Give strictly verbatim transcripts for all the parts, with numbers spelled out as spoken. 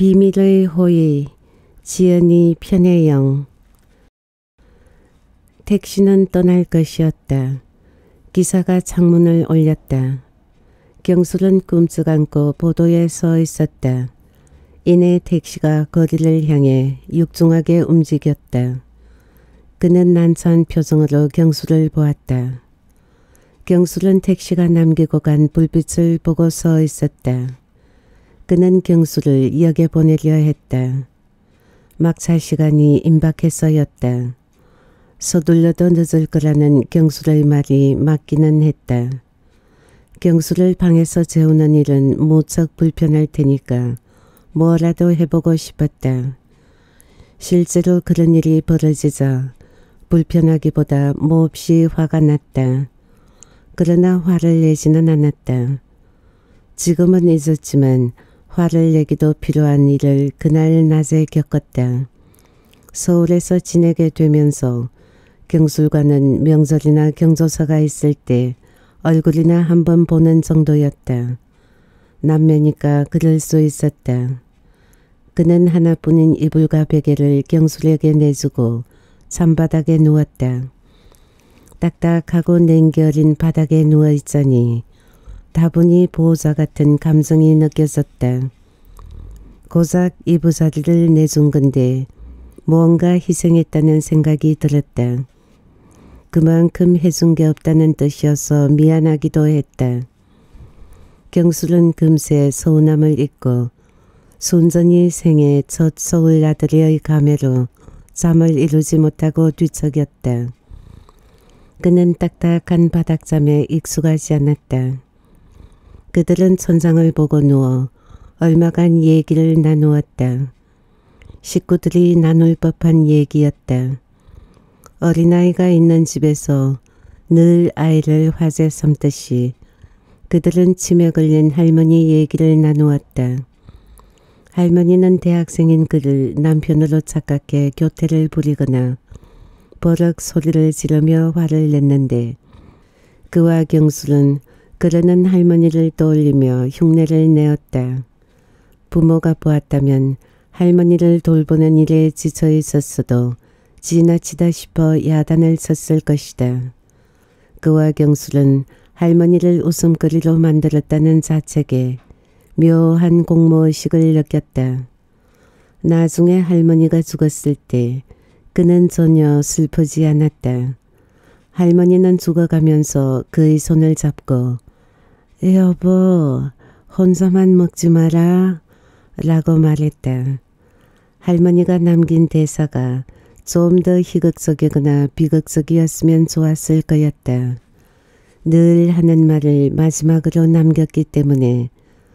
비밀의 호의, 지연이 편혜영. 택시는 떠날 것이었다. 기사가 창문을 올렸다. 경술은 끔찍 않고 보도에 서 있었다. 이내 택시가 거리를 향해 육중하게 움직였다. 그는 난처한 표정으로 경술을 보았다. 경술은 택시가 남기고 간 불빛을 보고 서 있었다. 그는 경술을 역에 보내려 했다. 막차 시간이 임박해서였다. 서둘러도 늦을 거라는 경술의 말이 맞기는 했다. 경술을 방에서 재우는 일은 무척 불편할 테니까 뭐라도 해보고 싶었다. 실제로 그런 일이 벌어지자 불편하기보다 몹시 화가 났다. 그러나 화를 내지는 않았다. 지금은 잊었지만 화를 내기도 필요한 일을 그날 낮에 겪었다. 서울에서 지내게 되면서 경술과는 명절이나 경조사가 있을 때 얼굴이나 한번 보는 정도였다. 남매니까 그럴 수 있었다. 그는 하나뿐인 이불과 베개를 경술에게 내주고 잔바닥에 누웠다. 딱딱하고 냉겨린 바닥에 누워있자니 다분히 보호자 같은 감정이 느껴졌다. 고작 이부자리를 내준 건데 무언가 희생했다는 생각이 들었다. 그만큼 해준 게 없다는 뜻이어서 미안하기도 했다. 경술은 금세 서운함을 잊고 순전히 생애 첫 서울 아들의 감회로 잠을 이루지 못하고 뒤척였다. 그는 딱딱한 바닥잠에 익숙하지 않았다. 그들은 천장을 보고 누워 얼마간 얘기를 나누었다. 식구들이 나눌 법한 얘기였다. 어린아이가 있는 집에서 늘 아이를 화제 삼듯이 그들은 치매 걸린 할머니 얘기를 나누었다. 할머니는 대학생인 그를 남편으로 착각해 교태를 부리거나 버럭 소리를 지르며 화를 냈는데 그와 경술은 그러는 할머니를 떠올리며 흉내를 내었다. 부모가 보았다면 할머니를 돌보는 일에 지쳐 있었어도 지나치다 싶어 야단을 쳤을 것이다. 그와 경술은 할머니를 웃음거리로 만들었다는 자책에 묘한 공모의식을 느꼈다. 나중에 할머니가 죽었을 때 그는 전혀 슬프지 않았다. 할머니는 죽어가면서 그의 손을 잡고 여보, 혼자만 먹지 마라 라고 말했다. 할머니가 남긴 대사가 좀 더 희극적이거나 비극적이었으면 좋았을 거였다. 늘 하는 말을 마지막으로 남겼기 때문에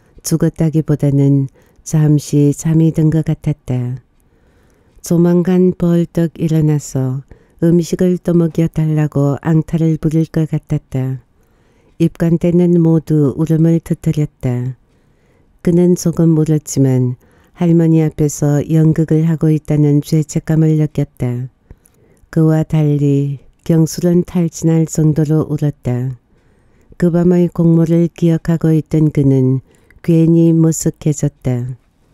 죽었다기보다는 잠시 잠이 든 것 같았다. 조만간 벌떡 일어나서 음식을 떠먹여 달라고 앙탈을 부릴 것 같았다. 입간때는 모두 울음을 터뜨렸다. 그는 조금 울었지만 할머니 앞에서 연극을 하고 있다는 죄책감을 느꼈다. 그와 달리 경술은 탈진할 정도로 울었다. 그 밤의 공모를 기억하고 있던 그는 괜히 머쓱해졌다.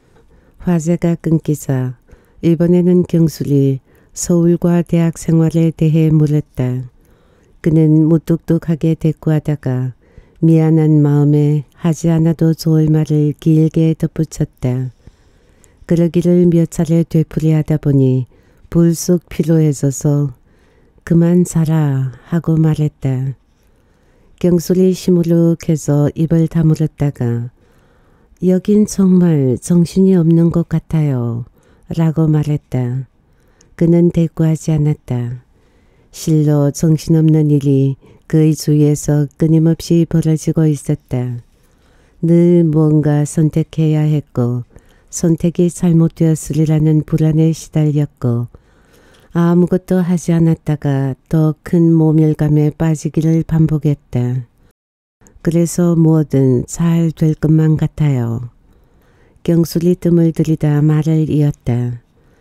화제가 끊기자 이번에는 경술이 서울과 대학 생활에 대해 물었다. 그는 무뚝뚝하게 대꾸하다가 미안한 마음에 하지 않아도 좋을 말을 길게 덧붙였다. 그러기를 몇 차례 되풀이하다 보니 불쑥 피로해져서 그만 자라 하고 말했다. 경술이 시무룩해서 입을 다물었다가 여긴 정말 정신이 없는 것 같아요 라고 말했다. 그는 대꾸하지 않았다. 실로 정신없는 일이 그의 주위에서 끊임없이 벌어지고 있었다. 늘 무언가 선택해야 했고 선택이 잘못되었으리라는 불안에 시달렸고 아무것도 하지 않았다가 더 큰 모멸감에 빠지기를 반복했다. 그래서 뭐든 잘 될 것만 같아요. 경술이 뜸을 들이다 말을 이었다.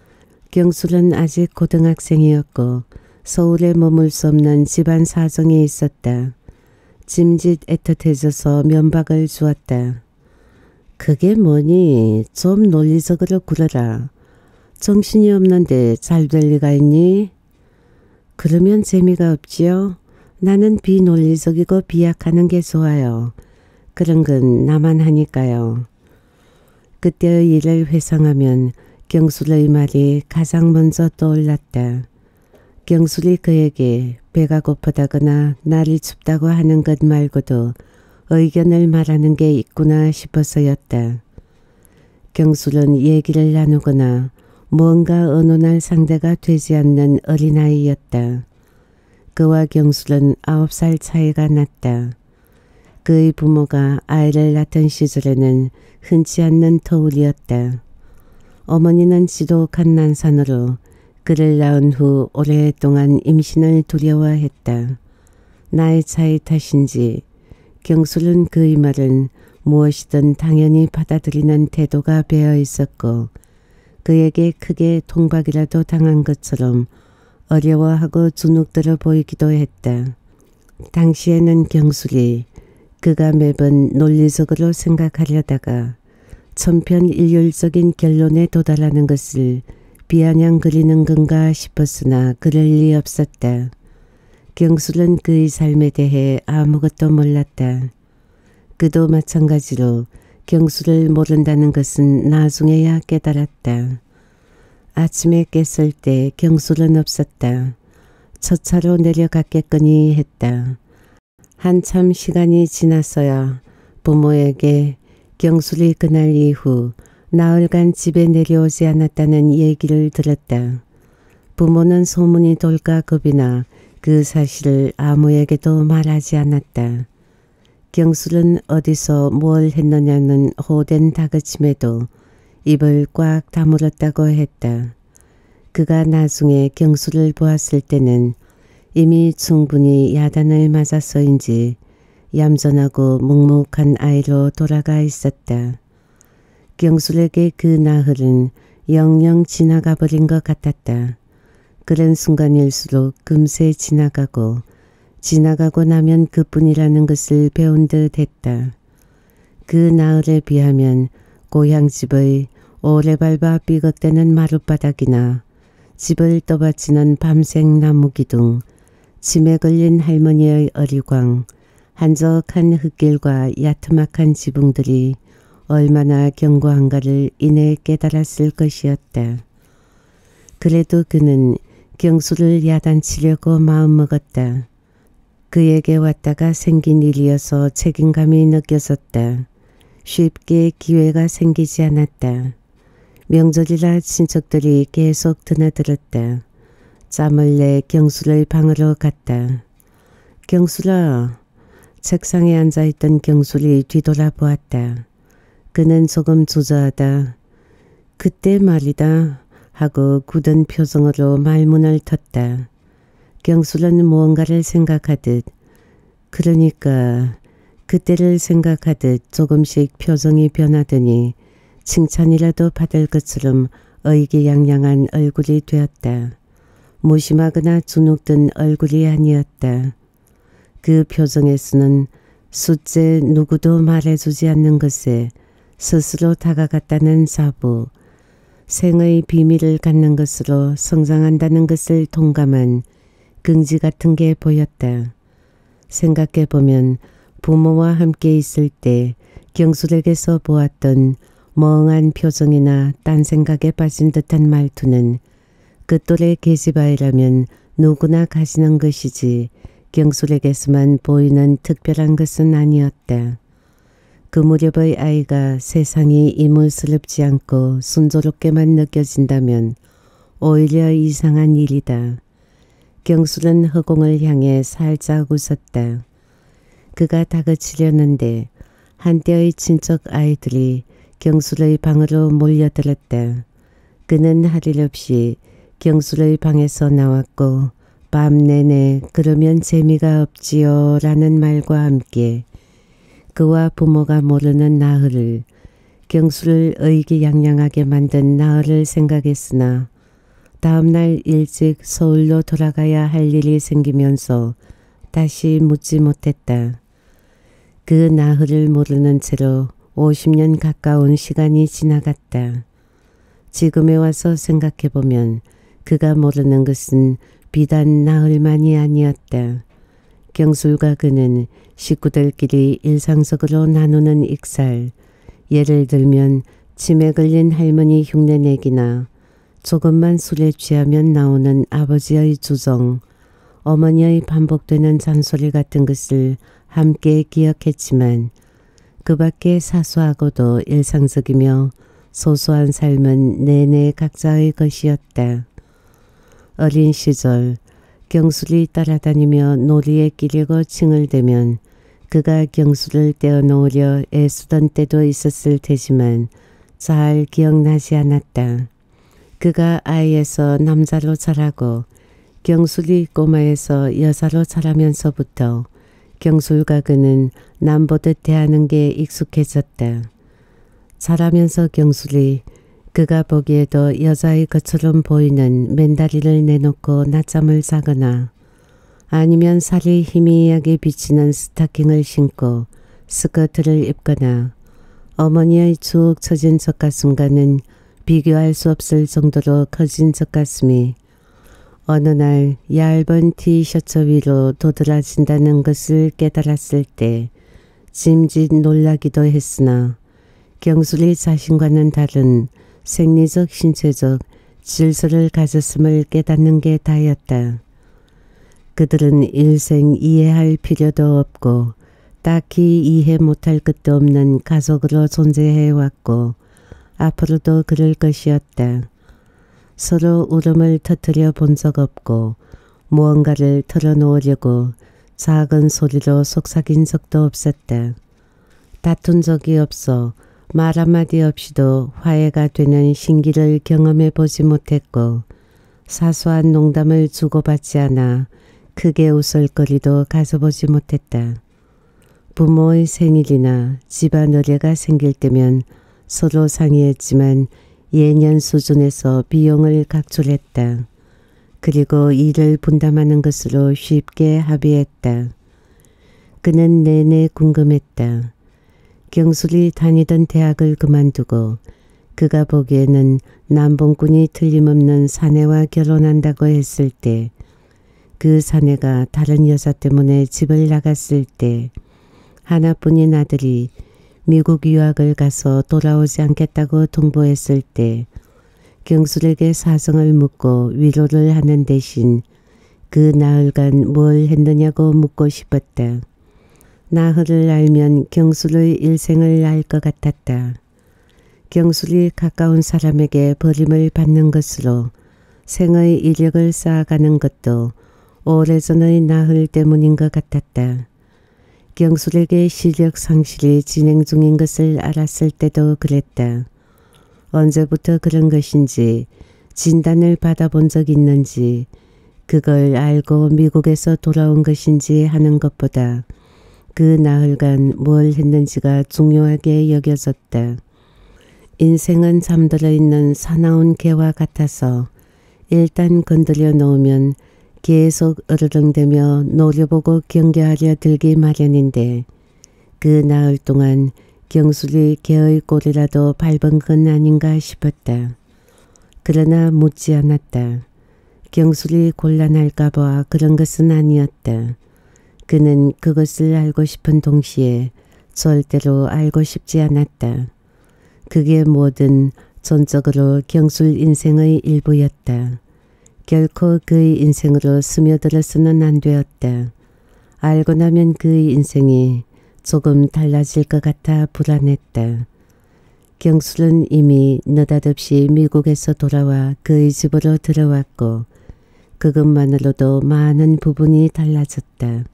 경술은 아직 고등학생이었고 서울에 머물 수 없는 집안 사정이 있었다. 짐짓 애틋해져서 면박을 주었다. 그게 뭐니? 좀 논리적으로 굴어라. 정신이 없는데 잘 될 리가 있니? 그러면 재미가 없지요? 나는 비논리적이고 비약하는 게 좋아요. 그런 건 나만 하니까요. 그때의 일을 회상하면 경술의 말이 가장 먼저 떠올랐다. 경술이 그에게 배가 고프다거나 날이 춥다고 하는 것 말고도 의견을 말하는 게 있구나 싶어서였다. 경술은 얘기를 나누거나 무언가 의논할 상대가 되지 않는 어린아이였다. 그와 경술은 아홉 살 차이가 났다. 그의 부모가 아이를 낳던 시절에는 흔치 않는 터울이었다. 어머니는 지독한 난산으로 그를 낳은 후 오랫동안 임신을 두려워했다. 나이 차이 탓인지 경술은 그의 말은 무엇이든 당연히 받아들이는 태도가 배어 있었고 그에게 크게 통박이라도 당한 것처럼 어려워하고 주눅들어 보이기도 했다. 당시에는 경술이 그가 매번 논리적으로 생각하려다가 천편일률적인 결론에 도달하는 것을 비아냥거리는 건가 싶었으나 그럴 리 없었다. 경술은 그의 삶에 대해 아무것도 몰랐다. 그도 마찬가지로 경술을 모른다는 것은 나중에야 깨달았다. 아침에 깼을 때 경술은 없었다. 첫 차로 내려갔겠거니 했다. 한참 시간이 지났어야 부모에게 경술이 그날 이후 나흘간 집에 내려오지 않았다는 얘기를 들었다. 부모는 소문이 돌까 겁이 나 그 사실을 아무에게도 말하지 않았다. 경술은 어디서 뭘 했느냐는 호된 다그침에도 입을 꽉 다물었다고 했다. 그가 나중에 경술을 보았을 때는 이미 충분히 야단을 맞아서인지 얌전하고 묵묵한 아이로 돌아가 있었다. 경술에게 그 나흘은 영영 지나가 버린 것 같았다. 그런 순간일수록 금세 지나가고 지나가고 나면 그뿐이라는 것을 배운 듯 했다. 그 나흘에 비하면 고향집의 오래 밟아 삐걱대는 마룻바닥이나 집을 떠받치는 밤색 나무기둥, 짐에 걸린 할머니의 어리광, 한적한 흙길과 야트막한 지붕들이 얼마나 견고한가를 이내 깨달았을 것이었다. 그래도 그는 경술을 야단치려고 마음먹었다. 그에게 왔다가 생긴 일이어서 책임감이 느껴졌다. 쉽게 기회가 생기지 않았다. 명절이라 친척들이 계속 드나들었다. 짬을 내 경술의 방으로 갔다. 경술아. 책상에 앉아있던 경술이 뒤돌아보았다. 그는 조금 주저하다. 그때 말이다 하고 굳은 표정으로 말문을 텄다. 경술은 무언가를 생각하듯 그러니까 그때를 생각하듯 조금씩 표정이 변하더니 칭찬이라도 받을 것처럼 의기양양한 얼굴이 되었다. 무심하거나 주눅든 얼굴이 아니었다. 그 표정에서는 숫제 누구도 말해주지 않는 것에 스스로 다가갔다는 자부, 생의 비밀을 갖는 것으로 성장한다는 것을 동감한 긍지 같은 게 보였다. 생각해보면 부모와 함께 있을 때 경술에게서 보았던 멍한 표정이나 딴 생각에 빠진 듯한 말투는 그 또래 계집아이라면 누구나 가지는 것이지 경술에게서만 보이는 특별한 것은 아니었다. 그 무렵의 아이가 세상이 이물스럽지 않고 순조롭게만 느껴진다면 오히려 이상한 일이다. 경술은 허공을 향해 살짝 웃었다. 그가 다그치려는데 한때의 친척 아이들이 경술의 방으로 몰려들었다. 그는 할 일 없이 경술의 방에서 나왔고 밤 내내 그러면 재미가 없지요 라는 말과 함께 그와 부모가 모르는 나흘을, 경술을 의기양양하게 만든 나흘을 생각했으나 다음날 일찍 서울로 돌아가야 할 일이 생기면서 다시 묻지 못했다. 그 나흘을 모르는 채로 오십 년 가까운 시간이 지나갔다. 지금에 와서 생각해보면 그가 모르는 것은 비단 나흘만이 아니었다. 경술과 그는 식구들끼리 일상적으로 나누는 익살, 예를 들면 치매 걸린 할머니 흉내내기나 조금만 술에 취하면 나오는 아버지의 주정, 어머니의 반복되는 잔소리 같은 것을 함께 기억했지만 그 밖에 사소하고도 일상적이며 소소한 삶은 내내 각자의 것이었다. 어린 시절 경술이 따라다니며 놀이에 끼려고 칭을 대면 그가 경술을 떼어놓으려 애쓰던 때도 있었을 테지만 잘 기억나지 않았다. 그가 아이에서 남자로 자라고 경술이 꼬마에서 여자로 자라면서부터 경술과 그는 남보듯 대하는 게 익숙해졌다. 자라면서 경술이 그가 보기에도 여자의 것처럼 보이는 맨다리를 내놓고 낮잠을 자거나 아니면 살이 희미하게 비치는 스타킹을 신고 스커트를 입거나 어머니의 축 처진 젖가슴과는 비교할 수 없을 정도로 커진 젖가슴이 어느 날 얇은 티셔츠 위로 도드라진다는 것을 깨달았을 때 짐짓 놀라기도 했으나 경술이 자신과는 다른 생리적 신체적 질서를 가졌음을 깨닫는 게 다였다. 그들은 일생 이해할 필요도 없고 딱히 이해 못할 것도 없는 가족으로 존재해왔고 앞으로도 그럴 것이었다. 서로 울음을 터뜨려 본 적 없고 무언가를 털어놓으려고 작은 소리로 속삭인 적도 없었다. 다툰 적이 없어 말 한마디 없이도 화해가 되는 신기를 경험해 보지 못했고 사소한 농담을 주고받지 않아 크게 웃을 거리도 가져보지 못했다. 부모의 생일이나 집안 의례가 생길 때면 서로 상의했지만 예년 수준에서 비용을 각출했다. 그리고 일을 분담하는 것으로 쉽게 합의했다. 그는 내내 궁금했다. 경술이 다니던 대학을 그만두고 그가 보기에는 남봉꾼이 틀림없는 사내와 결혼한다고 했을 때, 그 사내가 다른 여자 때문에 집을 나갔을 때, 하나뿐인 아들이 미국 유학을 가서 돌아오지 않겠다고 통보했을 때 경술에게 사정을 묻고 위로를 하는 대신 그 나흘간 뭘 했느냐고 묻고 싶었다. 나흘을 알면 경술의 일생을 알 것 같았다. 경술이 가까운 사람에게 버림을 받는 것으로 생의 이력을 쌓아가는 것도 오래전의 나흘 때문인 것 같았다. 경술에게 시력 상실이 진행 중인 것을 알았을 때도 그랬다. 언제부터 그런 것인지 진단을 받아본 적 있는지 그걸 알고 미국에서 돌아온 것인지 하는 것보다 그 나흘간 뭘 했는지가 중요하게 여겨졌다. 인생은 잠들어 있는 사나운 개와 같아서 일단 건드려 놓으면 계속 으르렁대며 노려보고 경계하려 들기 마련인데 그 나흘 동안 경술이 개의 꼬리라도 밟은 건 아닌가 싶었다. 그러나 묻지 않았다. 경술이 곤란할까 봐 그런 것은 아니었다. 그는 그것을 알고 싶은 동시에 절대로 알고 싶지 않았다. 그게 뭐든 전적으로 경술 인생의 일부였다. 결코 그의 인생으로 스며들어서는 안 되었다. 알고 나면 그의 인생이 조금 달라질 것 같아 불안했다. 경술은 이미 느닷없이 미국에서 돌아와 그의 집으로 들어왔고 그것만으로도 많은 부분이 달라졌다.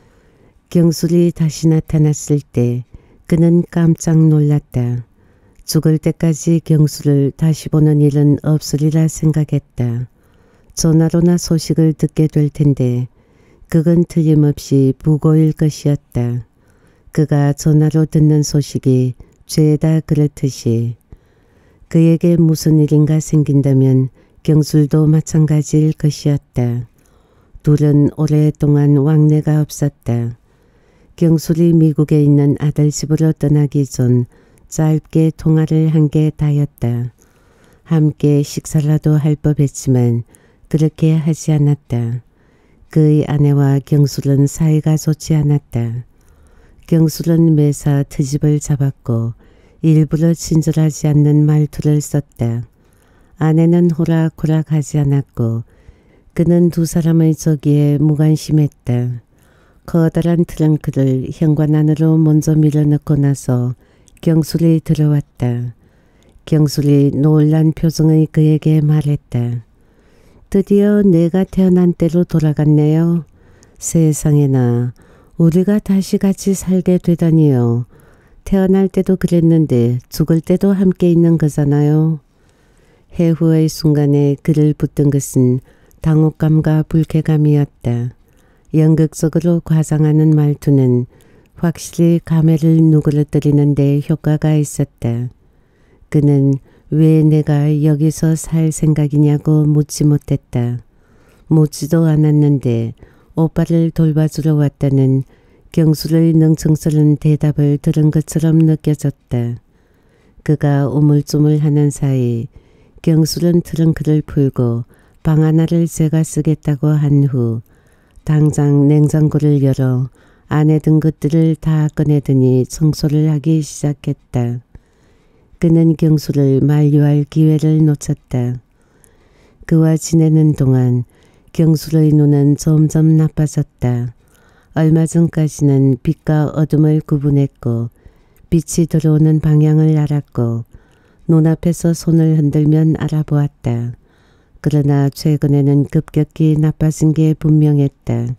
경술이 다시 나타났을 때 그는 깜짝 놀랐다. 죽을 때까지 경술을 다시 보는 일은 없으리라 생각했다. 전화로나 소식을 듣게 될 텐데 그건 틀림없이 부고일 것이었다. 그가 전화로 듣는 소식이 죄다 그렇듯이 그에게 무슨 일인가 생긴다면 경술도 마찬가지일 것이었다. 둘은 오랫동안 왕래가 없었다. 경술이 미국에 있는 아들 집으로 떠나기 전 짧게 통화를 한 게 다였다. 함께 식사라도 할 법했지만 그렇게 하지 않았다. 그의 아내와 경술은 사이가 좋지 않았다. 경술은 매사 트집을 잡았고 일부러 친절하지 않는 말투를 썼다. 아내는 호락호락하지 않았고 그는 두 사람의 저기에 무관심했다. 커다란 트렁크를 현관 안으로 먼저 밀어넣고 나서 경술이 들어왔다. 경술이 놀란 표정의 그에게 말했다. 드디어 내가 태어난 때로 돌아갔네요. 세상에나 우리가 다시 같이 살게 되다니요. 태어날 때도 그랬는데 죽을 때도 함께 있는 거잖아요. 해후의 순간에 그를 붙든 것은 당혹감과 불쾌감이었다. 연극적으로 과장하는 말투는 확실히 감회를 누그러뜨리는 데 효과가 있었다. 그는 왜 내가 여기서 살 생각이냐고 묻지 못했다. 묻지도 않았는데 오빠를 돌봐주러 왔다는 경술의 능청스러운 대답을 들은 것처럼 느껴졌다. 그가 우물쭈물하는 사이 경술은 트렁크를 풀고 방 하나를 제가 쓰겠다고 한 후 당장 냉장고를 열어 안에 든 것들을 다 꺼내더니 청소를 하기 시작했다. 그는 경수를 만류할 기회를 놓쳤다. 그와 지내는 동안 경수의 눈은 점점 나빠졌다. 얼마 전까지는 빛과 어둠을 구분했고 빛이 들어오는 방향을 알았고 눈앞에서 손을 흔들면 알아보았다. 그러나 최근에는 급격히 나빠진 게 분명했다.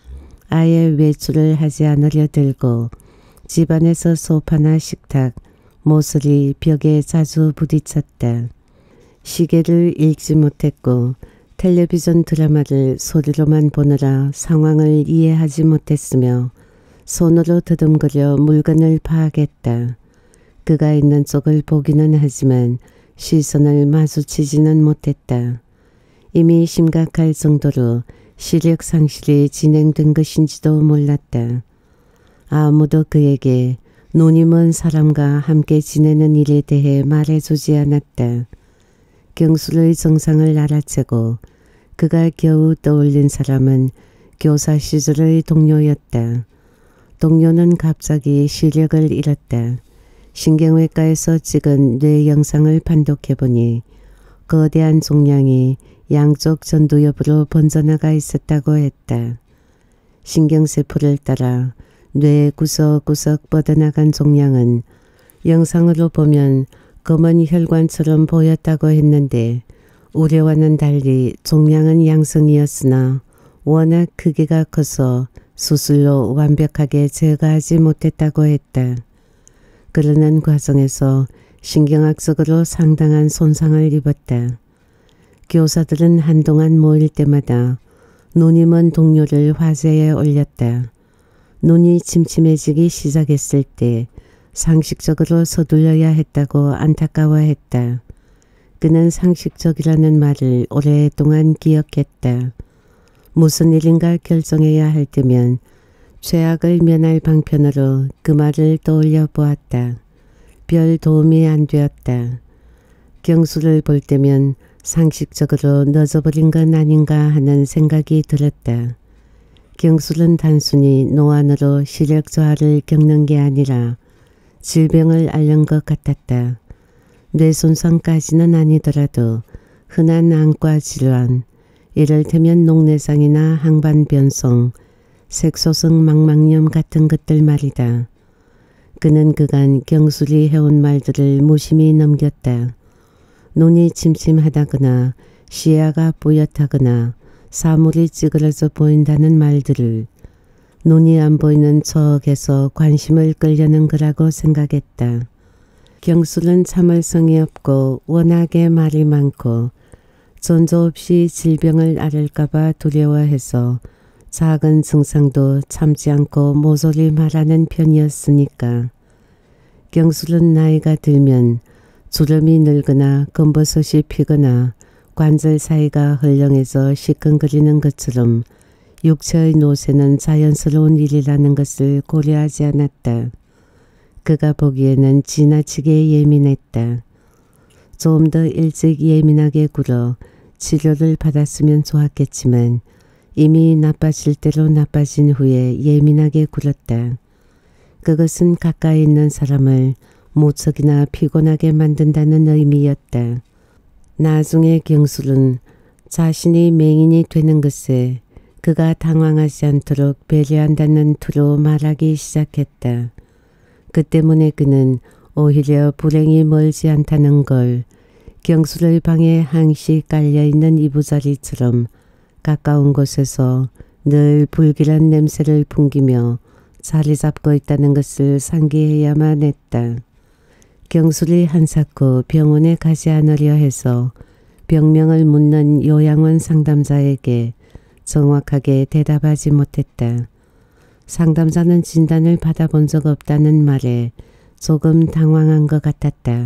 아예 외출을 하지 않으려 들고 집안에서 소파나 식탁, 모서리, 벽에 자주 부딪혔다. 시계를 읽지 못했고 텔레비전 드라마를 소리로만 보느라 상황을 이해하지 못했으며 손으로 더듬거려 물건을 파악했다. 그가 있는 쪽을 보기는 하지만 시선을 마주치지는 못했다. 이미 심각할 정도로 시력 상실이 진행된 것인지도 몰랐다. 아무도 그에게 눈이 먼 사람과 함께 지내는 일에 대해 말해주지 않았다. 경술의 정상을 알아채고 그가 겨우 떠올린 사람은 교사 시절의 동료였다. 동료는 갑자기 시력을 잃었다. 신경외과에서 찍은 뇌 영상을 판독해보니 거대한 종양이 양쪽 전두엽으로 번져나가 있었다고 했다. 신경세포를 따라 뇌 구석구석 뻗어나간 종양은 영상으로 보면 검은 혈관처럼 보였다고 했는데 우려와는 달리 종양은 양성이었으나 워낙 크기가 커서 수술로 완벽하게 제거하지 못했다고 했다. 그러는 과정에서 신경학적으로 상당한 손상을 입었다. 교사들은 한동안 모일 때마다 눈이 먼 동료를 화제에 올렸다. 눈이 침침해지기 시작했을 때 상식적으로 서둘러야 했다고 안타까워했다. 그는 상식적이라는 말을 오랫동안 기억했다. 무슨 일인가 결정해야 할 때면 죄악을 면할 방편으로 그 말을 떠올려 보았다. 별 도움이 안 되었다. 경수를 볼 때면 상식적으로 늦어버린 건 아닌가 하는 생각이 들었다. 경술은 단순히 노안으로 시력 저하를 겪는 게 아니라 질병을 앓는 것 같았다. 뇌손상까지는 아니더라도 흔한 안과 질환, 이를테면 녹내상이나 항반변성, 색소성 망막염 같은 것들 말이다. 그는 그간 경술이 해온 말들을 무심히 넘겼다. 눈이 침침하다거나 시야가 뿌옇다거나 사물이 찌그러져 보인다는 말들을 눈이 안 보이는 척해서 관심을 끌려는 거라고 생각했다. 경술은 참을성이 없고 워낙에 말이 많고 전조 없이 질병을 앓을까봐 두려워해서 작은 증상도 참지 않고 모조리 말하는 편이었으니까. 경술은 나이가 들면 주름이 늘거나 검버섯이 피거나 관절 사이가 헐렁해져 시큰거리는 것처럼 육체의 노쇠는 자연스러운 일이라는 것을 고려하지 않았다. 그가 보기에는 지나치게 예민했다. 좀 더 일찍 예민하게 굴어 치료를 받았으면 좋았겠지만 이미 나빠질 대로 나빠진 후에 예민하게 굴었다. 그것은 가까이 있는 사람을 무척이나 피곤하게 만든다는 의미였다. 나중에 경술은 자신이 맹인이 되는 것에 그가 당황하지 않도록 배려한다는 투로 말하기 시작했다. 그 때문에 그는 오히려 불행이 멀지 않다는 걸 경술의 방에 항시 깔려있는 이부자리처럼 가까운 곳에서 늘 불길한 냄새를 풍기며 자리 잡고 있다는 것을 상기해야만 했다. 경술이 한사코 병원에 가지 않으려 해서 병명을 묻는 요양원 상담자에게 정확하게 대답하지 못했다. 상담자는 진단을 받아본 적 없다는 말에 조금 당황한 것 같았다.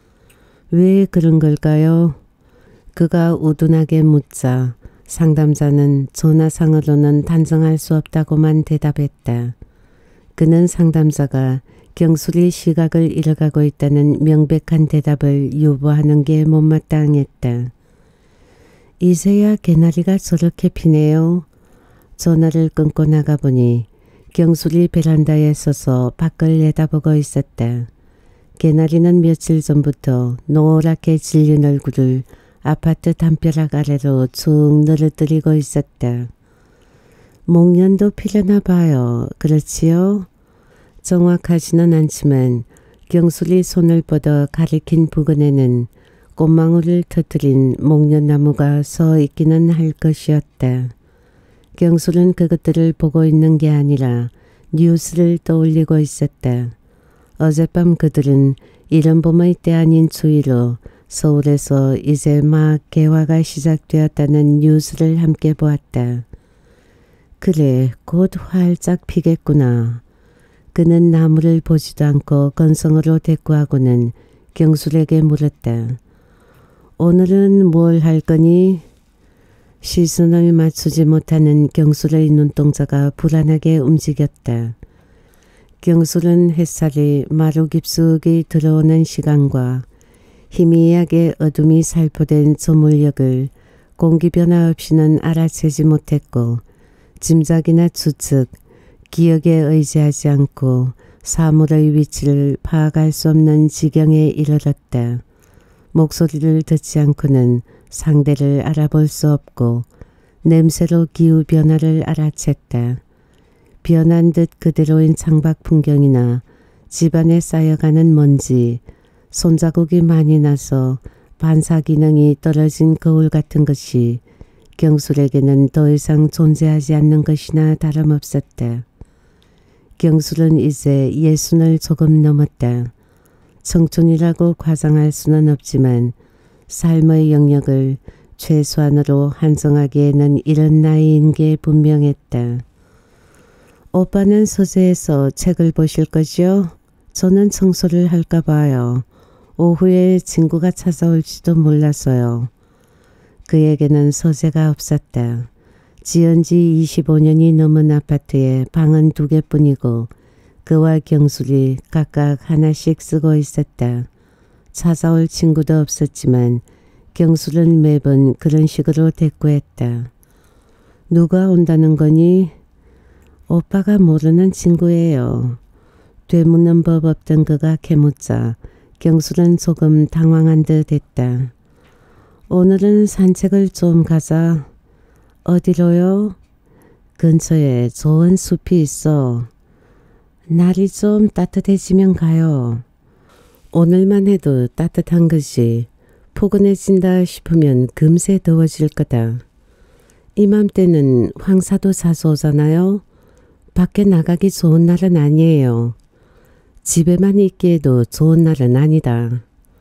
왜 그런 걸까요? 그가 우둔하게 묻자 상담자는 전화상으로는 단정할 수 없다고만 대답했다. 그는 상담자가 경술이 시각을 잃어가고 있다는 명백한 대답을 유보하는 게 못마땅했다. 이제야 개나리가 저렇게 피네요. 전화를 끊고 나가보니 경술이 베란다에 서서 밖을 내다보고 있었다. 개나리는 며칠 전부터 노랗게 질린 얼굴을 아파트 담벼락 아래로 쭉 늘어뜨리고 있었다. 목련도 피려나 봐요. 그렇지요? 정확하지는 않지만 경술이 손을 뻗어 가리킨 부근에는 꽃망울을 터뜨린 목련나무가 서 있기는 할 것이었다. 경술은 그것들을 보고 있는 게 아니라 뉴스를 떠올리고 있었다. 어젯밤 그들은 이른 봄의 때 아닌 추위로 서울에서 이제 막 개화가 시작되었다는 뉴스를 함께 보았다. 그래, 곧 활짝 피겠구나. 그는 나무를 보지도 않고 건성으로 대꾸하고는 경술에게 물었다. 오늘은 뭘 할 거니? 시선을 맞추지 못하는 경술의 눈동자가 불안하게 움직였다. 경술은 햇살이 마루 깊숙이 들어오는 시간과 희미하게 어둠이 살포된 조물력을 공기 변화 없이는 알아채지 못했고 짐작이나 추측, 기억에 의지하지 않고 사물의 위치를 파악할 수 없는 지경에 이르렀다. 목소리를 듣지 않고는 상대를 알아볼 수 없고 냄새로 기후 변화를 알아챘다. 변한 듯 그대로인 창밖 풍경이나 집안에 쌓여가는 먼지, 손자국이 많이 나서 반사 기능이 떨어진 거울 같은 것이 경술에게는 더 이상 존재하지 않는 것이나 다름없었다. 경술은 이제 예순을 조금 넘었다. 청춘이라고 과장할 수는 없지만 삶의 영역을 최소한으로 한정하기에는 이런 나이인 게 분명했다. 오빠는 서재에서 책을 보실 거죠? 저는 청소를 할까 봐요. 오후에 친구가 찾아올지도 몰라서요. 그에게는 서재가 없었다. 지은 지 이십오 년이 넘은 아파트에 방은 두 개뿐이고 그와 경술이 각각 하나씩 쓰고 있었다. 찾아올 친구도 없었지만 경술은 매번 그런 식으로 대꾸했다. 누가 온다는 거니? 오빠가 모르는 친구예요. 되묻는 법 없던 그가 캐묻자 경술은 조금 당황한 듯 했다. 오늘은 산책을 좀 가자. 어디로요? 근처에 좋은 숲이 있어. 날이 좀 따뜻해지면 가요. 오늘만 해도 따뜻한 것이 포근해진다 싶으면 금세 더워질 거다. 이맘때는 황사도 자주 오잖아요. 밖에 나가기 좋은 날은 아니에요. 집에만 있기에도 좋은 날은 아니다.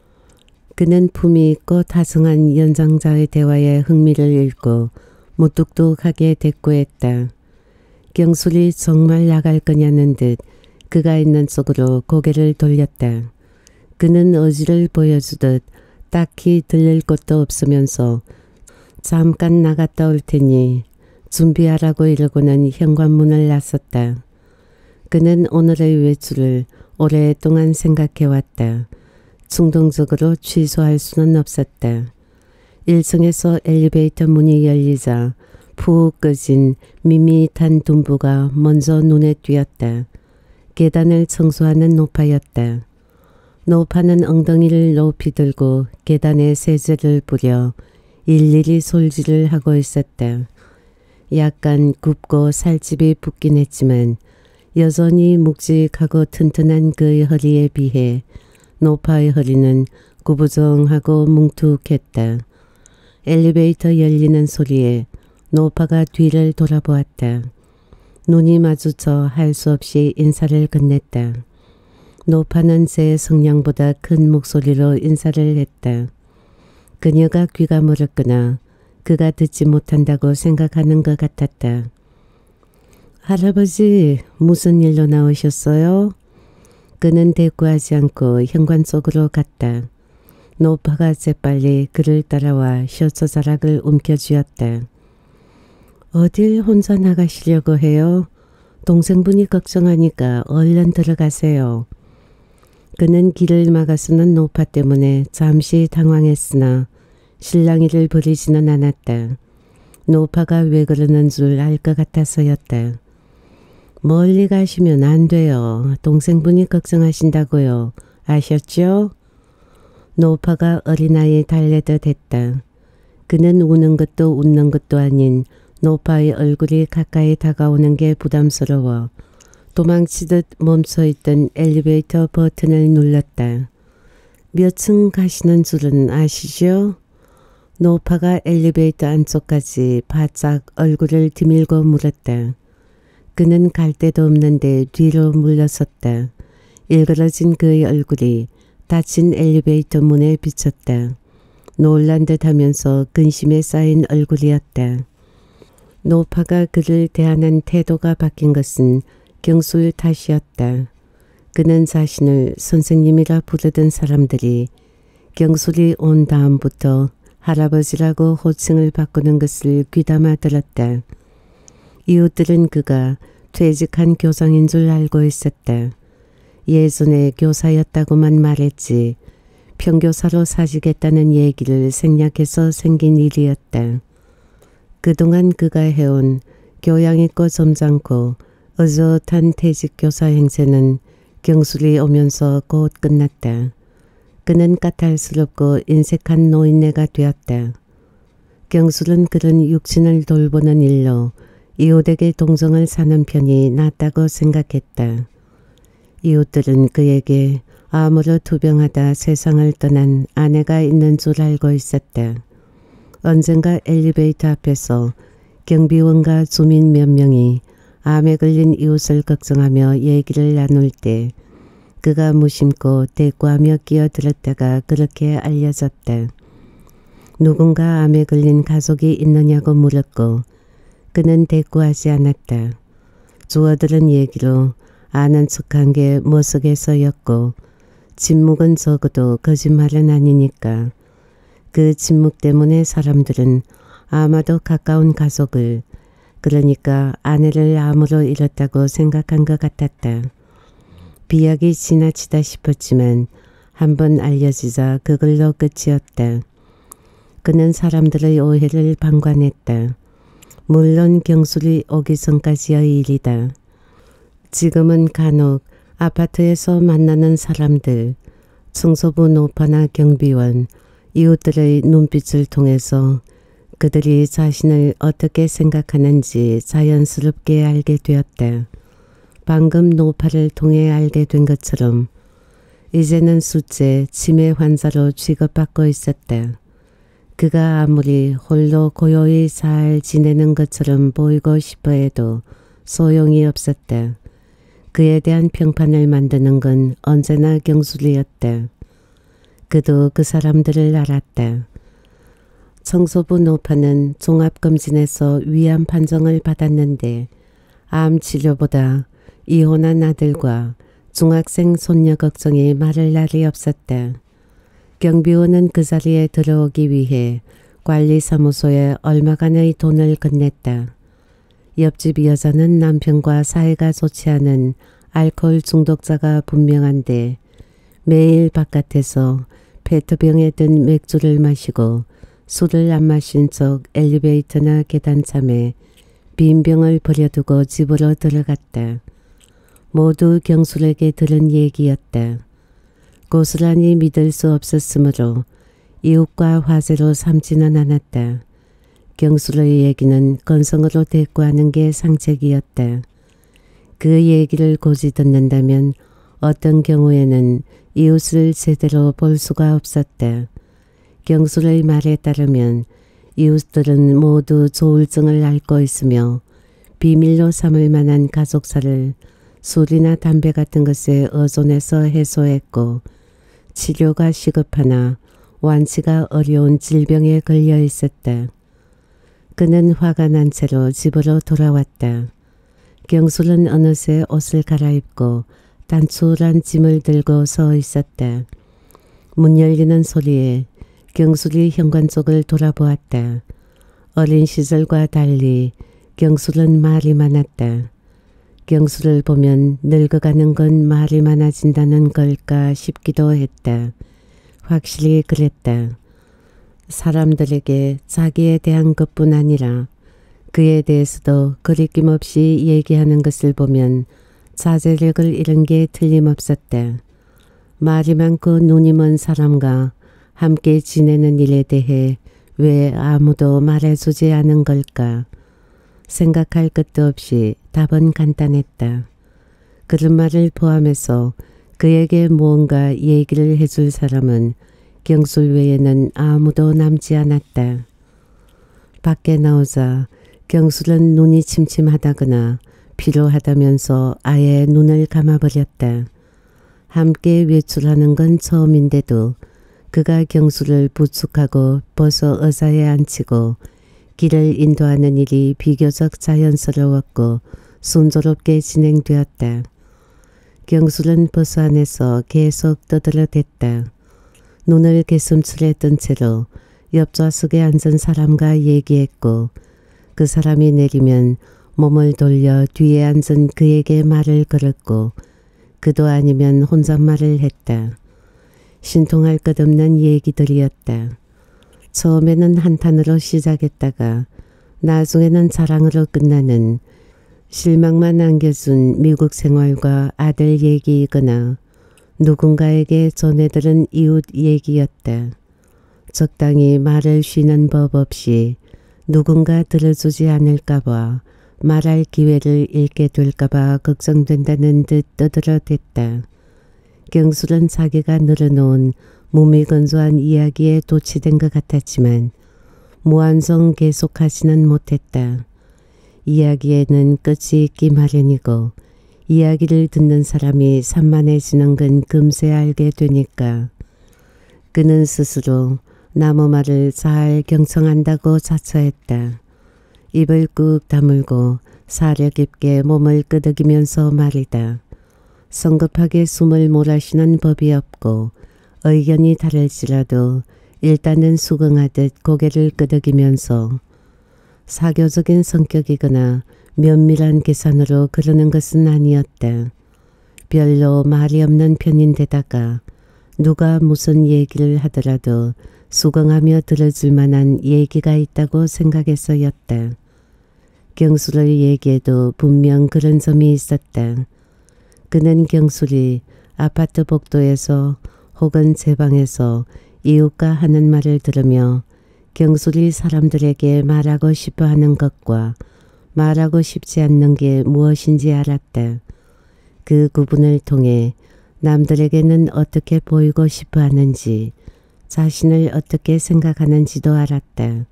그는 품이 있고 다정한 연장자의 대화에 흥미를 잃고 무뚝뚝하게 대꾸했다. 경술이 정말 나갈 거냐는 듯 그가 있는 쪽으로 고개를 돌렸다. 그는 의지를 보여주듯 딱히 들릴 곳도 없으면서 잠깐 나갔다 올 테니 준비하라고 이러고는 현관문을 나섰다. 그는 오늘의 외출을 오랫동안 생각해왔다. 충동적으로 취소할 수는 없었다. 일 층에서 엘리베이터 문이 열리자 푹 꺼진 밋밋한 둔부가 먼저 눈에 띄었다. 계단을 청소하는 노파였다. 노파는 엉덩이를 높이 들고 계단에 세제를 뿌려 일일이 솔질을 하고 있었다. 약간 굽고 살집이 붙긴 했지만 여전히 묵직하고 튼튼한 그의 허리에 비해 노파의 허리는 구부정하고 뭉툭했다. 엘리베이터 열리는 소리에 노파가 뒤를 돌아보았다. 눈이 마주쳐 할 수 없이 인사를 건넸다. 노파는 제 성량보다 큰 목소리로 인사를 했다. 그녀가 귀가 멀었거나 그가 듣지 못한다고 생각하는 것 같았다. 할아버지, 무슨 일로 나오셨어요? 그는 대꾸하지 않고 현관 속으로 갔다. 노파가 재빨리 그를 따라와 셔츠 자락을 움켜쥐었다. 어딜 혼자 나가시려고 해요? 동생분이 걱정하니까 얼른 들어가세요. 그는 길을 막아서는 노파 때문에 잠시 당황했으나 실랑이를 부리지는 않았다. 노파가 왜 그러는 줄 알 것 같아서였다. 멀리 가시면 안 돼요. 동생분이 걱정하신다고요. 아셨죠? 노파가 어린아이 달래듯 했다. 그는 우는 것도 웃는 것도 아닌 노파의 얼굴이 가까이 다가오는 게 부담스러워 도망치듯 멈춰있던 엘리베이터 버튼을 눌렀다. 몇 층 가시는 줄은 아시죠? 노파가 엘리베이터 안쪽까지 바짝 얼굴을 디밀고 물었다. 그는 갈 데도 없는데 뒤로 물러섰다. 일그러진 그의 얼굴이 닫힌 엘리베이터 문에 비쳤다. 놀란 듯 하면서 근심에 쌓인 얼굴이었다. 노파가 그를 대하는 태도가 바뀐 것은 경술 탓이었다. 그는 자신을 선생님이라 부르던 사람들이 경술이 온 다음부터 할아버지라고 호칭을 바꾸는 것을 귀담아 들었다. 이웃들은 그가 퇴직한 교장인 줄 알고 있었다. 예전에 교사였다고만 말했지 평교사로 사직했다는 얘기를 생략해서 생긴 일이었다. 그동안 그가 해온 교양 있고 점잖고 의젓한 퇴직교사 행세는 경술이 오면서 곧 끝났다. 그는 까탈스럽고 인색한 노인네가 되었다. 경술은 그런 육신을 돌보는 일로 이웃에게 동정을 사는 편이 낫다고 생각했다. 이웃들은 그에게 암으로 투병하다 세상을 떠난 아내가 있는 줄 알고 있었다. 언젠가 엘리베이터 앞에서 경비원과 주민 몇 명이 암에 걸린 이웃을 걱정하며 얘기를 나눌 때 그가 무심코 대꾸하며 끼어들었다가 그렇게 알려졌다. 누군가 암에 걸린 가족이 있느냐고 물었고 그는 대꾸하지 않았다. 주어들은 얘기로 아는 척한 게 머쓱해서였고 침묵은 적어도 거짓말은 아니니까 그 침묵 때문에 사람들은 아마도 가까운 가족을 그러니까 아내를 암으로 잃었다고 생각한 것 같았다. 비약이 지나치다 싶었지만 한번 알려지자 그걸로 끝이었다. 그는 사람들의 오해를 방관했다. 물론 경술이 오기 전까지의 일이다. 지금은 간혹 아파트에서 만나는 사람들, 청소부 노파나 경비원, 이웃들의 눈빛을 통해서 그들이 자신을 어떻게 생각하는지 자연스럽게 알게 되었다. 방금 노파를 통해 알게 된 것처럼 이제는 숫째 치매 환자로 취급받고 있었다. 그가 아무리 홀로 고요히 잘 지내는 것처럼 보이고 싶어 해도 소용이 없었다. 그에 대한 평판을 만드는 건 언제나 경술이었다. 그도 그 사람들을 알았다. 청소부 노파는 종합검진에서 위암 판정을 받았는데 암 치료보다 이혼한 아들과 중학생 손녀 걱정이 마를 날이 없었다. 경비원은 그 자리에 들어오기 위해 관리사무소에 얼마간의 돈을 건넸다. 옆집 여자는 남편과 사이가 좋지 않은 알코올 중독자가 분명한데 매일 바깥에서 페트병에 든 맥주를 마시고 술을 안 마신 척 엘리베이터나 계단참에 빈 병을 버려두고 집으로 들어갔다. 모두 경술에게 들은 얘기였다. 고스란히 믿을 수 없었으므로 이웃과 화제로 삼지는 않았다. 경술의 얘기는 건성으로 대꾸하는 게 상책이었다. 그 얘기를 고지 듣는다면 어떤 경우에는 이웃을 제대로 볼 수가 없었다. 경술의 말에 따르면 이웃들은 모두 조울증을 앓고 있으며 비밀로 삼을 만한 가족사를 술이나 담배 같은 것에 의존해서 해소했고 치료가 시급하나 완치가 어려운 질병에 걸려 있었다. 그는 화가 난 채로 집으로 돌아왔다. 경술은 어느새 옷을 갈아입고 단출한 짐을 들고 서 있었다. 문 열리는 소리에 경술이 현관 쪽을 돌아보았다. 어린 시절과 달리 경술은 말이 많았다. 경술을 보면 늙어가는 건 말이 많아진다는 걸까 싶기도 했다. 확실히 그랬다. 사람들에게 자기에 대한 것뿐 아니라 그에 대해서도 거리낌 없이 얘기하는 것을 보면 자제력을 잃은 게 틀림없었다. 말이 많고 눈이 먼 사람과 함께 지내는 일에 대해 왜 아무도 말해주지 않은 걸까? 생각할 것도 없이 답은 간단했다. 그런 말을 포함해서 그에게 무언가 얘기를 해줄 사람은 경술 외에는 아무도 남지 않았다. 밖에 나오자 경술은 눈이 침침하다거나 피로하다면서 아예 눈을 감아버렸다. 함께 외출하는 건 처음인데도 그가 경술을 부축하고 벗어 의자에 앉히고 길을 인도하는 일이 비교적 자연스러웠고 순조롭게 진행되었다. 경술은 버스 안에서 계속 떠들어댔다. 눈을 개슴츠레 뜬 채로 옆좌석에 앉은 사람과 얘기했고 그 사람이 내리면 몸을 돌려 뒤에 앉은 그에게 말을 걸었고 그도 아니면 혼잣말을 했다. 신통할 것 없는 얘기들이었다. 처음에는 한탄으로 시작했다가 나중에는 자랑으로 끝나는 실망만 안겨준 미국 생활과 아들 얘기이거나 누군가에게 전해들은 이웃 얘기였다. 적당히 말을 쉬는 법 없이 누군가 들어주지 않을까봐 말할 기회를 잃게 될까봐 걱정된다는 듯 떠들어댔다. 경술은 자기가 늘어놓은 무미건조한 이야기에 도취된 것 같았지만 무한성 계속하지는 못했다. 이야기에는 끝이 있기 마련이고 이야기를 듣는 사람이 산만해지는 건 금세 알게 되니까 그는 스스로 남의 말을 잘 경청한다고 자처했다. 입을 꾹 다물고 사려 깊게 몸을 끄덕이면서 말이다. 성급하게 숨을 몰아쉬는 법이 없고 의견이 다를지라도 일단은 수긍하듯 고개를 끄덕이면서 사교적인 성격이거나 면밀한 계산으로 그러는 것은 아니었다. 별로 말이 없는 편인데다가 누가 무슨 얘기를 하더라도 수긍하며 들어줄 만한 얘기가 있다고 생각해서였다. 경술의 얘기에도 분명 그런 점이 있었다. 그는 경술이 아파트 복도에서 혹은 제 방에서 이웃과 하는 말을 들으며 경술이 사람들에게 말하고 싶어 하는 것과 말하고 싶지 않는 게 무엇인지 알았다. 그 구분을 통해 남들에게는 어떻게 보이고 싶어 하는지 자신을 어떻게 생각하는지도 알았다.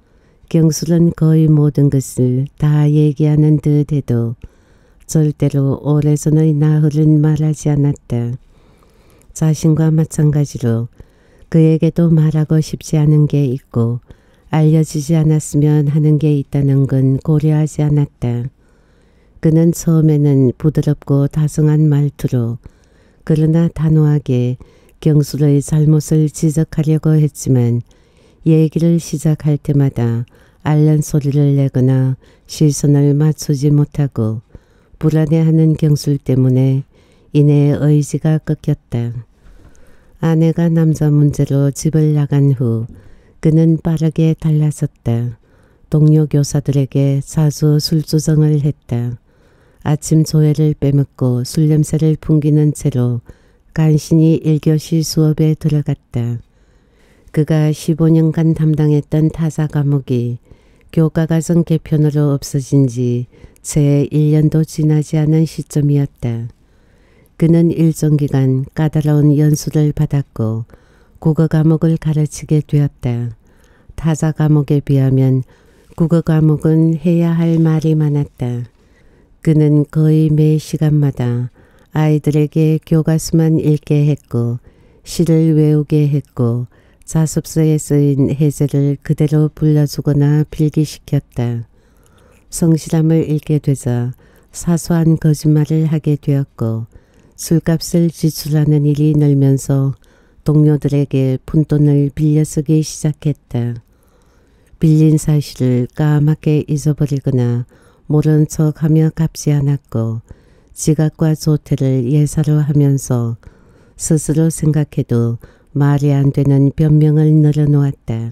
경술은 거의 모든 것을 다 얘기하는 듯 해도 절대로 오래전의 나흘은 말하지 않았다. 자신과 마찬가지로 그에게도 말하고 싶지 않은 게 있고 알려지지 않았으면 하는 게 있다는 건 고려하지 않았다. 그는 처음에는 부드럽고 다정한 말투로 그러나 단호하게 경술의 잘못을 지적하려고 했지만 얘기를 시작할 때마다 앓는 소리를 내거나 시선을 맞추지 못하고 불안해하는 경술 때문에 이내 의지가 꺾였다. 아내가 남자 문제로 집을 나간 후 그는 빠르게 달라섰다. 동료 교사들에게 자주 술주정을 했다. 아침 조회를 빼먹고 술 냄새를 풍기는 채로 간신히 일 교시 수업에 들어갔다. 그가 십오 년간 담당했던 타사 과목이 교과과정 개편으로 없어진 지 채 일 년도 지나지 않은 시점이었다. 그는 일정 기간 까다로운 연수를 받았고 국어 과목을 가르치게 되었다. 타사 과목에 비하면 국어 과목은 해야 할 말이 많았다. 그는 거의 매 시간마다 아이들에게 교과서만 읽게 했고 시를 외우게 했고 자습서에 쓰인 해제를 그대로 불러주거나 필기시켰다. 성실함을 잃게 되자 사소한 거짓말을 하게 되었고 술값을 지출하는 일이 늘면서 동료들에게 푼돈을 빌려 쓰기 시작했다. 빌린 사실을 까맣게 잊어버리거나 모른 척하며 갚지 않았고 지갑과 조퇴를 예사로 하면서 스스로 생각해도 말이 안 되는 변명을 늘어놓았다.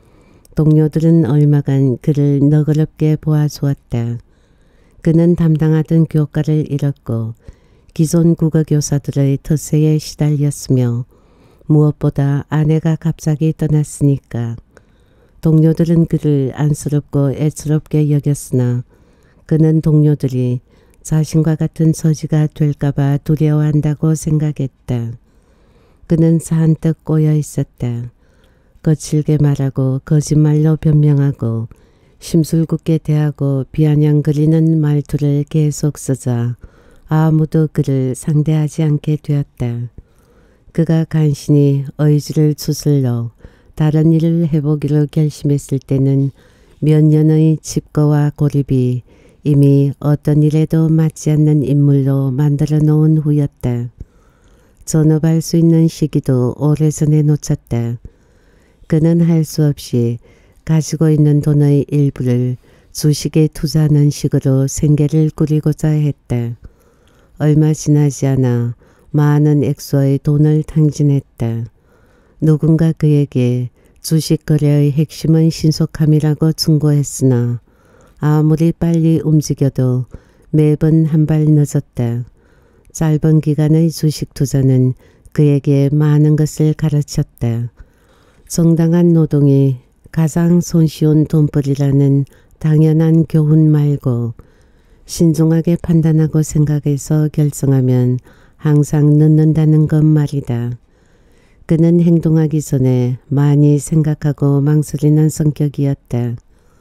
동료들은 얼마간 그를 너그럽게 보아주었다. 그는 담당하던 교과를 잃었고 기존 국어교사들의 텃세에 시달렸으며 무엇보다 아내가 갑자기 떠났으니까 동료들은 그를 안쓰럽고 애처롭게 여겼으나 그는 동료들이 자신과 같은 처지가 될까봐 두려워한다고 생각했다. 그는 산뜻 꼬여 있었다. 거칠게 말하고 거짓말로 변명하고 심술궂게 대하고 비아냥거리는 말투를 계속 쓰자 아무도 그를 상대하지 않게 되었다. 그가 간신히 의지를 추슬러 다른 일을 해보기로 결심했을 때는 몇 년의 집거와 고립이 이미 어떤 일에도 맞지 않는 인물로 만들어 놓은 후였다. 전업할 수 있는 시기도 오래전에 놓쳤다. 그는 할 수 없이 가지고 있는 돈의 일부를 주식에 투자하는 식으로 생계를 꾸리고자 했다. 얼마 지나지 않아 많은 액수의 돈을 탕진했다. 누군가 그에게 주식 거래의 핵심은 신속함이라고 충고했으나 아무리 빨리 움직여도 매번 한 발 늦었다. 짧은 기간의 주식 투자는 그에게 많은 것을 가르쳤다. 정당한 노동이 가장 손쉬운 돈벌이라는 당연한 교훈 말고 신중하게 판단하고 생각해서 결정하면 항상 늦는다는 것 말이다. 그는 행동하기 전에 많이 생각하고 망설이는 성격이었다.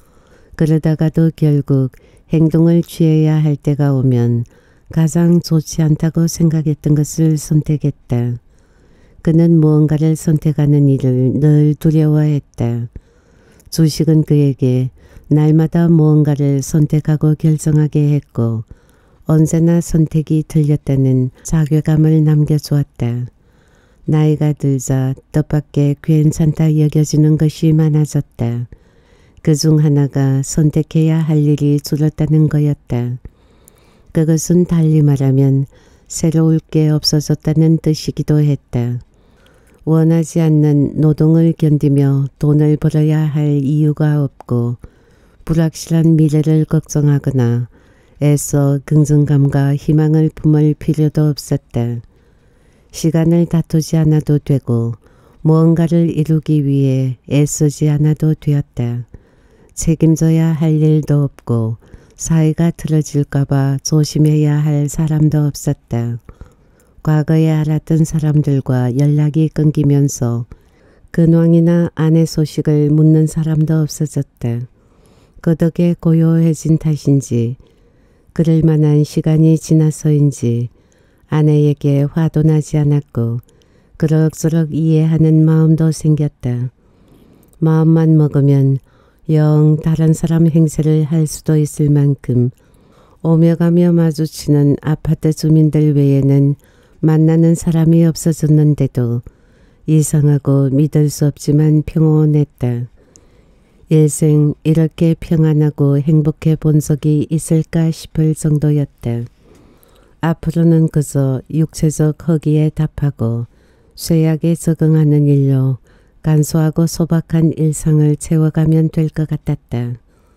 그러다가도 결국 행동을 취해야 할 때가 오면 가장 좋지 않다고 생각했던 것을 선택했다. 그는 무언가를 선택하는 일을 늘 두려워했다. 주식은 그에게 날마다 무언가를 선택하고 결정하게 했고 언제나 선택이 틀렸다는 자괴감을 남겨주었다. 나이가 들자 뜻밖의 괜찮다 여겨지는 것이 많아졌다. 그중 하나가 선택해야 할 일이 줄었다는 거였다. 그것은 달리 말하면 새로울 게 없어졌다는 뜻이기도 했다. 원하지 않는 노동을 견디며 돈을 벌어야 할 이유가 없고 불확실한 미래를 걱정하거나 애써 긍정감과 희망을 품을 필요도 없었다. 시간을 다투지 않아도 되고 무언가를 이루기 위해 애쓰지 않아도 되었다. 책임져야 할 일도 없고 사이가 틀어질까봐 조심해야 할 사람도 없었다. 과거에 알았던 사람들과 연락이 끊기면서 근황이나 아내 소식을 묻는 사람도 없어졌다. 그 덕에 고요해진 탓인지 그럴 만한 시간이 지나서인지 아내에게 화도 나지 않았고 그럭저럭 이해하는 마음도 생겼다. 마음만 먹으면 영 다른 사람 행세를 할 수도 있을 만큼 오며 가며 마주치는 아파트 주민들 외에는 만나는 사람이 없어졌는데도 이상하고 믿을 수 없지만 평온했다. 일생 이렇게 평안하고 행복해 본 적이 있을까 싶을 정도였다. 앞으로는 그저 육체적 허기에 답하고 쇠약에 적응하는 일로 간소하고 소박한 일상을 채워가면 될 것 같았다.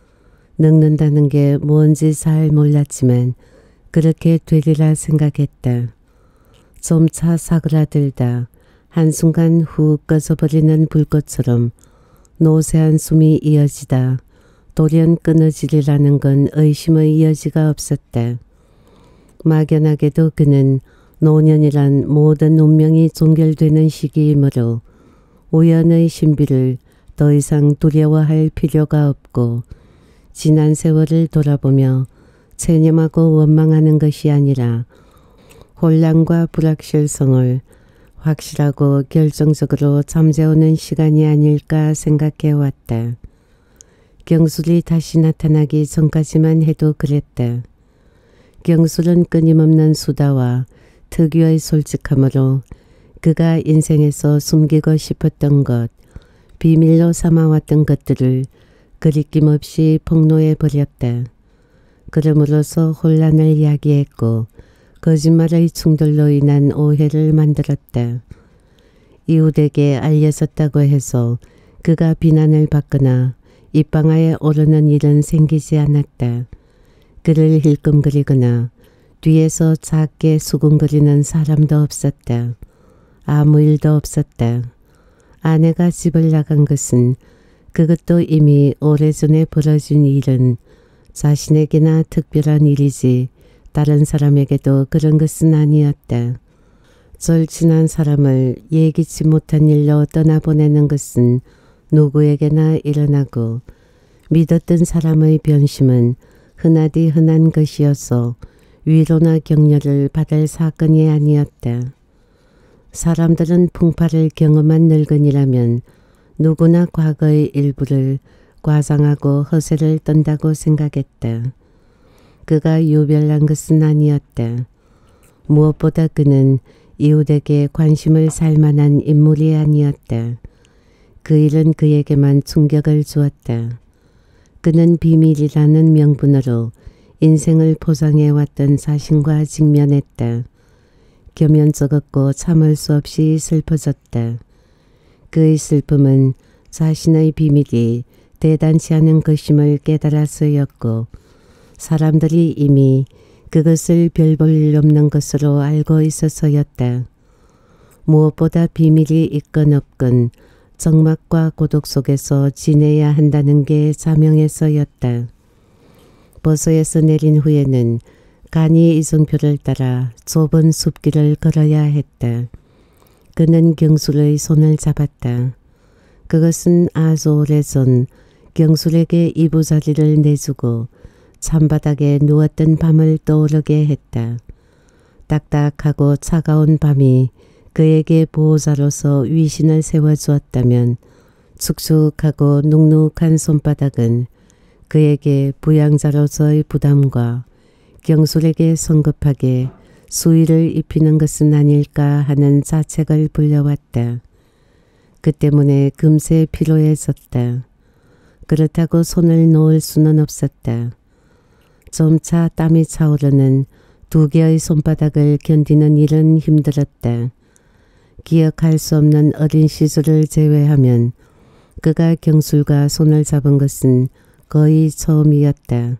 늙는다는 게 뭔지 잘 몰랐지만 그렇게 되리라 생각했다. 점차 사그라들다 한순간 훅 꺼져버리는 불꽃처럼 노쇠한 숨이 이어지다 돌연 끊어지리라는 건 의심의 여지가 없었다. 막연하게도 그는 노년이란 모든 운명이 종결되는 시기이므로 우연의 신비를 더 이상 두려워할 필요가 없고 지난 세월을 돌아보며 체념하고 원망하는 것이 아니라 혼란과 불확실성을 확실하고 결정적으로 잠재우는 시간이 아닐까 생각해왔다. 경술이 다시 나타나기 전까지만 해도 그랬다. 경술은 끊임없는 수다와 특유의 솔직함으로 그가 인생에서 숨기고 싶었던 것, 비밀로 삼아왔던 것들을 그리낌 없이 폭로해버렸다. 그럼으로써 혼란을 야기했고 거짓말의 충돌로 인한 오해를 만들었다. 이웃에게 알려졌다고 해서 그가 비난을 받거나 입방아에 오르는 일은 생기지 않았다. 그를 힐끔거리거나 뒤에서 작게 수군거리는 사람도 없었다. 아무 일도 없었다. 아내가 집을 나간 것은 그것도 이미 오래전에 벌어진 일은 자신에게나 특별한 일이지 다른 사람에게도 그런 것은 아니었다. 절친한 사람을 예기치 못한 일로 떠나보내는 것은 누구에게나 일어나고 믿었던 사람의 변심은 흔하디 흔한 것이어서 위로나 격려를 받을 사건이 아니었다. 사람들은 풍파를 경험한 늙은이라면 누구나 과거의 일부를 과장하고 허세를 떤다고 생각했다. 그가 유별난 것은 아니었다. 무엇보다 그는 이웃에게 관심을 살 만한 인물이 아니었다. 그 일은 그에게만 충격을 주었다. 그는 비밀이라는 명분으로 인생을 포장해왔던 자신과 직면했다. 겸연쩍었고 참을 수 없이 슬퍼졌다. 그의 슬픔은 자신의 비밀이 대단치 않은 것임을 깨달아서였고 사람들이 이미 그것을 별 볼 일 없는 것으로 알고 있어서였다. 무엇보다 비밀이 있건 없건 적막과 고독 속에서 지내야 한다는 게 자명해서였다. 버스에서 내린 후에는 간이 이정표를 따라 좁은 숲길을 걸어야 했다. 그는 경술의 손을 잡았다. 그것은 아주 오래전 경술에게 이부자리를 내주고 산바닥에 누웠던 밤을 떠오르게 했다. 딱딱하고 차가운 밤이 그에게 보호자로서 위신을 세워주었다면 축축하고 눅눅한 손바닥은 그에게 부양자로서의 부담과 경술에게 성급하게 수위를 입히는 것은 아닐까 하는 자책을 불려왔다. 그 때문에 금세 피로해졌다. 그렇다고 손을 놓을 수는 없었다. 점차 땀이 차오르는 두 개의 손바닥을 견디는 일은 힘들었다. 기억할 수 없는 어린 시절을 제외하면 그가 경술과 손을 잡은 것은 거의 처음이었다.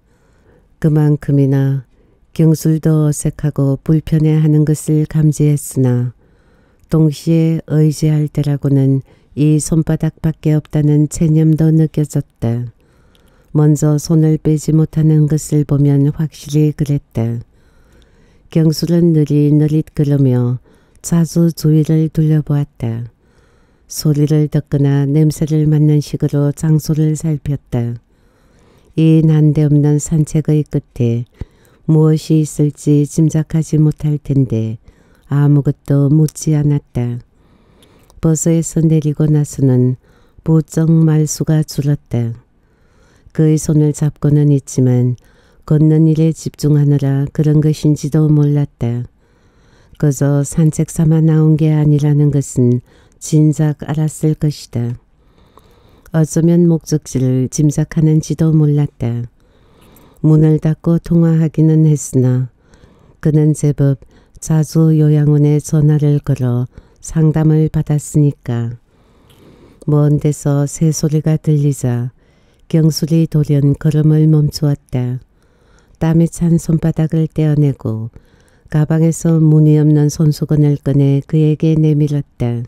그만큼이나 경술도 어색하고 불편해하는 것을 감지했으나 동시에 의지할 때라고는 이 손바닥밖에 없다는 체념도 느껴졌다. 먼저 손을 빼지 못하는 것을 보면 확실히 그랬다. 경술은 느릿느릿 걸으며 자주 주위를 둘러보았다. 소리를 듣거나 냄새를 맡는 식으로 장소를 살폈다. 이 난데없는 산책의 끝에 무엇이 있을지 짐작하지 못할 텐데 아무것도 묻지 않았다. 버스에서 내리고 나서는 부쩍 말수가 줄었다. 그의 손을 잡고는 있지만 걷는 일에 집중하느라 그런 것인지도 몰랐다. 그저 산책 삼아 나온 게 아니라는 것은 진작 알았을 것이다. 어쩌면 목적지를 짐작하는지도 몰랐다. 문을 닫고 통화하기는 했으나 그는 제법 자주 요양원에 전화를 걸어 상담을 받았으니까. 먼 데서 새소리가 들리자 경술이 돌연 걸음을 멈추었다. 땀이 찬 손바닥을 떼어내고 가방에서 무늬 없는 손수건을 꺼내 그에게 내밀었다.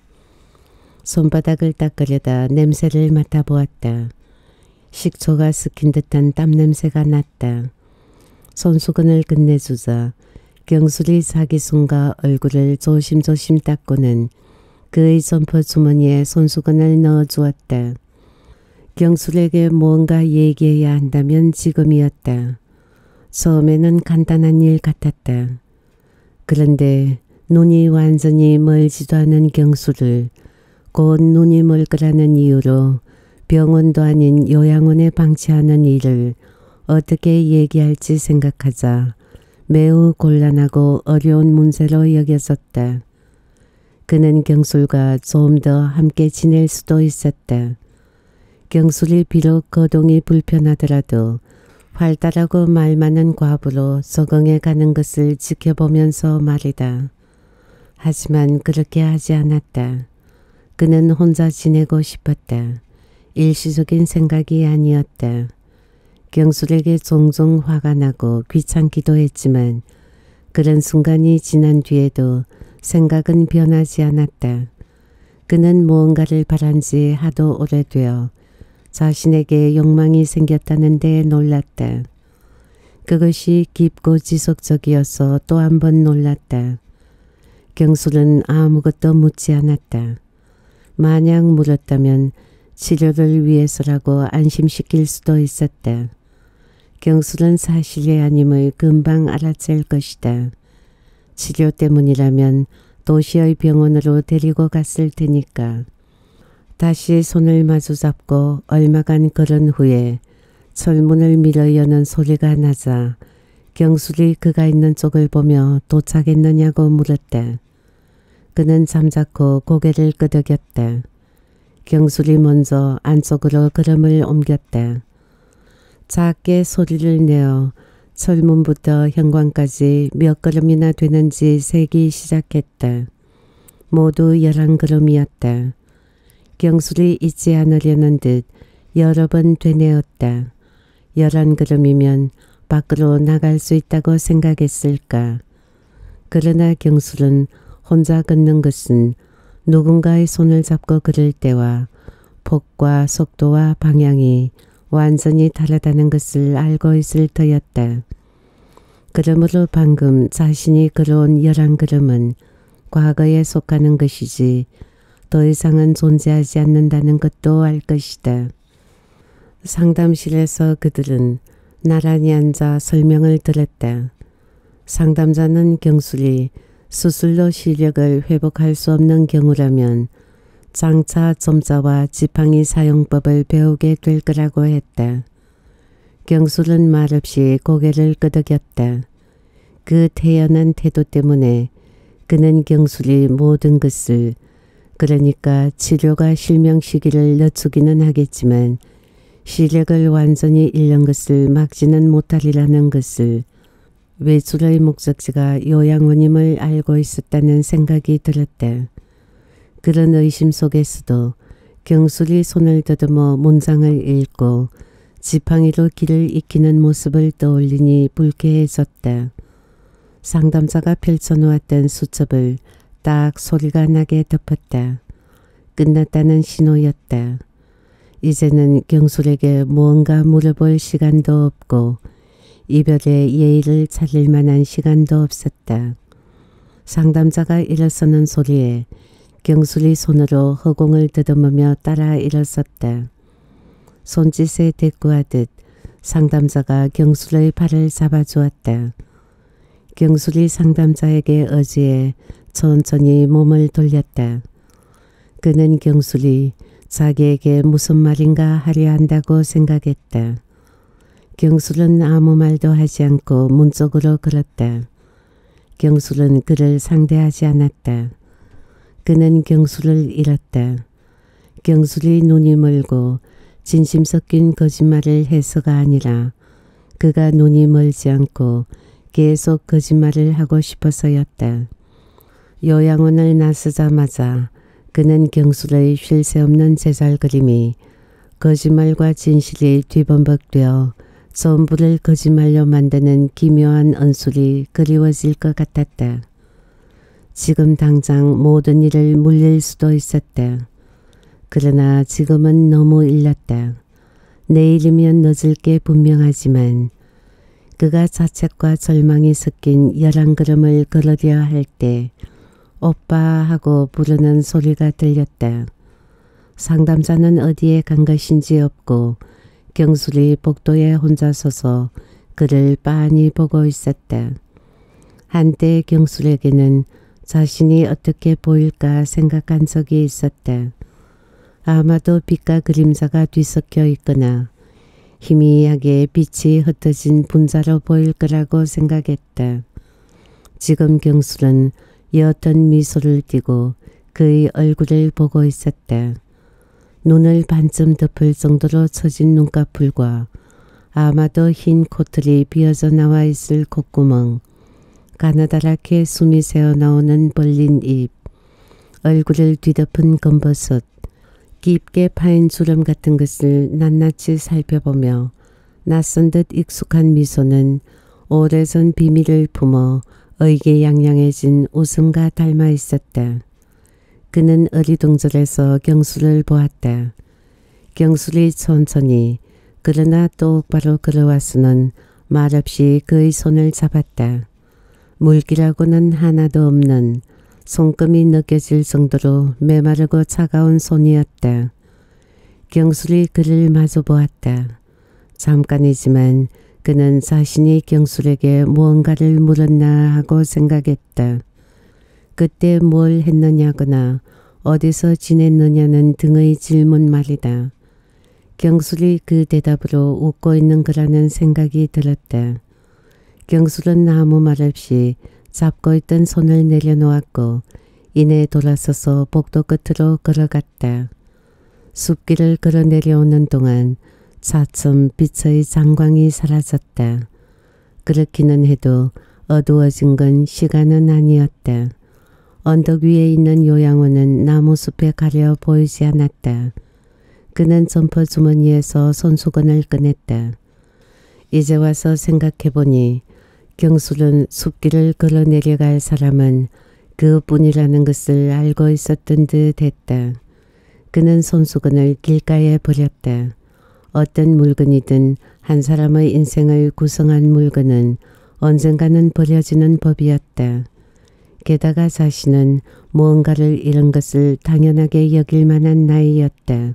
손바닥을 닦으려다 냄새를 맡아보았다. 식초가 섞인 듯한 땀 냄새가 났다. 손수건을 끝내주자 경술이 자기 손과 얼굴을 조심조심 닦고는 그의 점퍼 주머니에 손수건을 넣어주었다. 경술에게 뭔가 얘기해야 한다면 지금이었다. 처음에는 간단한 일 같았다. 그런데 눈이 완전히 멀지도 않은 경술을 곧 눈이 멀 거라는 이유로 병원도 아닌 요양원에 방치하는 일을 어떻게 얘기할지 생각하자 매우 곤란하고 어려운 문제로 여겨졌다. 그는 경술과 좀 더 함께 지낼 수도 있었다. 경술이 비록 거동이 불편하더라도 활달하고 말 많은 과부로 적응해 가는 것을 지켜보면서 말이다. 하지만 그렇게 하지 않았다. 그는 혼자 지내고 싶었다. 일시적인 생각이 아니었다. 경술에게 종종 화가 나고 귀찮기도 했지만 그런 순간이 지난 뒤에도 생각은 변하지 않았다. 그는 무언가를 바란 지 하도 오래되어 자신에게 욕망이 생겼다는 데 놀랐다. 그것이 깊고 지속적이어서 또 한 번 놀랐다. 경술은 아무것도 묻지 않았다. 만약 물었다면 치료를 위해서라고 안심시킬 수도 있었다. 경술은 사실이 아님을 금방 알아챌 것이다. 치료 때문이라면 도시의 병원으로 데리고 갔을 테니까. 다시 손을 마주잡고 얼마간 걸은 후에 철문을 밀어 여는 소리가 나자 경술이 그가 있는 쪽을 보며 도착했느냐고 물었다. 그는 잠자코 고개를 끄덕였다. 경술이 먼저 안쪽으로 걸음을 옮겼다. 작게 소리를 내어 철문부터 현관까지 몇 걸음이나 되는지 세기 시작했다. 모두 열한 걸음이었다. 경술이 잊지 않으려는 듯 여러 번 되뇌었다. 열한 걸음이면 밖으로 나갈 수 있다고 생각했을까. 그러나 경술은 혼자 걷는 것은 누군가의 손을 잡고 걸을 때와 폭과 속도와 방향이 완전히 다르다는 것을 알고 있을 터였다. 그러므로 방금 자신이 걸어온 열한 걸음은 과거에 속하는 것이지 더 이상은 존재하지 않는다는 것도 알 것이다. 상담실에서 그들은 나란히 앉아 설명을 들었다. 상담자는 경술이 수술로 시력을 회복할 수 없는 경우라면 장차 점자와 지팡이 사용법을 배우게 될 거라고 했다. 경술은 말없이 고개를 끄덕였다. 그 태연한 태도 때문에 그는 경술이 모든 것을, 그러니까 치료가 실명 시기를 늦추기는 하겠지만 시력을 완전히 잃는 것을 막지는 못하리라는 것을, 외출의 목적지가 요양원임을 알고 있었다는 생각이 들었다. 그런 의심 속에서도 경술이 손을 더듬어 문장을 읽고 지팡이로 길을 익히는 모습을 떠올리니 불쾌해졌다. 상담자가 펼쳐놓았던 수첩을 딱 소리가 나게 덮었다. 끝났다는 신호였다. 이제는 경술에게 무언가 물어볼 시간도 없고 이별의 예의를 차릴 만한 시간도 없었다. 상담자가 일어서는 소리에 경술이 손으로 허공을 더듬으며 따라 일어섰다. 손짓에 대꾸하듯 상담자가 경술의 발을 잡아주었다. 경술이 상담자에게 어지에 천천히 몸을 돌렸다. 그는 경술이 자기에게 무슨 말인가 하려 한다고 생각했다. 경술은 아무 말도 하지 않고 문 쪽으로 걸었다. 경술은 그를 상대하지 않았다. 그는 경술을 잃었다. 경술이 눈이 멀고 진심 섞인 거짓말을 해서가 아니라 그가 눈이 멀지 않고 계속 거짓말을 하고 싶어서였다. 요양원을 나서자마자 그는 경술의 쉴 새 없는 제잘그림이 거짓말과 진실이 뒤범벅되어 전부를 거짓말로 만드는 기묘한 언술이 그리워질 것 같았다. 지금 당장 모든 일을 물릴 수도 있었다. 그러나 지금은 너무 일렀다. 내일이면 늦을 게 분명하지만 그가 자책과 절망이 섞인 열한 걸음을 걸으려 할 때 오빠 하고 부르는 소리가 들렸다. 상담자는 어디에 간 것인지 없고 경술이 복도에 혼자 서서 그를 빤히 보고 있었다. 한때 경술에게는 자신이 어떻게 보일까 생각한 적이 있었다. 아마도 빛과 그림자가 뒤섞여 있거나 희미하게 빛이 흩어진 분자로 보일 거라고 생각했다. 지금 경술은 옅은 미소를 띠고 그의 얼굴을 보고 있었다. 눈을 반쯤 덮을 정도로 처진 눈꺼풀과 아마도 흰 코털이 비어져 나와 있을 콧구멍, 가느다랗게 숨이 새어나오는 벌린 입, 얼굴을 뒤덮은 검버섯, 깊게 파인 주름 같은 것을 낱낱이 살펴보며 낯선 듯 익숙한 미소는 오래전 비밀을 품어 의기양양해진 웃음과 닮아 있었다. 그는 어리둥절해서 경술을 보았다. 경술이 천천히 그러나 똑바로 걸어와서는 말없이 그의 손을 잡았다. 물기라고는 하나도 없는 손금이 느껴질 정도로 메마르고 차가운 손이었다. 경술이 그를 마주 보았다. 잠깐이지만 그는 자신이 경술에게 무언가를 물었나 하고 생각했다. 그때 뭘 했느냐거나 어디서 지냈느냐는 등의 질문 말이다. 경술이 그 대답으로 웃고 있는 거라는 생각이 들었다. 경술은 아무 말 없이 잡고 있던 손을 내려놓았고 이내 돌아서서 복도 끝으로 걸어갔다. 숲길을 걸어 내려오는 동안 차츰 빛의 장광이 사라졌다. 그렇기는 해도 어두워진 건 시간은 아니었다. 언덕 위에 있는 요양원은 나무숲에 가려 보이지 않았다. 그는 점퍼 주머니에서 손수건을 꺼냈다. 이제 와서 생각해보니 경술은 숲길을 걸어 내려갈 사람은 그뿐이라는 것을 알고 있었던 듯 했다. 그는 손수건을 길가에 버렸다. 어떤 물건이든 한 사람의 인생을 구성한 물건은 언젠가는 버려지는 법이었다. 게다가 자신은 무언가를 잃은 것을 당연하게 여길 만한 나이였다.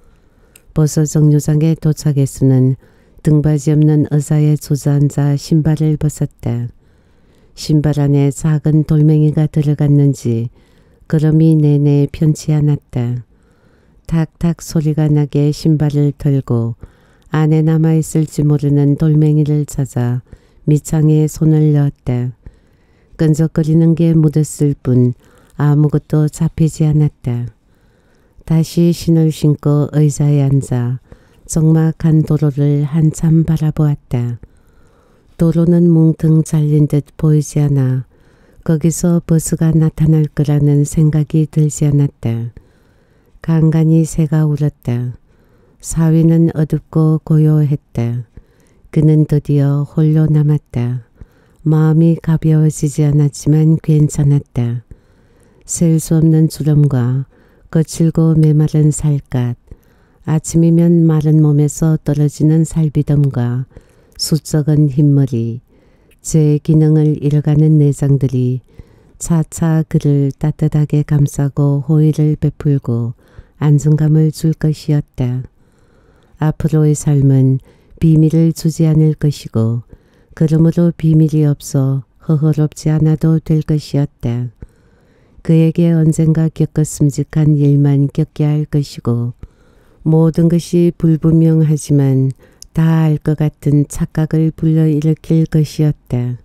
버섯 정류장에 도착해서는 등받이 없는 의자에 주저앉아 신발을 벗었다. 신발 안에 작은 돌멩이가 들어갔는지 걸음이 내내 편치 않았다. 탁탁 소리가 나게 신발을 털고 안에 남아있을지 모르는 돌멩이를 찾아 밑창에 손을 넣었다. 끈적거리는 게 묻었을 뿐 아무것도 잡히지 않았다. 다시 신을 신고 의자에 앉아 적막한 도로를 한참 바라보았다. 도로는 뭉텅 잘린 듯 보이지 않아 거기서 버스가 나타날 거라는 생각이 들지 않았다. 간간히 새가 울었다. 사위는 어둡고 고요했다. 그는 드디어 홀로 남았다. 마음이 가벼워지지 않았지만 괜찮았다. 셀 수 없는 주름과 거칠고 메마른 살갗, 아침이면 마른 몸에서 떨어지는 살비듬과 수쩍은 흰머리, 제 기능을 잃어가는 내장들이 차차 그를 따뜻하게 감싸고 호의를 베풀고 안정감을 줄 것이었다. 앞으로의 삶은 비밀을 주지 않을 것이고 그러므로 비밀이 없어 허허롭지 않아도 될 것이었다. 그에게 언젠가 겪었음직한 일만 겪게 할 것이고 모든 것이 불분명하지만 다 알 것 같은 착각을 불러일으킬 것이었다.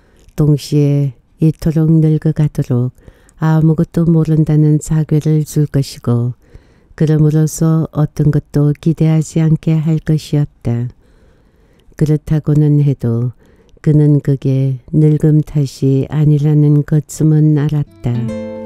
동시에 이토록 늙어가도록 아무것도 모른다는 자괴를 줄 것이고 그럼으로써 어떤 것도 기대하지 않게 할 것이었다. 그렇다고는 해도 그는 그게 늙음 탓이 아니라는 것쯤은 알았다.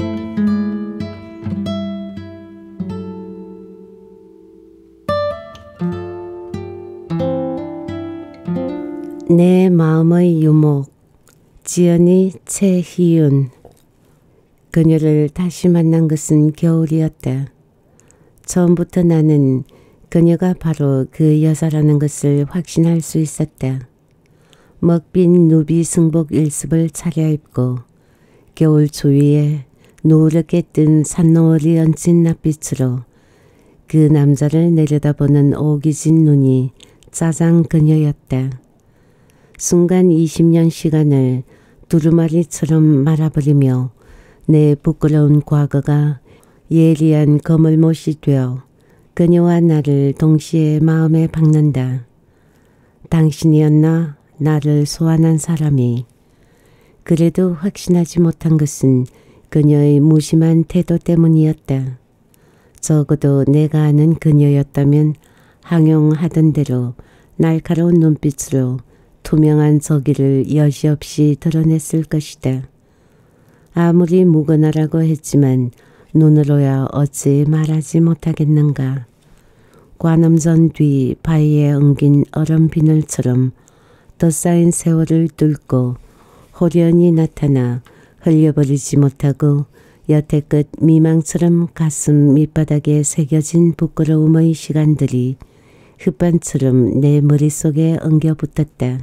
내 마음의 유목, 지연이 최희윤. 그녀를 다시 만난 것은 겨울이었다. 처음부터 나는 그녀가 바로 그 여자라는 것을 확신할 수 있었다. 먹빈 누비 승복 일습을 차려입고 겨울 추위에 노랗게 뜬 산노을이 얹힌 낯빛으로 그 남자를 내려다보는 오기진 눈이 짜장 그녀였다. 순간 이십 년 시간을 두루마리처럼 말아버리며 내 부끄러운 과거가 예리한 거물못이 되어 그녀와 나를 동시에 마음에 박는다. 당신이었나 나를 소환한 사람이. 그래도 확신하지 못한 것은 그녀의 무심한 태도 때문이었다. 적어도 내가 아는 그녀였다면 항용하던 대로 날카로운 눈빛으로 투명한 저기를 여지없이 드러냈을 것이다. 아무리 무거나라고 했지만 눈으로야 어찌 말하지 못하겠는가. 관음전 뒤 바위에 엉긴 얼음 비늘처럼 덧쌓인 세월을 뚫고 호련히 나타나 흘려버리지 못하고 여태껏 미망처럼 가슴 밑바닥에 새겨진 부끄러움의 시간들이 흙반처럼 내 머릿속에 엉겨붙었다.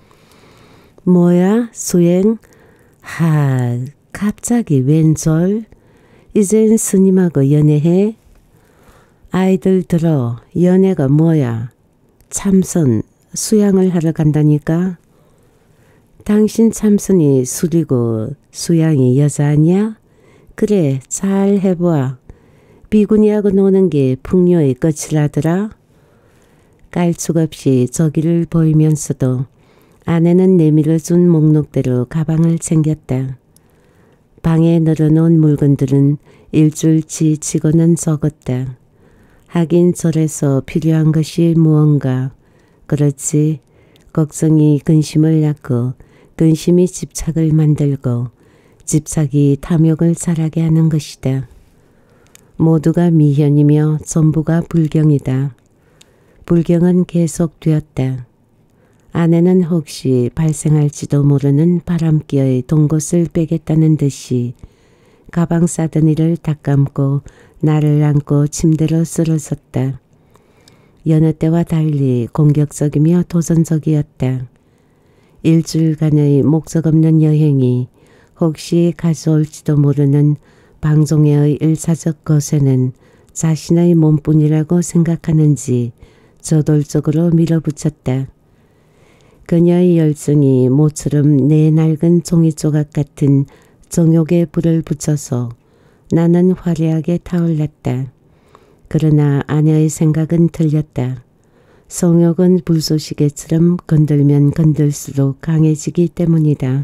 뭐야? 수행? 하, 갑자기 웬절? 이젠 스님하고 연애해? 아이들 들어, 연애가 뭐야? 참선, 수양을 하러 간다니까? 당신 참선이 술이고 수양이 여자 아니야? 그래, 잘 해보아. 비구니하고 노는 게 풍요의 끝이라더라? 깔축 없이 저기를 보이면서도 아내는 내밀어준 목록대로 가방을 챙겼다. 방에 널어놓은 물건들은 일줄치 치고는 적었다. 하긴 절에서 필요한 것이 무언가. 그렇지, 걱정이 근심을 낳고 근심이 집착을 만들고 집착이 탐욕을 자라게 하는 것이다. 모두가 미현이며 전부가 불경이다. 불경은 계속되었다. 아내는 혹시 발생할지도 모르는 바람기의 동곳을 빼겠다는 듯이 가방 싸드니를 딱 감고 나를 안고 침대로 쓰러졌다. 여느 때와 달리 공격적이며 도전적이었다. 일주일간의 목적 없는 여행이 혹시 가져올지도 모르는 방종의 일차적 거세는 자신의 몸뿐이라고 생각하는지 저돌적으로 밀어붙였다. 그녀의 열정이 모처럼 내 낡은 종이조각 같은 정욕에 불을 붙여서 나는 화려하게 타올랐다. 그러나 아내의 생각은 틀렸다. 성욕은 불쏘시개처럼 건들면 건들수록 강해지기 때문이다.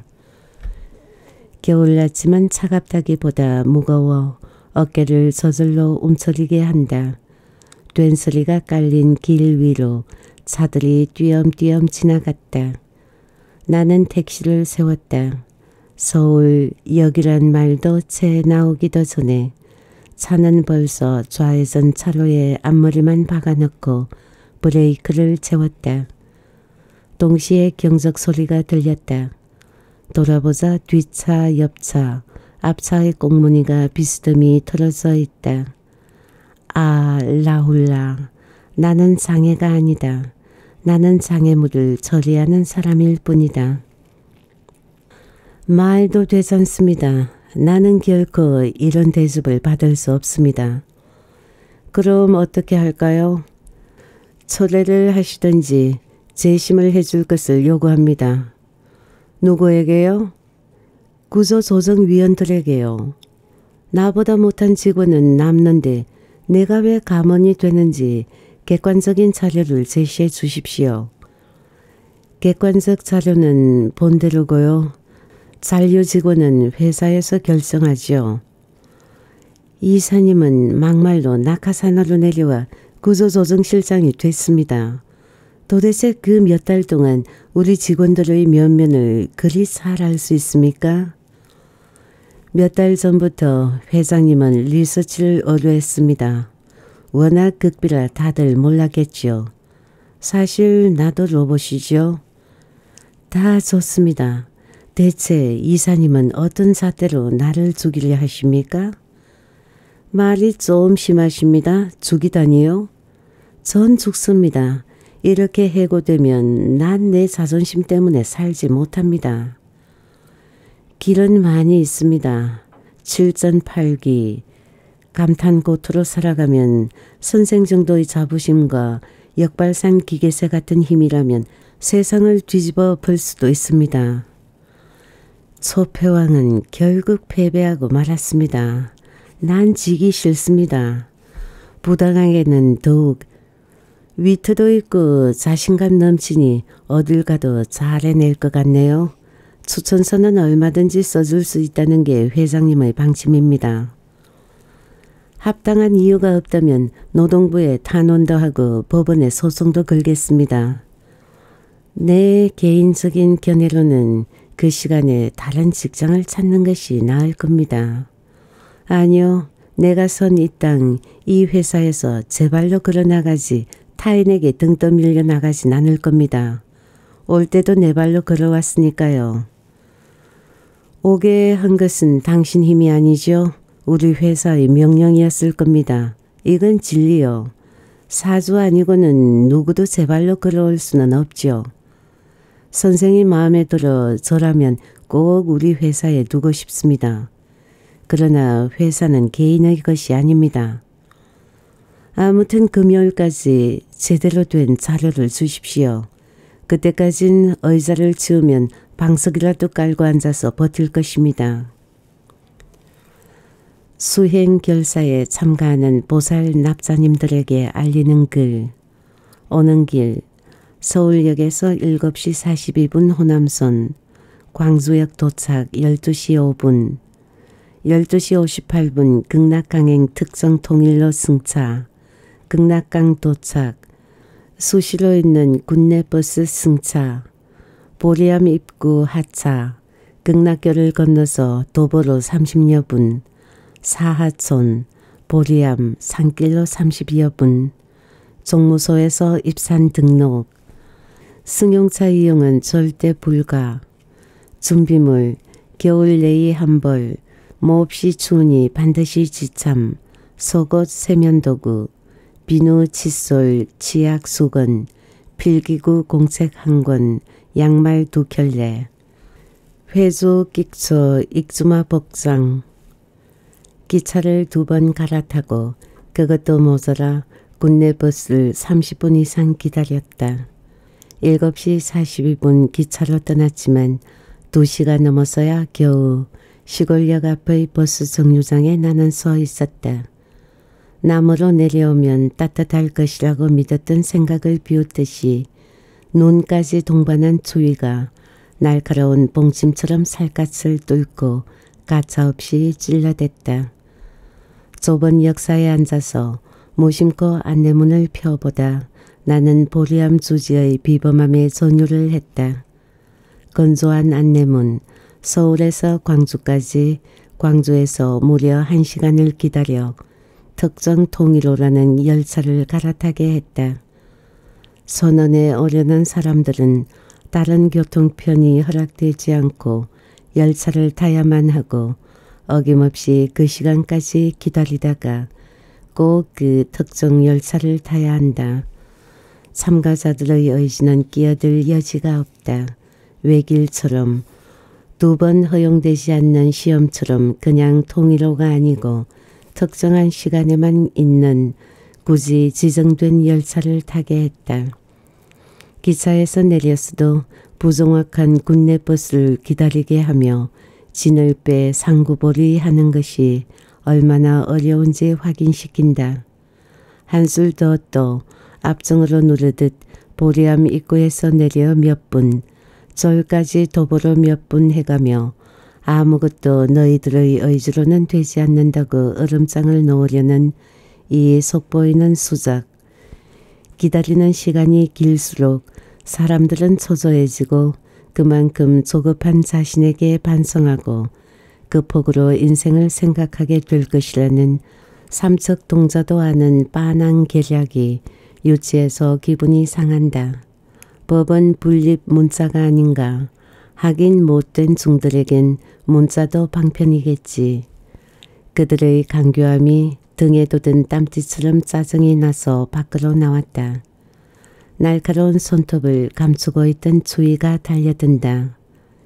겨울 아침은 차갑다기보다 무거워 어깨를 저절로 움츠리게 한다. 된소리가 깔린 길 위로 차들이 띄엄띄엄 지나갔다. 나는 택시를 세웠다. 서울 역이란 말도 채 나오기도 전에 차는 벌써 좌회전 차로에 앞머리만 박아놓고 브레이크를 채웠다. 동시에 경적 소리가 들렸다. 돌아보자 뒷차, 옆차, 앞차의 꽁무니가 비스듬히 틀어져 있다. 아, 라훌라. 나는 장애가 아니다. 나는 장애물을 처리하는 사람일 뿐이다. 말도 되지 않습니다. 나는 결코 이런 대접을 받을 수 없습니다. 그럼 어떻게 할까요? 초래를 하시든지 재심을 해줄 것을 요구합니다. 누구에게요? 구조조정위원들에게요. 나보다 못한 직원은 남는데 내가 왜 감원이 되는지 객관적인 자료를 제시해 주십시오. 객관적 자료는 본대로고요. 잔류 직원은 회사에서 결정하지요. 이사님은 막말로 낙하산으로 내려와 구조조정실장이 됐습니다. 도대체 그 몇 달 동안 우리 직원들의 면면을 그리 잘 알 수 있습니까? 몇 달 전부터 회장님은 리서치를 의뢰했습니다. 워낙 극비라 다들 몰랐겠죠. 사실 나도 로봇이죠. 다 좋습니다. 대체 이사님은 어떤 잣대로 나를 죽이려 하십니까? 말이 좀 심하십니다. 죽이다니요? 전 죽습니다. 이렇게 해고되면 난 내 자존심 때문에 살지 못합니다. 길은 많이 있습니다. 칠전팔기. 감탄고토로 살아가면 선생 정도의 자부심과 역발상 기계세 같은 힘이라면 세상을 뒤집어 볼 수도 있습니다. 초패왕은 결국 패배하고 말았습니다. 난 지기 싫습니다. 부당하게는 더욱 위트도 있고 자신감 넘치니 어딜 가도 잘 해낼 것 같네요. 추천서는 얼마든지 써줄 수 있다는 게 회장님의 방침입니다. 합당한 이유가 없다면 노동부에 탄원도 하고 법원에 소송도 걸겠습니다. 내 개인적인 견해로는 그 시간에 다른 직장을 찾는 것이 나을 겁니다. 아니요. 내가 선 이 땅, 이 회사에서 제 발로 걸어나가지 타인에게 등 떠밀려 나가진 않을 겁니다. 올 때도 내 발로 걸어왔으니까요. 오게 한 것은 당신 힘이 아니죠. 우리 회사의 명령이었을 겁니다. 이건 진리요. 사주 아니고는 누구도 제 발로 걸어올 수는 없죠. 선생이 마음에 들어 저라면 꼭 우리 회사에 두고 싶습니다. 그러나 회사는 개인의 것이 아닙니다. 아무튼 금요일까지 제대로 된 자료를 주십시오. 그때까진 의자를 치우면 방석이라도 깔고 앉아서 버틸 것입니다. 수행 결사에 참가하는 보살 납자님들에게 알리는 글. 오는 길 서울역에서 일곱 시 사십이 분 호남선, 광주역 도착 열두 시 오 분, 열두 시 오십팔 분 극락강행 특정 통일로 승차, 극락강 도착, 수시로 있는 군내버스 승차, 보리암 입구 하차, 극락교를 건너서 도보로 삼십여 분, 사하촌, 보리암 산길로 삼십여 분, 종무소에서 입산 등록, 승용차 이용은 절대 불가, 준비물, 겨울 내의 한벌, 몹시 추우니 반드시 지참, 속옷 세면도구, 비누 칫솔, 치약 수건, 필기구 공책 한 권, 양말 두 켤레, 회조 끽초 익주마 복장, 기차를 두 번 갈아타고 그것도 모자라 군내버스를 삼십 분 이상 기다렸다. 일곱 시 사십이 분 기차로 떠났지만 두 시가 넘어서야 겨우 시골역 앞의 버스 정류장에 나는 서 있었다. 남으로 내려오면 따뜻할 것이라고 믿었던 생각을 비웃듯이 눈까지 동반한 추위가 날카로운 봉침처럼 살갗을 뚫고 가차없이 찔러댔다. 좁은 역사에 앉아서 무심코 안내문을 펴보다 나는 보리암 주지의 비범함에 전율을 했다. 건조한 안내문, 서울에서 광주까지, 광주에서 무려 한 시간을 기다려 특정 통일호라는 열차를 갈아타게 했다. 선언에 오려는 사람들은 다른 교통편이 허락되지 않고 열차를 타야만 하고 어김없이 그 시간까지 기다리다가 꼭 그 특정 열차를 타야 한다. 참가자들의 의지는 끼어들 여지가 없다. 외길처럼 두 번 허용되지 않는 시험처럼 그냥 통일호가 아니고 특정한 시간에만 있는 굳이 지정된 열차를 타게 했다. 기차에서 내렸어도 부정확한 군내버스를 기다리게 하며 진을 빼 상구보리 하는 것이 얼마나 어려운지 확인시킨다. 한술 더 떠 앞정으로 누르듯 보리암 입구에서 내려 몇 분, 절까지 도보로 몇 분 해가며 아무것도 너희들의 의지로는 되지 않는다고 얼음장을 놓으려는 이 속보이는 수작. 기다리는 시간이 길수록 사람들은 초조해지고 그만큼 조급한 자신에게 반성하고 그 폭으로 인생을 생각하게 될 것이라는 삼척 동자도 아는 빤한 계략이 유치해서 기분이 상한다. 법은 분립 문자가 아닌가. 하긴 못된 중들에겐 문자도 방편이겠지. 그들의 강교함이 등에 돋은 땀띠처럼 짜증이 나서 밖으로 나왔다. 날카로운 손톱을 감추고 있던 추위가 달려든다.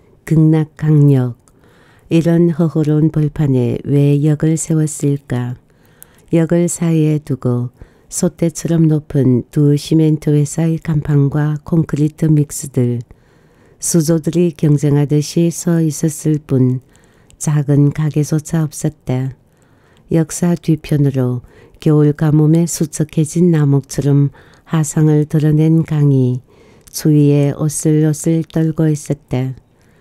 극락강력. 이런 허허로운 벌판에 왜 역을 세웠을까. 역을 사이에 두고 솥대처럼 높은 두 시멘트 회사의 간판과 콘크리트 믹스들, 수조들이 경쟁하듯이 서 있었을 뿐 작은 가게조차 없었다. 역사 뒤편으로 겨울 가뭄에 수척해진 나목처럼 하상을 드러낸 강이 추위에 오슬오슬 떨고 있었다.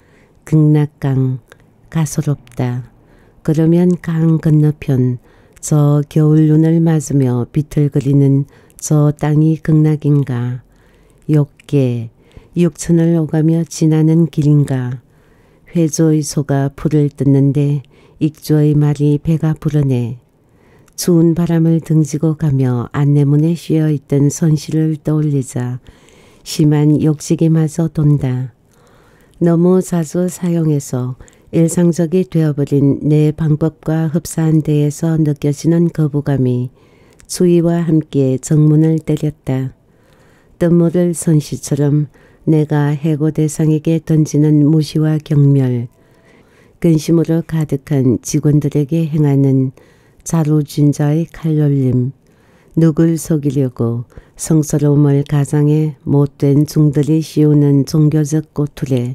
극락강, 가소롭다. 그러면 강 건너편 저 겨울 눈을 맞으며 비틀거리는 저 땅이 극락인가. 욕계, 육천을 오가며 지나는 길인가. 회조의 소가 풀을 뜯는데 익조의 말이 배가 부르네. 추운 바람을 등지고 가며 안내문에 씌어있던 손실을 떠올리자 심한 욕식이 마저 돈다. 너무 자주 사용해서 일상적이 되어버린 내 방법과 흡사한 데에서 느껴지는 거부감이 추위와 함께 정문을 때렸다. 뜬물을 선시처럼 내가 해고 대상에게 던지는 무시와 경멸, 근심으로 가득한 직원들에게 행하는 자루진자의 칼놀림, 누굴 속이려고 성스러움을 가장해 못된 중들이 씌우는 종교적 꼬투레,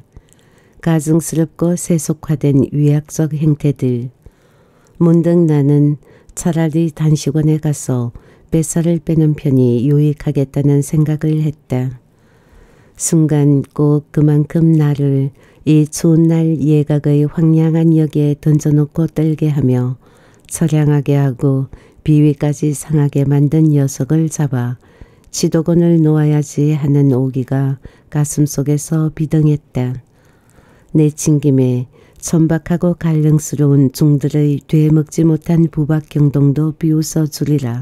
가증스럽고 세속화된 위약적 행태들. 문득 나는 차라리 단식원에 가서 뱃살을 빼는 편이 유익하겠다는 생각을 했다. 순간 꼭 그만큼 나를 이 추운 날 예각의 황량한 역에 던져놓고 떨게 하며 처량하게 하고 비위까지 상하게 만든 녀석을 잡아 지도권을 놓아야지 하는 오기가 가슴속에서 비등했다. 내친김에 천박하고 갈등스러운 중들의 되먹지 못한 부박경동도 비웃어 주리라.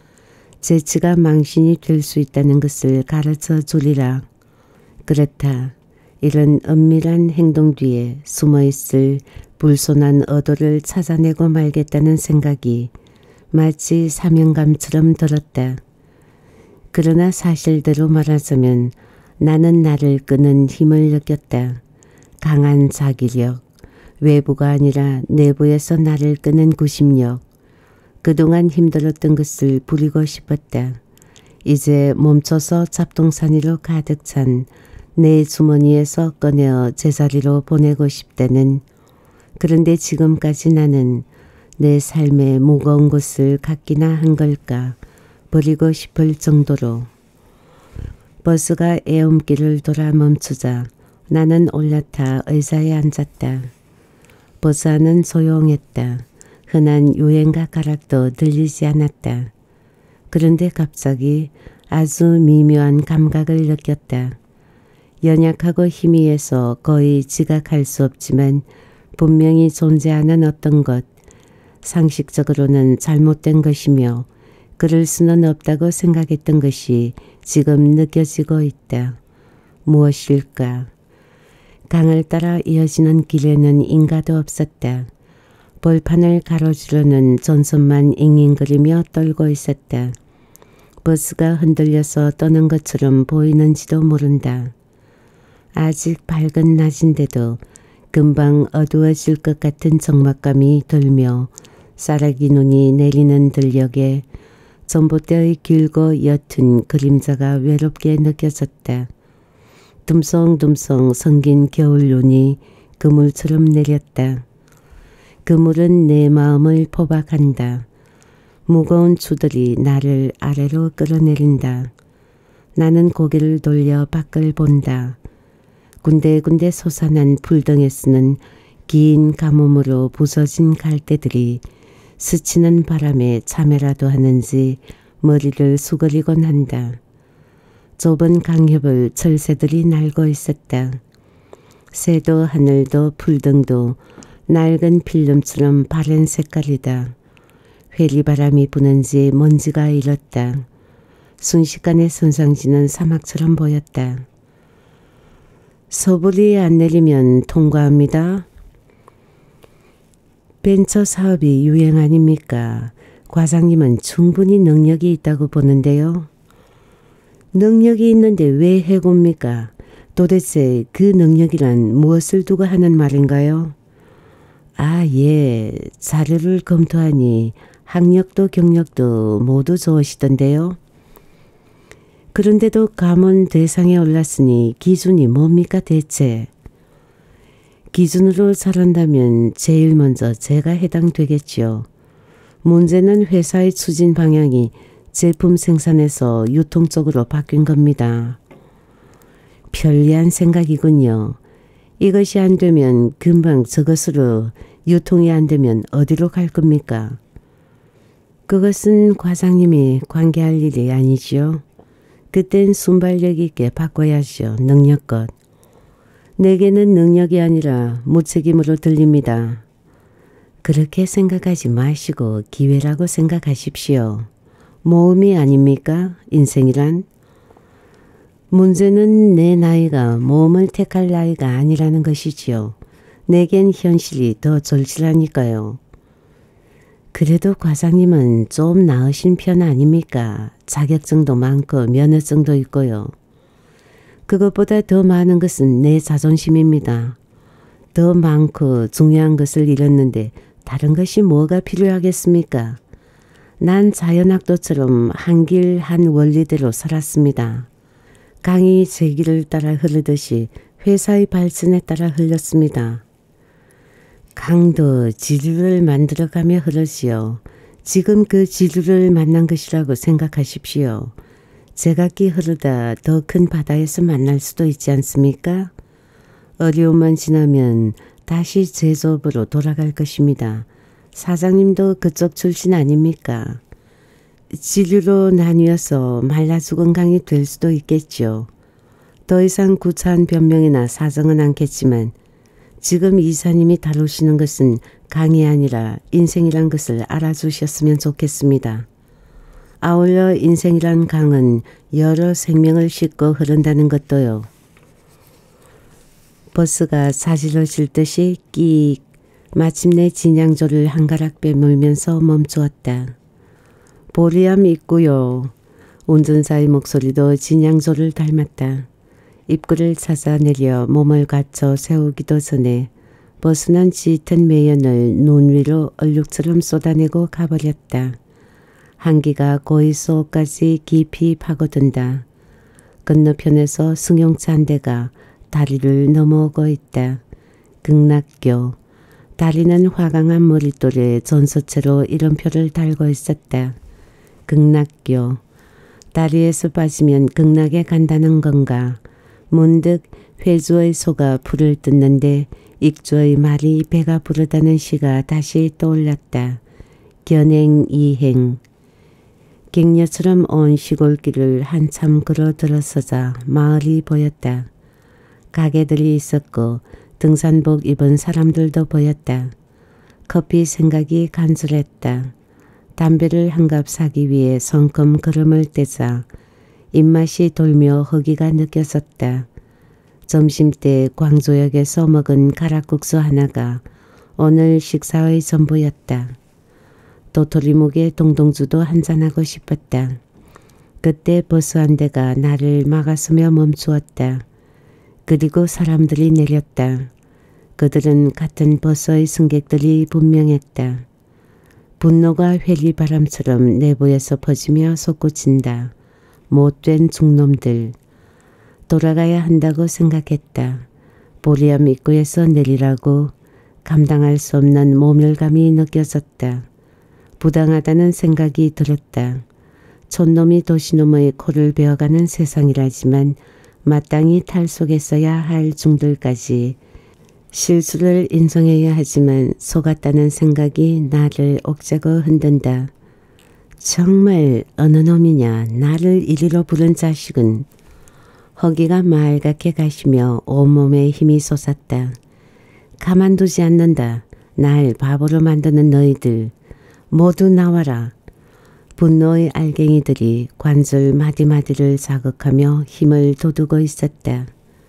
재치가 망신이 될 수 있다는 것을 가르쳐 주리라. 그렇다. 이런 은밀한 행동 뒤에 숨어있을 불손한 의도를 찾아내고 말겠다는 생각이 마치 사명감처럼 들었다. 그러나 사실대로 말하자면 나는 나를 끄는 힘을 느꼈다. 강한 자기력, 외부가 아니라 내부에서 나를 끄는 구심력. 그동안 힘들었던 것을 부리고 싶었다. 이제 멈춰서 잡동사니로 가득 찬 내 주머니에서 꺼내어 제자리로 보내고 싶다는. 그런데 지금까지 나는 내 삶의 무거운 것을 갖기나 한 걸까 버리고 싶을 정도로. 버스가 애엄길을 돌아 멈추자 나는 올라타 의자에 앉았다. 버스 안은 조용했다. 흔한 유행가 가락도 들리지 않았다. 그런데 갑자기 아주 미묘한 감각을 느꼈다. 연약하고 희미해서 거의 지각할 수 없지만 분명히 존재하는 어떤 것, 상식적으로는 잘못된 것이며 그럴 수는 없다고 생각했던 것이 지금 느껴지고 있다. 무엇일까? 강을 따라 이어지는 길에는 인가도 없었다. 벌판을 가로지르는 전선만 잉잉거리며 떨고 있었다. 버스가 흔들려서 떠는 것처럼 보이는지도 모른다. 아직 밝은 낮인데도 금방 어두워질 것 같은 적막감이 들며 쌀아기 눈이 내리는 들녘에 전봇대의 길고 옅은 그림자가 외롭게 느껴졌다. 듬성듬성 성긴 겨울 눈이 그물처럼 내렸다. 그물은 내 마음을 포박한다. 무거운 추들이 나를 아래로 끌어내린다. 나는 고개를 돌려 밖을 본다. 군데군데 솟아난 풀등에 쓰는 긴 가뭄으로 부서진 갈대들이 스치는 바람에 참외라도 하는지 머리를 수그리곤 한다. 좁은 강협을 철새들이 날고 있었다. 새도 하늘도 풀등도 낡은 필름처럼 바랜 색깔이다. 회리바람이 부는지 먼지가 일었다. 순식간에 손상지는 사막처럼 보였다. 소불이 안 내리면 통과합니다. 벤처 사업이 유행 아닙니까? 과장님은 충분히 능력이 있다고 보는데요. 능력이 있는데 왜 해고입니까? 도대체 그 능력이란 무엇을 두고 하는 말인가요? 아, 예. 자료를 검토하니 학력도 경력도 모두 좋으시던데요. 그런데도 감원 대상에 올랐으니 기준이 뭡니까 대체? 기준으로 잘한다면 제일 먼저 제가 해당되겠지요. 문제는 회사의 추진 방향이 제품 생산에서 유통 쪽으로 바뀐 겁니다. 편리한 생각이군요. 이것이 안 되면 금방 저것으로, 유통이 안 되면 어디로 갈 겁니까? 그것은 과장님이 관계할 일이 아니지요. 그땐 순발력 있게 바꿔야죠. 능력껏. 내게는 능력이 아니라 무책임으로 들립니다. 그렇게 생각하지 마시고 기회라고 생각하십시오. 모험이 아닙니까? 인생이란? 문제는 내 나이가 모험을 택할 나이가 아니라는 것이지요. 내겐 현실이 더 절실하니까요. 그래도 과장님은 좀 나으신 편 아닙니까? 자격증도 많고 면허증도 있고요. 그것보다 더 많은 것은 내 자존심입니다. 더 많고 중요한 것을 잃었는데 다른 것이 뭐가 필요하겠습니까? 난 자연학도처럼 한 길 한 원리대로 살았습니다. 강이 제 길을 따라 흐르듯이 회사의 발전에 따라 흘렀습니다. 강도 지류를 만들어가며 흐르지요. 지금 그 지류를 만난 것이라고 생각하십시오. 제각기 흐르다 더 큰 바다에서 만날 수도 있지 않습니까? 어려움만 지나면 다시 제조업으로 돌아갈 것입니다. 사장님도 그쪽 출신 아닙니까? 지류로 나뉘어서 말라 죽은 강이 될 수도 있겠죠. 더 이상 구차한 변명이나 사정은 않겠지만 지금 이사님이 다루시는 것은 강이 아니라 인생이란 것을 알아주셨으면 좋겠습니다. 아울러 인생이란 강은 여러 생명을 싣고 흐른다는 것도요. 버스가 사지러질 듯이 끼익 마침내 진양조를 한가락 빼물면서 멈추었다. 보리함 있고요. 운전사의 목소리도 진양조를 닮았다. 입구를 찾아 내려 몸을 갖춰 세우기도 전에 버스는 짙은 매연을 눈 위로 얼룩처럼 쏟아내고 가버렸다. 한기가 고이 속까지 깊이 파고든다. 건너편에서 승용차 한 대가 다리를 넘어오고 있다. 극락교. 다리는 화강한 머릿돌에 전서체로 이름표를 달고 있었다. 극락교. 다리에서 빠지면 극락에 간다는 건가. 문득 회주의 소가 불을 뜯는데 익주의 말이 배가 부르다는 시가 다시 떠올랐다. 견행이행. 객녀처럼 온 시골길을 한참 걸어 들어서자 마을이 보였다. 가게들이 있었고 등산복 입은 사람들도 보였다. 커피 생각이 간절했다. 담배를 한 갑 사기 위해 성큼 걸음을 떼자 입맛이 돌며 허기가 느껴졌다. 점심때 광조역에서 먹은 가락국수 하나가 오늘 식사의 전부였다. 도토리묵에 동동주도 한잔하고 싶었다. 그때 버스 한 대가 나를 막아서며 멈추었다. 그리고 사람들이 내렸다. 그들은 같은 버스의 승객들이 분명했다. 분노가 회리바람처럼 내부에서 퍼지며 솟구친다. 못된 중놈들. 돌아가야 한다고 생각했다. 보리암 입구에서 내리라고. 감당할 수 없는 모멸감이 느껴졌다. 부당하다는 생각이 들었다. 촌놈이 도시놈의 코를 베어가는 세상이라지만 마땅히 탈속했어야 할 중들까지 실수를 인정해야 하지만 속았다는 생각이 나를 옥죄고 흔든다. 정말 어느 놈이냐 나를 이리로 부른 자식은. 허기가 맑게 가시며 온몸에 힘이 솟았다. 가만두지 않는다. 날 바보로 만드는 너희들 모두 나와라. 분노의 알갱이들이 관절 마디마디를 자극하며 힘을 돋우고 있었다.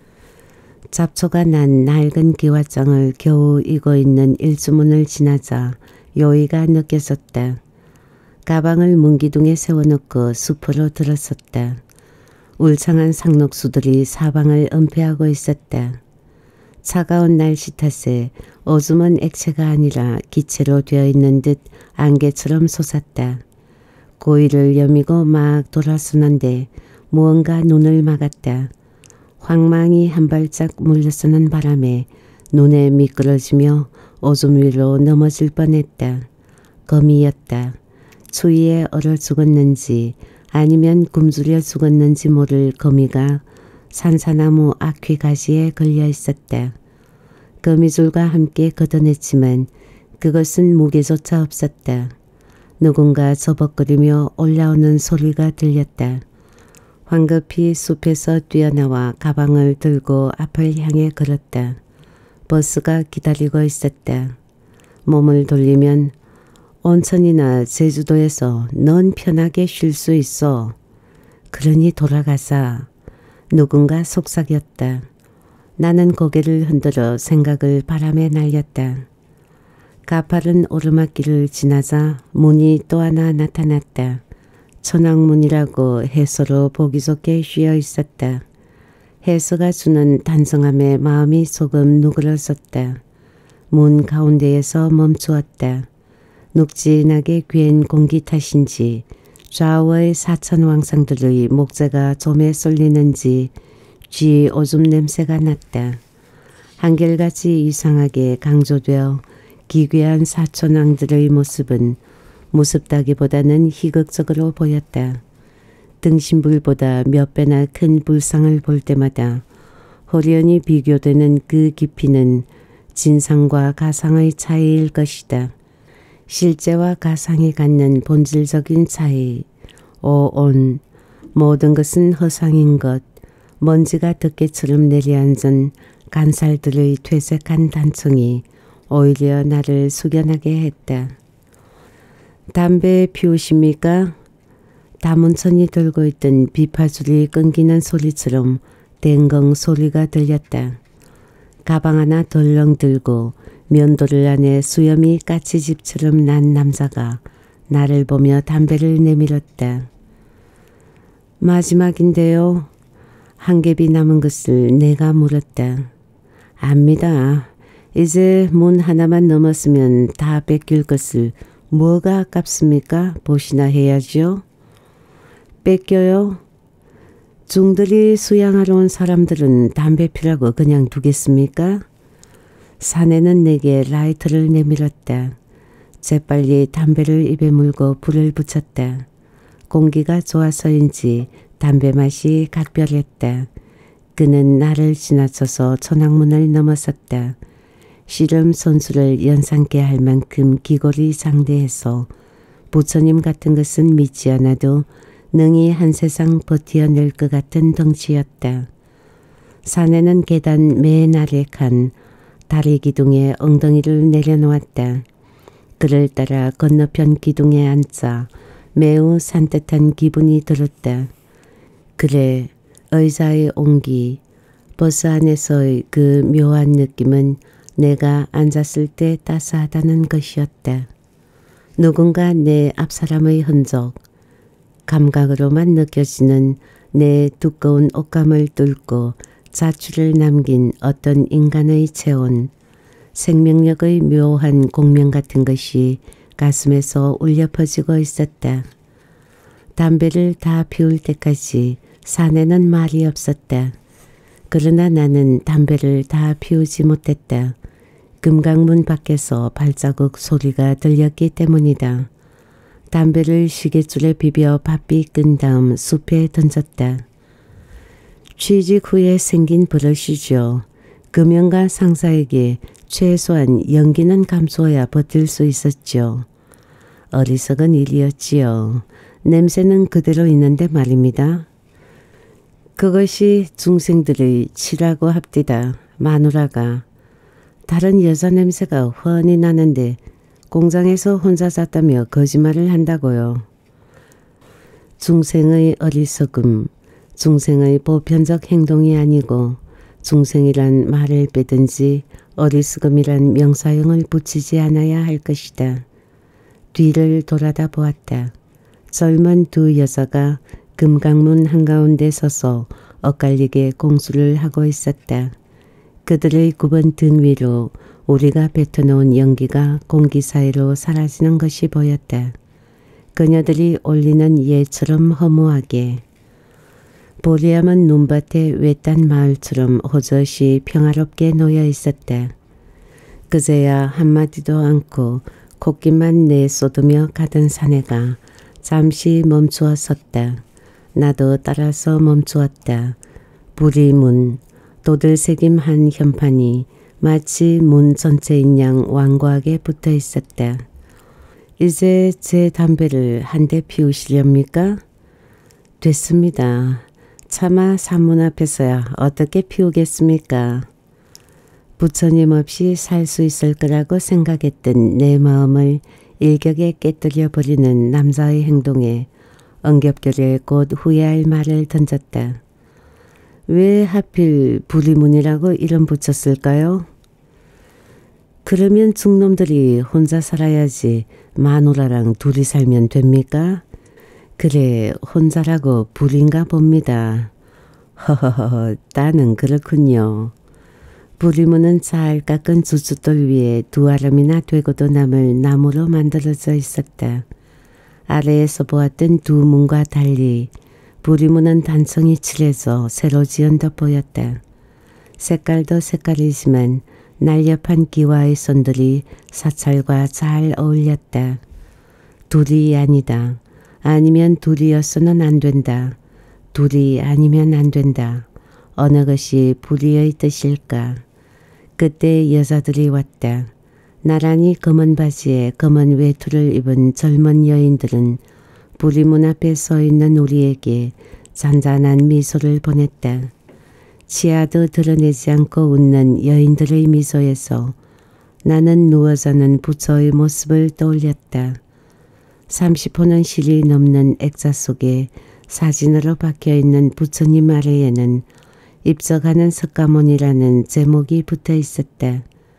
잡초가 난 낡은 기와장을 겨우 이고 있는 일주문을 지나자 요의가 느껴졌다. 가방을 문기둥에 세워놓고 숲으로 들어섰다. 울창한 상록수들이 사방을 은폐하고 있었다. 차가운 날씨 탓에 오줌은 액체가 아니라 기체로 되어 있는 듯 안개처럼 솟았다. 고이를 여미고 막 돌아서는데 무언가 눈을 막았다. 황망이 한 발짝 물러서는 바람에 눈에 미끄러지며 오줌 위로 넘어질 뻔했다. 거미였다. 추위에 얼어 죽었는지 아니면 굶주려 죽었는지 모를 거미가 산사나무 아퀴 가시에 걸려 있었다. 거미줄과 함께 걷어냈지만 그것은 무게조차 없었다. 누군가 저벅거리며 올라오는 소리가 들렸다. 황급히 숲에서 뛰어나와 가방을 들고 앞을 향해 걸었다. 버스가 기다리고 있었다. 몸을 돌리면 온천이나 제주도에서 넌 편하게 쉴 수 있어. 그러니 돌아가자. 누군가 속삭였다. 나는 고개를 흔들어 생각을 바람에 날렸다. 가파른 오르막길을 지나자 문이 또 하나 나타났다. 천왕문이라고 해서로 보기 좋게 휘어 있었다. 해서가 주는 단정함에 마음이 조금 누그러졌다. 문 가운데에서 멈추었다. 눅진하게 괴한 공기 탓인지 좌우의 사천왕상들의 목재가 좀에 쏠리는지 쥐 오줌 냄새가 났다. 한결같이 이상하게 강조되어 기괴한 사천왕들의 모습은 무섭다기보다는 희극적으로 보였다. 등신불보다 몇 배나 큰 불상을 볼 때마다 호련히 비교되는 그 깊이는 진상과 가상의 차이일 것이다. 실제와 가상이 갖는 본질적인 차이, 오온, 모든 것은 허상인 것, 먼지가 덮개처럼 내려앉은 간살들의 퇴색한 단청이 오히려 나를 숙연하게 했다. 담배 피우십니까? 다문천이 들고 있던 비파줄이 끊기는 소리처럼 댕강 소리가 들렸다. 가방 하나 덜렁 들고 면도를 안에 수염이 까치집처럼 난 남자가 나를 보며 담배를 내밀었다. 마지막인데요. 한 갭이 남은 것을 내가 물었다. 압니다. 이제 문 하나만 넘었으면 다 뺏길 것을 뭐가 아깝습니까? 보시나 해야죠. 뺏겨요? 중들이 수양하러 온 사람들은 담배 피라고 그냥 두겠습니까? 사내는 내게 라이터를 내밀었다. 재빨리 담배를 입에 물고 불을 붙였다. 공기가 좋아서인지 담배 맛이 각별했다. 그는 나를 지나쳐서 천왕문을 넘어섰다. 씨름 선수를 연상케 할 만큼 기골이 장대해서 부처님 같은 것은 믿지 않아도 능히 한 세상 버티어낼 것 같은 덩치였다. 사내는 계단 맨 아래 칸 다리 기둥에 엉덩이를 내려놓았다. 그를 따라 건너편 기둥에 앉자 매우 산뜻한 기분이 들었다. 그래, 의자의 온기, 버스 안에서의 그 묘한 느낌은 내가 앉았을 때 따스하다는 것이었다. 누군가 내 앞사람의 흔적, 감각으로만 느껴지는 내 두꺼운 옷감을 뚫고 자취를 남긴 어떤 인간의 체온, 생명력의 묘한 공명 같은 것이 가슴에서 울려 퍼지고 있었다. 담배를 다 피울 때까지 사내는 말이 없었다. 그러나 나는 담배를 다 피우지 못했다. 금강문 밖에서 발자국 소리가 들렸기 때문이다. 담배를 시계줄에 비벼 바삐 끈 다음 숲에 던졌다. 취직 후에 생긴 버릇이죠. 금연가 상사에게 최소한 연기는 감수해야 버틸 수 있었죠. 어리석은 일이었지요. 냄새는 그대로 있는데 말입니다. 그것이 중생들의 치라고 합디다. 마누라가. 다른 여자 냄새가 훤히 나는데 공장에서 혼자 잤다며 거짓말을 한다고요. 중생의 어리석음, 중생의 보편적 행동이 아니고 중생이란 말을 빼든지 어리석음이란 명사형을 붙이지 않아야 할 것이다. 뒤를 돌아다 보았다. 젊은 두 여자가 금강문 한가운데 서서 엇갈리게 공수를 하고 있었다. 그들의 굽은 등 위로 우리가 뱉어놓은 연기가 공기 사이로 사라지는 것이 보였다. 그녀들이 올리는 예처럼 허무하게 보리암은 눈밭에 외딴 마을처럼 호젓이 평화롭게 놓여 있었다. 그제야 한마디도 않고 콧깃만 내쏟으며 가던 사내가 잠시 멈추어 섰다. 나도 따라서 멈추었다. 불이 문, 도들새김 한 현판이 마치 문 전체인 양 완고하게 붙어 있었다. 이제 제 담배를 한 대 피우시렵니까? 됐습니다. 차마 산문 앞에서야 어떻게 피우겠습니까? 부처님 없이 살 수 있을 거라고 생각했던 내 마음을 일격에 깨뜨려 버리는 남자의 행동에 엉겹결에 곧 후회할 말을 던졌다. 왜 하필 불이문이라고 이름 붙였을까요? 그러면 중놈들이 혼자 살아야지 마누라랑 둘이 살면 됩니까? 그래 혼자라고 불인가 봅니다. 허허허 따는 그렇군요. 불이문은 잘 깎은 주춧돌 위에 두 아름이나 되고도 남을 나무로 만들어져 있었다. 아래에서 보았던 두 문과 달리 불이문은 단청이 칠해져 새로 지은 듯 보였다. 색깔도 색깔이지만 날렵한 기와의 손들이 사찰과 잘 어울렸다. 둘이 아니다. 아니면 둘이어서는 안 된다. 둘이 아니면 안 된다. 어느 것이 불의의 뜻일까? 그때 여자들이 왔다. 나란히 검은 바지에 검은 외투를 입은 젊은 여인들은 불이문 앞에 서 있는 우리에게 잔잔한 미소를 보냈다. 치아도 드러내지 않고 웃는 여인들의 미소에서 나는 누워자는 부처의 모습을 떠올렸다. 삼십 호는 실이 넘는 액자 속에 사진으로 박혀있는 부처님 아래에는 입적하는 석가모니라는 제목이 붙어 있었다.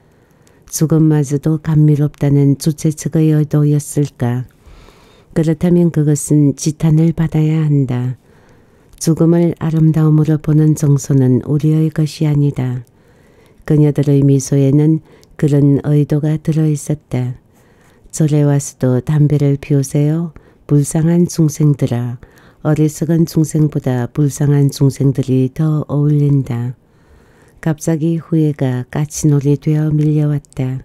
죽음마저도 감미롭다는 주체 측의 의도였을까? 그렇다면 그것은 지탄을 받아야 한다. 죽음을 아름다움으로 보는 정서는 우리의 것이 아니다. 그녀들의 미소에는 그런 의도가 들어있었다. 절에 와서도 담배를 피우세요. 불쌍한 중생들아. 어리석은 중생보다 불쌍한 중생들이 더 어울린다. 갑자기 후회가 까치놀이 되어 밀려왔다.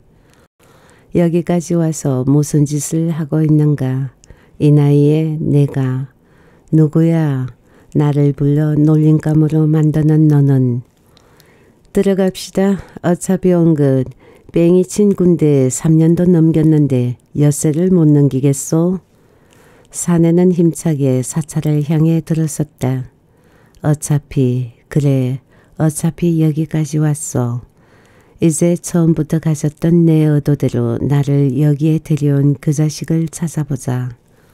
여기까지 와서 무슨 짓을 하고 있는가. 이 나이에 내가 누구야. 나를 불러 놀림감으로 만드는 너는. 들어갑시다. 어차피 온 것 뺑이 친 군대에 삼 년도 넘겼는데 엿새를 못 넘기겠소? 사내는 힘차게 사찰을 향해 들어섰다. 어차피 그래 어차피 여기까지 왔어. 이제 처음부터 가졌던 내 의도대로 나를 여기에 데려온 그 자식을 찾아보자.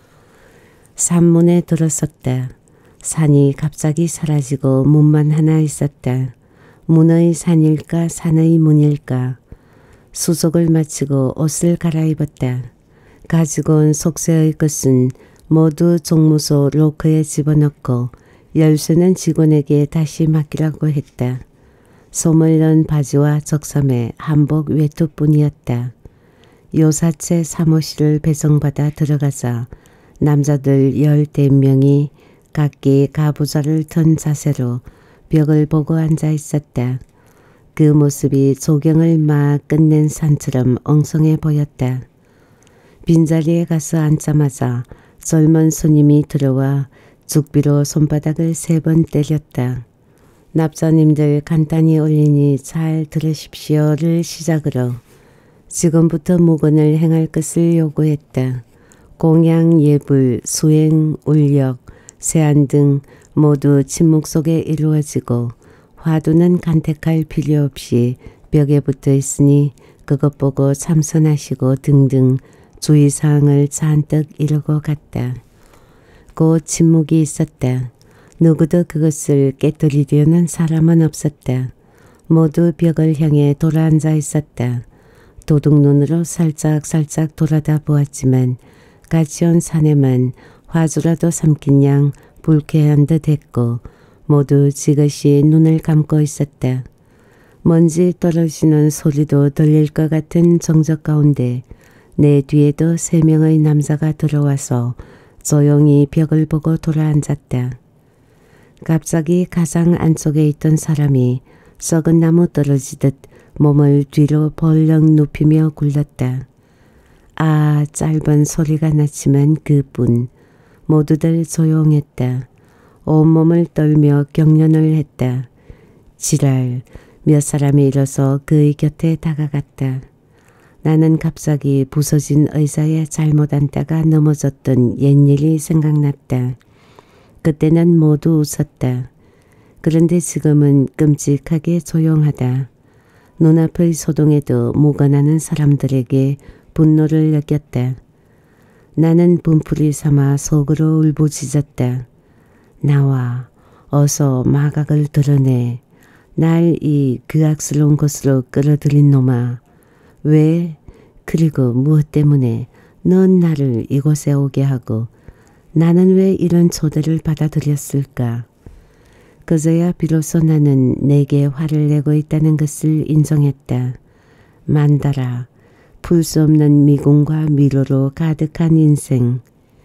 산문에 들어섰다. 산이 갑자기 사라지고 문만 하나 있었다. 문의 산일까 산의 문일까. 수속을 마치고 옷을 갈아입었다. 가지고 온 속세의 것은 모두 종무소 로커에 집어넣고 열쇠는 직원에게 다시 맡기라고 했다. 솜을 넣은 바지와 적삼에 한복 외투뿐이었다. 요사체 사무실을 배송받아 들어가자 남자들 열댓 명이 각기 가부좌를 든 자세로 벽을 보고 앉아 있었다. 그 모습이 조경을 막 끝낸 산처럼 엉성해 보였다. 빈자리에 가서 앉자마자 젊은 손님이 들어와 죽비로 손바닥을 세 번 때렸다. 납자님들 간단히 올리니 잘 들으십시오를 시작으로 지금부터 묵언을 행할 것을 요구했다. 공양, 예불, 수행, 울력, 세안 등 모두 침묵 속에 이루어지고 화두는 간택할 필요 없이 벽에 붙어 있으니 그것 보고 참선하시고 등등 주의사항을 잔뜩 이루고 갔다. 곧 침묵이 있었다. 누구도 그것을 깨뜨리려는 사람은 없었다. 모두 벽을 향해 돌아앉아 있었다. 도둑눈으로 살짝살짝 돌아다 보았지만 같이 온 사내만 화주라도 삼킨 양 불쾌한 듯 했고 모두 지그시 눈을 감고 있었다. 먼지 떨어지는 소리도 들릴 것 같은 정적 가운데 내 뒤에도 세 명의 남자가 들어와서 조용히 벽을 보고 돌아앉았다. 갑자기 가장 안쪽에 있던 사람이 썩은 나무 떨어지듯 몸을 뒤로 벌렁 눕히며 굴렀다. 아, 짧은 소리가 났지만 그뿐. 모두들 조용했다. 온몸을 떨며 경련을 했다. 지랄, 몇 사람이 일어서 그의 곁에 다가갔다. 나는 갑자기 부서진 의자에 잘못 앉다가 넘어졌던 옛일이 생각났다. 그때는 모두 웃었다. 그런데 지금은 끔찍하게 조용하다. 눈앞의 소동에도 묵어나는 사람들에게 분노를 느꼈다. 나는 분풀이 삼아 속으로 울부짖었다. 나와 어서 마각을 드러내. 날 이 극악스러운 곳으로 끌어들인 놈아. 왜? 그리고 무엇 때문에 넌 나를 이곳에 오게 하고 나는 왜 이런 초대를 받아들였을까? 그제야 비로소 나는 내게 화를 내고 있다는 것을 인정했다. 만다라, 풀 수 없는 미궁과 미로로 가득한 인생.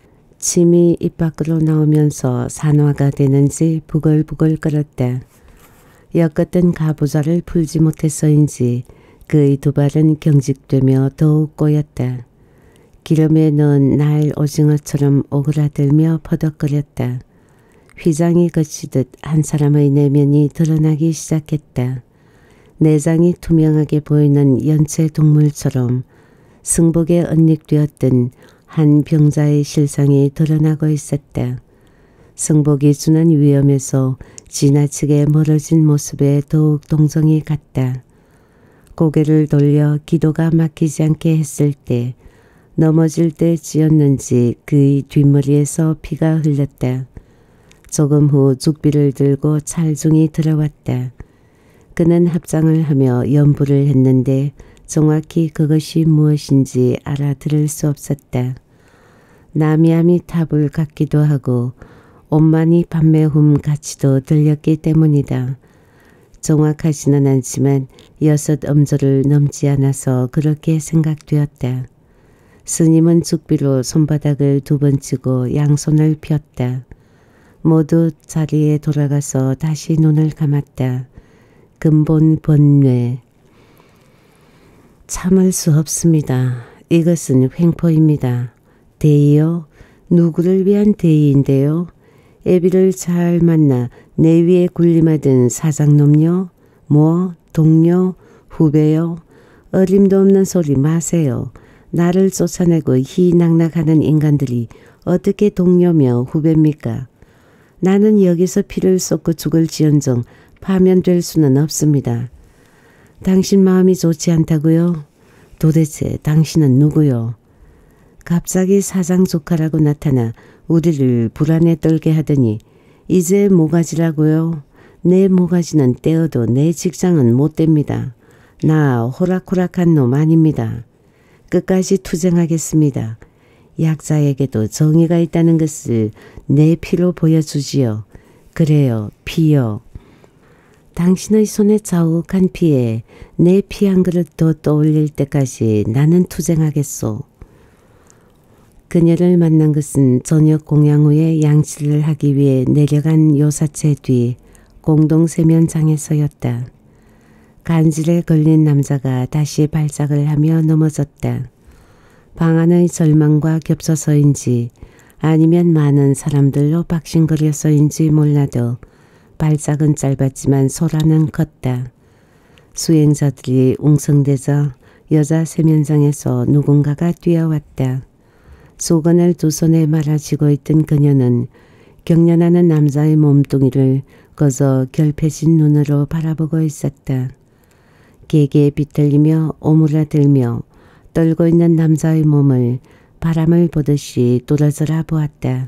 침이 입 밖으로 나오면서 산화가 되는지 부글부글 끓었다. 엮었던 가부좌를 풀지 못해서인지 그의 두 발은 경직되며 더욱 꼬였다. 기름에 넣은 날 오징어처럼 오그라들며 퍼덕거렸다. 휘장이 거치듯 한 사람의 내면이 드러나기 시작했다. 내장이 투명하게 보이는 연체 동물처럼 승복에 은닉되었던 한 병자의 실상이 드러나고 있었다. 승복이 주는 위험에서 지나치게 멀어진 모습에 더욱 동정이 갔다. 고개를 돌려 기도가 막히지 않게 했을 때 넘어질 때 찧었는지 그의 뒷머리에서 피가 흘렀다. 조금 후 죽비를 들고 찰중이 들어왔다. 그는 합장을 하며 연부를 했는데 정확히 그것이 무엇인지 알아들을 수 없었다. 나미암이 탑을 갖기도 하고 옷만이 밤매훔 같이도 들렸기 때문이다. 정확하지는 않지만 여섯 엄조를 넘지 않아서 그렇게 생각되었다. 스님은 죽비로 손바닥을 두 번 치고 양손을 폈다. 모두 자리에 돌아가서 다시 눈을 감았다. 근본 번뇌. 참을 수 없습니다. 이것은 횡포입니다. 대의요? 누구를 위한 대의인데요? 애비를 잘 만나 내 위에 군림하던 사장놈요? 뭐? 동료? 후배요? 어림도 없는 소리 마세요. 나를 쫓아내고 희낙낙하는 인간들이 어떻게 동료며 후배입니까? 나는 여기서 피를 쏟고 죽을지언정 파면될 수는 없습니다. 당신 마음이 좋지 않다고요? 도대체 당신은 누구요? 갑자기 사장 조카라고 나타나 우리를 불안에 떨게 하더니 이제 모가지라고요? 내 모가지는 떼어도 내 직장은 못 뗍니다. 나 호락호락한 놈 아닙니다. 끝까지 투쟁하겠습니다. 약자에게도 정의가 있다는 것을 내 피로 보여주지요. 그래요, 피요. 당신의 손에 자욱한 피에 내 피 한 그릇도 떠올릴 때까지 나는 투쟁하겠소. 그녀를 만난 것은 저녁 공양 후에 양치를 하기 위해 내려간 요사체 뒤 공동세면장에서였다. 간질에 걸린 남자가 다시 발작을 하며 넘어졌다. 방 안의 절망과 겹쳐서인지 아니면 많은 사람들로 박싱거려서인지 몰라도 발작은 짧았지만 소란은 컸다. 수행자들이 웅성대자 여자 세면장에서 누군가가 뛰어왔다. 수건을 두 손에 말아쥐고 있던 그녀는 경련하는 남자의 몸뚱이를 거저 결폐진 눈으로 바라보고 있었다. 개개에 비틀리며 오므라들며 떨고 있는 남자의 몸을 바람을 보듯이 뚫어져라 보았다.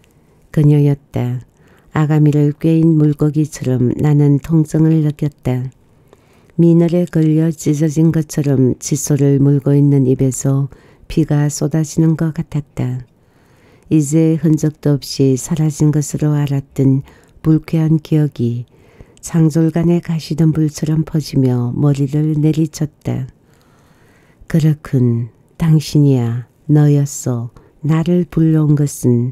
그녀였다. 아가미를 꿰인 물고기처럼 나는 통증을 느꼈다. 미늘에 걸려 찢어진 것처럼 칫솔을 물고 있는 입에서 피가 쏟아지는 것 같았다. 이제 흔적도 없이 사라진 것으로 알았던 불쾌한 기억이 창졸간에 가시던 불처럼 퍼지며 머리를 내리쳤다. 그렇군. 당신이야. 너였어. 나를 불러온 것은.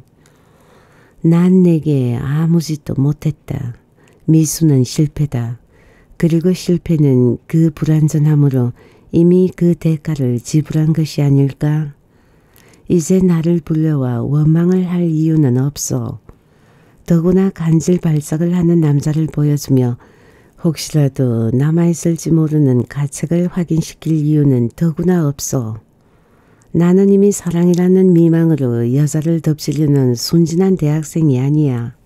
난 내게 아무 짓도 못했다. 미수는 실패다. 그리고 실패는 그 불완전함으로 이미 그 대가를 지불한 것이 아닐까? 이제 나를 불러와 원망을 할 이유는 없어. 더구나 간질 발작을 하는 남자를 보여주며 혹시라도 남아있을지 모르는 가책을 확인시킬 이유는 더구나 없어. 나는 이미 사랑이라는 미망으로 여자를 덮치려는 순진한 대학생이 아니야.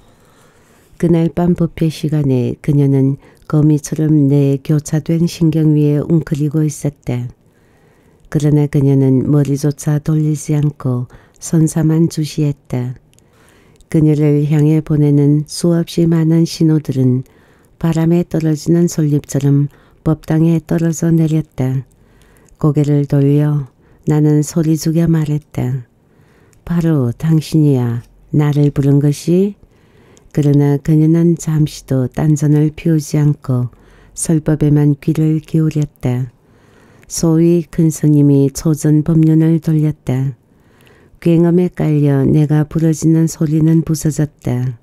그날 밤 부페 시간에 그녀는 거미처럼 내 교차된 신경 위에 웅크리고 있었다. 그러나 그녀는 머리조차 돌리지 않고 선사만 주시했다. 그녀를 향해 보내는 수없이 많은 신호들은 바람에 떨어지는 솔잎처럼 법당에 떨어져 내렸다. 고개를 돌려 나는 소리 죽여 말했다. 바로 당신이야. 나를 부른 것이? 그러나 그녀는 잠시도 딴전을 피우지 않고 설법에만 귀를 기울였다. 소위 큰 스님이 초전 법륜을 돌렸다. 괭음에 깔려 내가 부러지는 소리는 부서졌다.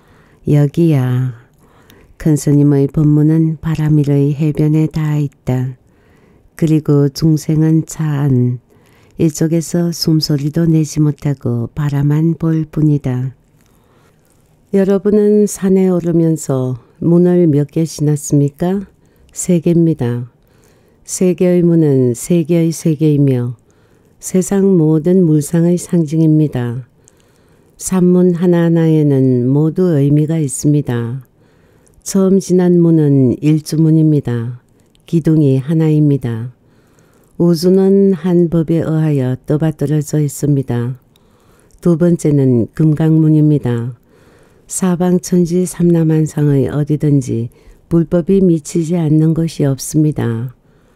여기야. 큰 스님의 법문은 바람 위의 해변에 닿아 있다. 그리고 중생은 차 안. 이쪽에서 숨소리도 내지 못하고 바라만 볼 뿐이다. 여러분은 산에 오르면서 문을 몇 개 지났습니까? 세 개입니다. 세 개의 문은 세 개의 세계이며 세상 모든 물상의 상징입니다. 산문 하나하나에는 모두 의미가 있습니다. 처음 지난 문은 일주문입니다. 기둥이 하나입니다. 우주는 한 법에 의하여 떠받들어져 있습니다. 두 번째는 금강문입니다. 사방천지 삼라만상의 어디든지 불법이 미치지 않는 곳이 없습니다.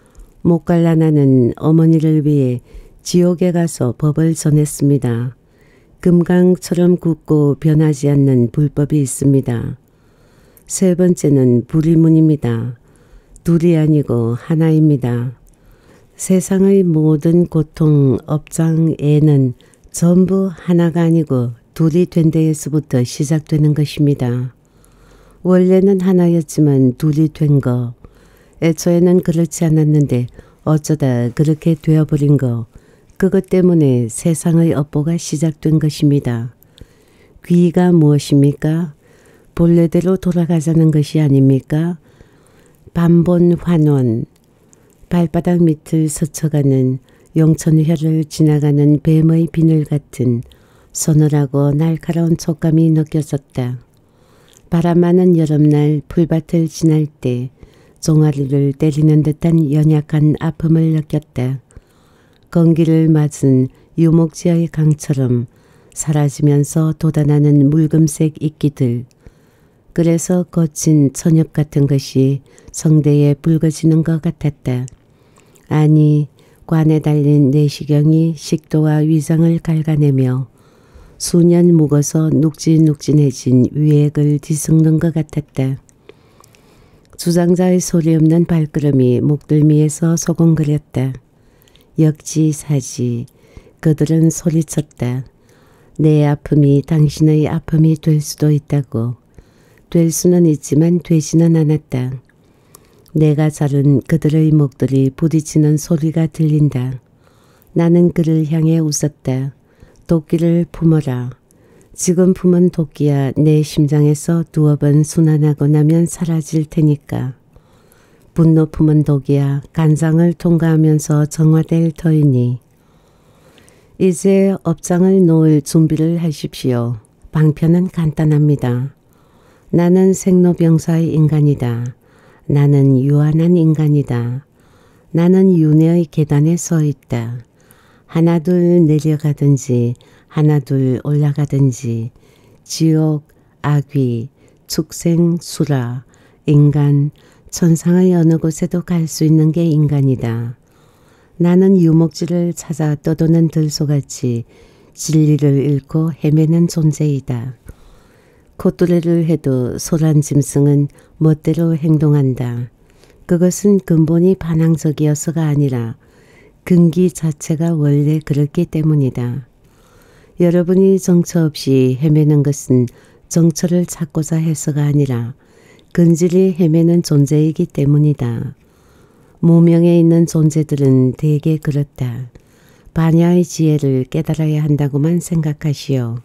목갈라나는 어머니를 위해 지옥에 가서 법을 전했습니다. 금강처럼 굳고 변하지 않는 불법이 있습니다. 세 번째는 불의문입니다. 둘이 아니고 하나입니다. 세상의 모든 고통, 업장, 애는 전부 하나가 아니고 둘이 된 데에서부터 시작되는 것입니다. 원래는 하나였지만 둘이 된 거, 애초에는 그렇지 않았는데 어쩌다 그렇게 되어버린 거, 그것 때문에 세상의 업보가 시작된 것입니다. 귀가 무엇입니까? 본래대로 돌아가자는 것이 아닙니까? 반본 환원, 발바닥 밑을 스쳐가는 용천혈을 지나가는 뱀의 비늘 같은 서늘하고 날카로운 촉감이 느껴졌다. 바람 많은 여름날 풀밭을 지날 때 종아리를 때리는 듯한 연약한 아픔을 느꼈다. 건기를 맞은 유목지의 강처럼 사라지면서 돋아나는 묽음색 이끼들. 그래서 거친 천엽 같은 것이 성대에 붉어지는 것 같았다. 아니, 관에 달린 내시경이 식도와 위장을 갉아내며 수년 묵어서 눅진눅진해진 위액을 뒤섞는 것 같았다. 주장자의 소리 없는 발걸음이 목덜미에서 소곤거렸다. 역지사지, 그들은 소리쳤다. 내 아픔이 당신의 아픔이 될 수도 있다고. 될 수는 있지만 되지는 않았다. 내가 자른 그들의 목들이 부딪히는 소리가 들린다. 나는 그를 향해 웃었다. 도끼를 품어라. 지금 품은 도끼야 내 심장에서 두어 번 순환하고 나면 사라질 테니까. 분노 품은 독이야 간장을 통과하면서 정화될 터이니. 이제 업장을 놓을 준비를 하십시오. 방편은 간단합니다. 나는 생로병사의 인간이다. 나는 유한한 인간이다. 나는 윤회의 계단에 서 있다. 하나둘 내려가든지 하나둘 올라가든지 지옥, 악귀, 축생, 수라, 인간, 천상의 어느 곳에도 갈 수 있는 게 인간이다. 나는 유목지를 찾아 떠도는 들소같이 진리를 잃고 헤매는 존재이다. 콧노래를 해도 소란 짐승은 멋대로 행동한다. 그것은 근본이 반항적이어서가 아니라 근기 자체가 원래 그렇기 때문이다. 여러분이 정처 없이 헤매는 것은 정처를 찾고자 해서가 아니라 근질이 헤매는 존재이기 때문이다. 무명에 있는 존재들은 대개 그렇다. 반야의 지혜를 깨달아야 한다고만 생각하시오.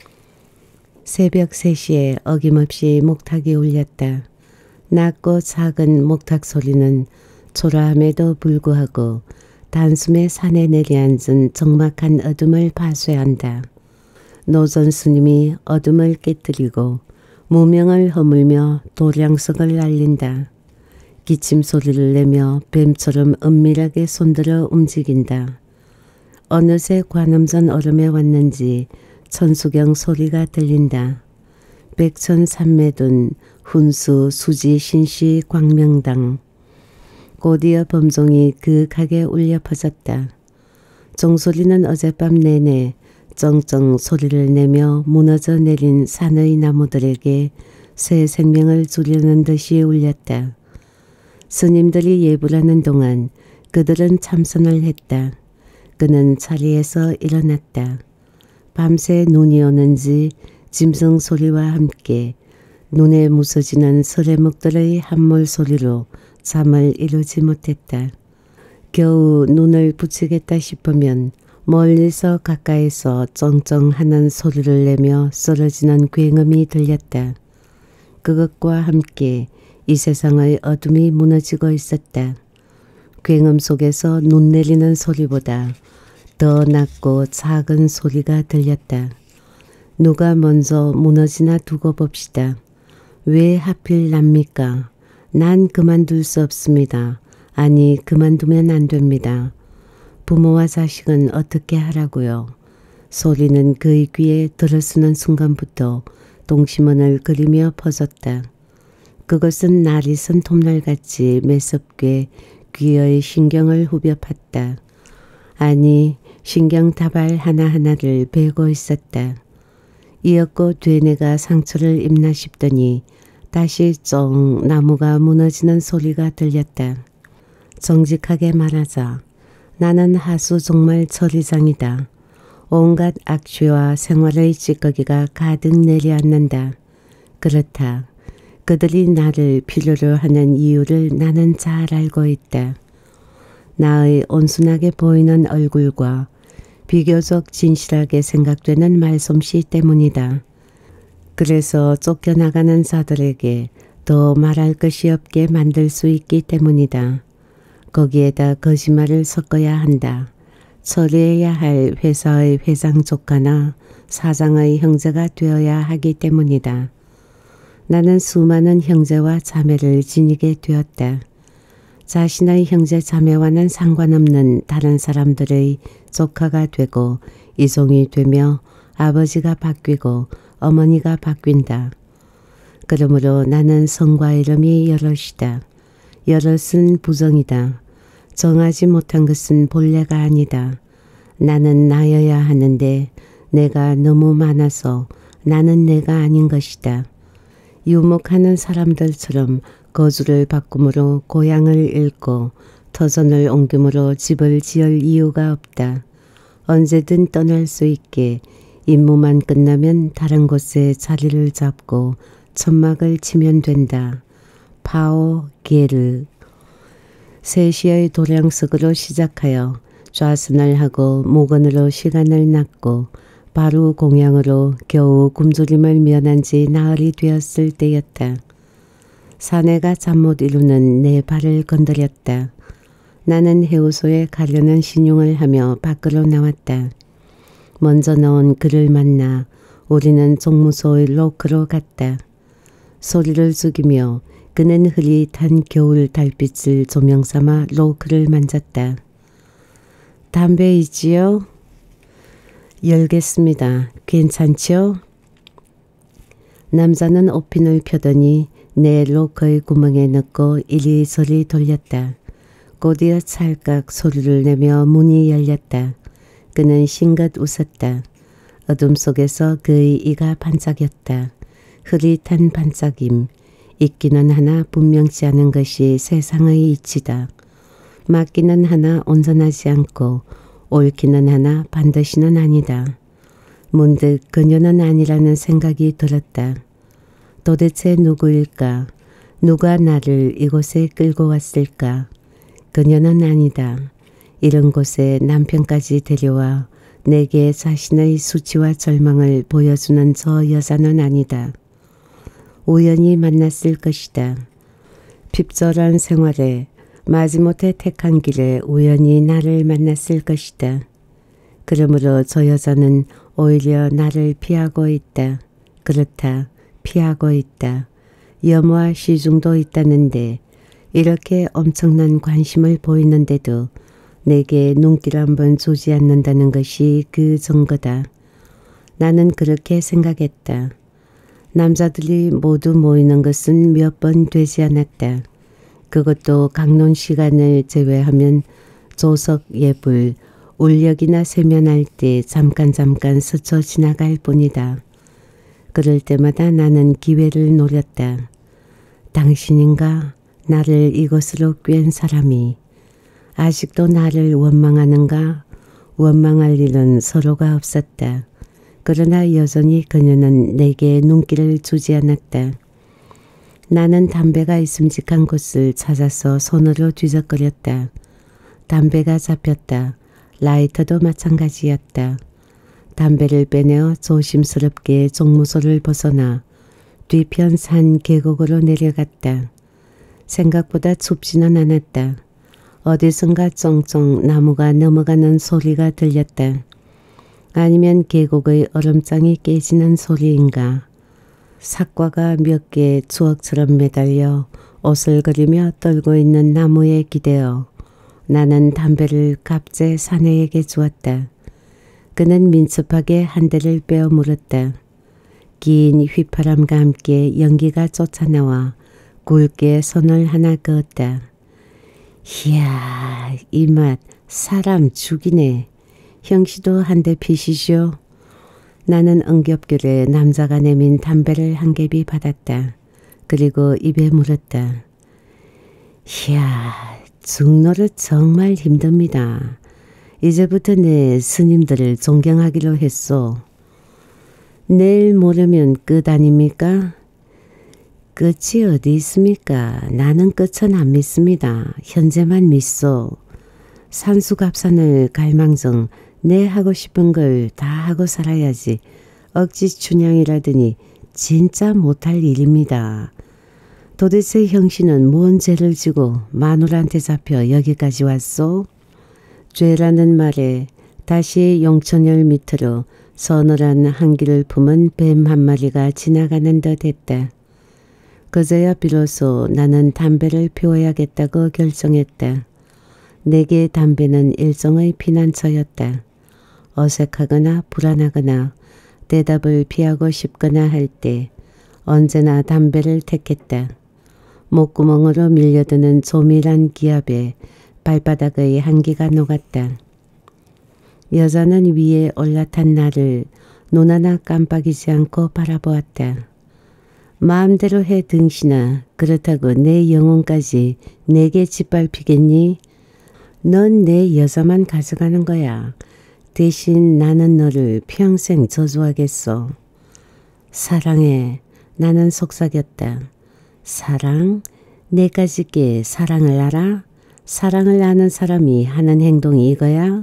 새벽 세 시에 어김없이 목탁이 울렸다. 낮고 작은 목탁 소리는 초라함에도 불구하고 단숨에 산에 내려앉은 적막한 어둠을 파쇄한다. 노전 스님이 어둠을 깨뜨리고 무명을 허물며 도량석을 날린다. 기침 소리를 내며 뱀처럼 은밀하게 손들어 움직인다. 어느새 관음전 얼음에 왔는지 천수경 소리가 들린다. 백천산매둔 훈수 수지 신시 광명당. 곧이어 범종이 그윽하게 울려 퍼졌다. 종소리는 어젯밤 내내 쩡쩡 소리를 내며 무너져 내린 산의 나무들에게 새 생명을 주려는 듯이 울렸다. 스님들이 예불하는 동안 그들은 참선을 했다. 그는 자리에서 일어났다. 밤새 눈이 오는지 짐승 소리와 함께 눈에 무서지는 설해묵들의 함몰 소리로 잠을 이루지 못했다. 겨우 눈을 붙이겠다 싶으면 멀리서 가까이서 쩡쩡하는 소리를 내며 쓰러지는 굉음이 들렸다. 그것과 함께 이 세상의 어둠이 무너지고 있었다. 굉음 속에서 눈 내리는 소리보다 더 낮고 작은 소리가 들렸다. 누가 먼저 무너지나 두고 봅시다. 왜 하필 납니까? 난 그만둘 수 없습니다. 아니 그만두면 안 됩니다. 부모와 자식은 어떻게 하라고요? 소리는 그의 귀에 들어서는 순간부터 동심원을 그리며 퍼졌다. 그것은 날이 선 톱날같이 매섭게 귀의 신경을 후벼 팠다. 아니 신경 다발 하나하나를 베고 있었다. 이었고 되뇌가 상처를 입나 싶더니 다시 쫑 나무가 무너지는 소리가 들렸다. 정직하게 말하자 나는 하수 정말 처리장이다. 온갖 악취와 생활의 찌꺼기가 가득 내려앉는다. 그렇다. 그들이 나를 필요로 하는 이유를 나는 잘 알고 있다. 나의 온순하게 보이는 얼굴과 비교적 진실하게 생각되는 말솜씨 때문이다. 그래서 쫓겨나가는 자들에게 더 말할 것이 없게 만들 수 있기 때문이다. 거기에다 거짓말을 섞어야 한다. 처리해야 할 회사의 회장 조카나 사장의 형제가 되어야 하기 때문이다. 나는 수많은 형제와 자매를 지니게 되었다. 자신의 형제 자매와는 상관없는 다른 사람들의 조카가 되고 이종이 되며 아버지가 바뀌고 어머니가 바뀐다. 그러므로 나는 성과 이름이 여럿이다. 여럿은 부정이다. 정하지 못한 것은 본래가 아니다. 나는 나여야 하는데 내가 너무 많아서 나는 내가 아닌 것이다. 유목하는 사람들처럼 거주를 바꿈으로 고향을 잃고 터전을 옮김으로 집을 지을 이유가 없다. 언제든 떠날 수 있게 임무만 끝나면 다른 곳에 자리를 잡고 천막을 치면 된다. 파오 게르. 세 시의 도량석으로 시작하여 좌선을 하고 목원으로 시간을 놨고 바로 공양으로 겨우 굶주림을 면한 지 나흘이 되었을 때였다. 사내가 잠 못 이루는 내 발을 건드렸다. 나는 해우소에 가려는 신용을 하며 밖으로 나왔다. 먼저 넣은 그를 만나 우리는 종무소의 로커로 갔다. 소리를 죽이며 그는 흐릿한 겨울 달빛을 조명삼아 로크를 만졌다. 담배 있지요? 열겠습니다. 괜찮지요? 남자는 옷핀을 펴더니 내 로커의 구멍에 넣고 이리저리 돌렸다. 곧이어 찰칵 소리를 내며 문이 열렸다. 그는 싱긋 웃었다. 어둠 속에서 그의 이가 반짝였다. 흐릿한 반짝임. 있기는 하나 분명치 않은 것이 세상의 이치다. 맞기는 하나 온전하지 않고 옳기는 하나 반드시는 아니다. 문득 그녀는 아니라는 생각이 들었다. 도대체 누구일까? 누가 나를 이곳에 끌고 왔을까? 그녀는 아니다. 이런 곳에 남편까지 데려와 내게 자신의 수치와 절망을 보여주는 저 여자는 아니다. 우연히 만났을 것이다. 핍절한 생활에 마지못해 택한 길에 우연히 나를 만났을 것이다. 그러므로 저 여자는 오히려 나를 피하고 있다. 그렇다. 피하고 있다. 염화 시중도 있다는데 이렇게 엄청난 관심을 보이는데도 내게 눈길 한번 주지 않는다는 것이 그 증거다. 나는 그렇게 생각했다. 남자들이 모두 모이는 것은 몇 번 되지 않았다. 그것도 강론 시간을 제외하면 조석 예불, 울력이나 세면할 때 잠깐 잠깐 스쳐 지나갈 뿐이다. 그럴 때마다 나는 기회를 노렸다. 당신인가? 나를 이곳으로 꿰은 사람이. 아직도 나를 원망하는가? 원망할 일은 서로가 없었다. 그러나 여전히 그녀는 내게 눈길을 주지 않았다. 나는 담배가 있음직한 곳을 찾아서 손으로 뒤적거렸다. 담배가 잡혔다. 라이터도 마찬가지였다. 담배를 빼내어 조심스럽게 종무소를 벗어나 뒤편 산 계곡으로 내려갔다. 생각보다 춥지는 않았다. 어디선가 쫑쫑 나무가 넘어가는 소리가 들렸다. 아니면 계곡의 얼음장이 깨지는 소리인가. 삭과가 몇 개 추억처럼 매달려 오슬거리며 떨고 있는 나무에 기대어 나는 담배를 갑제 사내에게 주었다. 그는 민첩하게 한 대를 빼어 물었다. 긴 휘파람과 함께 연기가 쫓아나와 굵게 손을 하나 그었다. 이야, 이 맛 사람 죽이네. 형씨도 한 대 피시죠. 나는 응겹결에 남자가 내민 담배를 한 갭이 받았다. 그리고 입에 물었다. 이야, 죽노릇 정말 힘듭니다. 이제부터 내 스님들을 존경하기로 했소. 내일 모레면 끝 아닙니까? 끝이 어디 있습니까? 나는 끝은 안 믿습니다. 현재만 믿소. 산수갑산을 갈망정 내 하고 싶은 걸 다 하고 살아야지. 억지 춘향이라더니 진짜 못할 일입니다. 도대체 형씨는 뭔 죄를 지고 마누라한테 잡혀 여기까지 왔소? 죄라는 말에 다시 용천열 밑으로 서늘한 한기를 품은 뱀 한 마리가 지나가는 듯 했다. 그제야 비로소 나는 담배를 피워야겠다고 결정했다. 내게 담배는 일종의 피난처였다. 어색하거나 불안하거나 대답을 피하고 싶거나 할 때 언제나 담배를 택했다. 목구멍으로 밀려드는 조밀한 기압에 발바닥의 한기가 녹았다. 여자는 위에 올라탄 나를 눈 하나 깜빡이지 않고 바라보았다. 마음대로 해 등신아. 그렇다고 내 영혼까지 내게 짓밟히겠니? 넌 내 여자만 가져가는 거야. 대신 나는 너를 평생 저주하겠어. 사랑해. 나는 속삭였다. 사랑? 내까지께 사랑을 알아? 사랑을 아는 사람이 하는 행동이 이거야?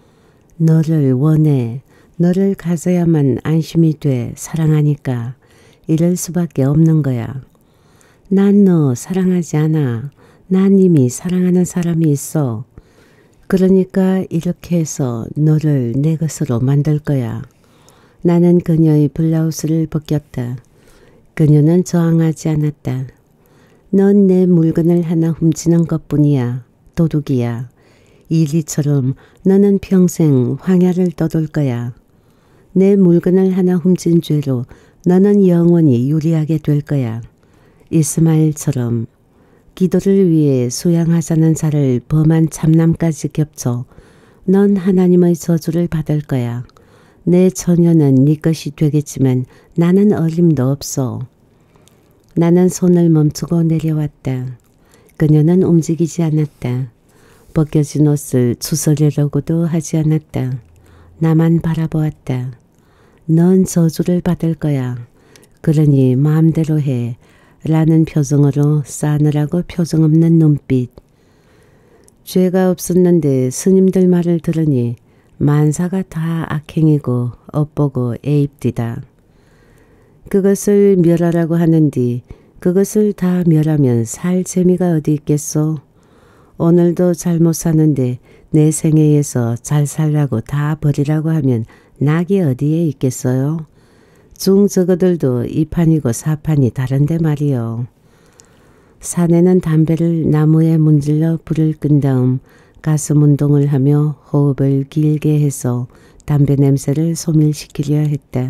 너를 원해. 너를 가져야만 안심이 돼. 사랑하니까. 이럴 수밖에 없는 거야. 난 너 사랑하지 않아. 난 이미 사랑하는 사람이 있어. 그러니까 이렇게 해서 너를 내 것으로 만들 거야. 나는 그녀의 블라우스를 벗겼다. 그녀는 저항하지 않았다. 넌 내 물건을 하나 훔치는 것뿐이야. 도둑이야. 이리처럼 너는 평생 황야를 떠돌 거야. 내 물건을 하나 훔친 죄로 너는 영원히 유리하게 될 거야. 이스마엘처럼 기도를 위해 수양하자는 자를 범한 참남까지 겹쳐 넌 하나님의 저주를 받을 거야. 내 처녀는 네 것이 되겠지만 나는 어림도 없어. 나는 손을 멈추고 내려왔다. 그녀는 움직이지 않았다. 벗겨진 옷을 추스리려고도 하지 않았다. 나만 바라보았다. 넌 저주를 받을 거야. 그러니 마음대로 해. 라는 표정으로 싸늘하고 표정 없는 눈빛. 죄가 없었는데 스님들 말을 들으니 만사가 다 악행이고 엇보고 애입디다. 그것을 멸하라고 하는디 그것을 다 멸하면 살 재미가 어디 있겠소. 오늘도 잘못 사는데 내 생애에서 잘 살라고 다 버리라고 하면 낙이 어디에 있겠어요. 중저거들도 이판이고 사판이 다른데 말이요. 사내는 담배를 나무에 문질러 불을 끈 다음 가슴 운동을 하며 호흡을 길게 해서 담배 냄새를 소멸시키려 했다.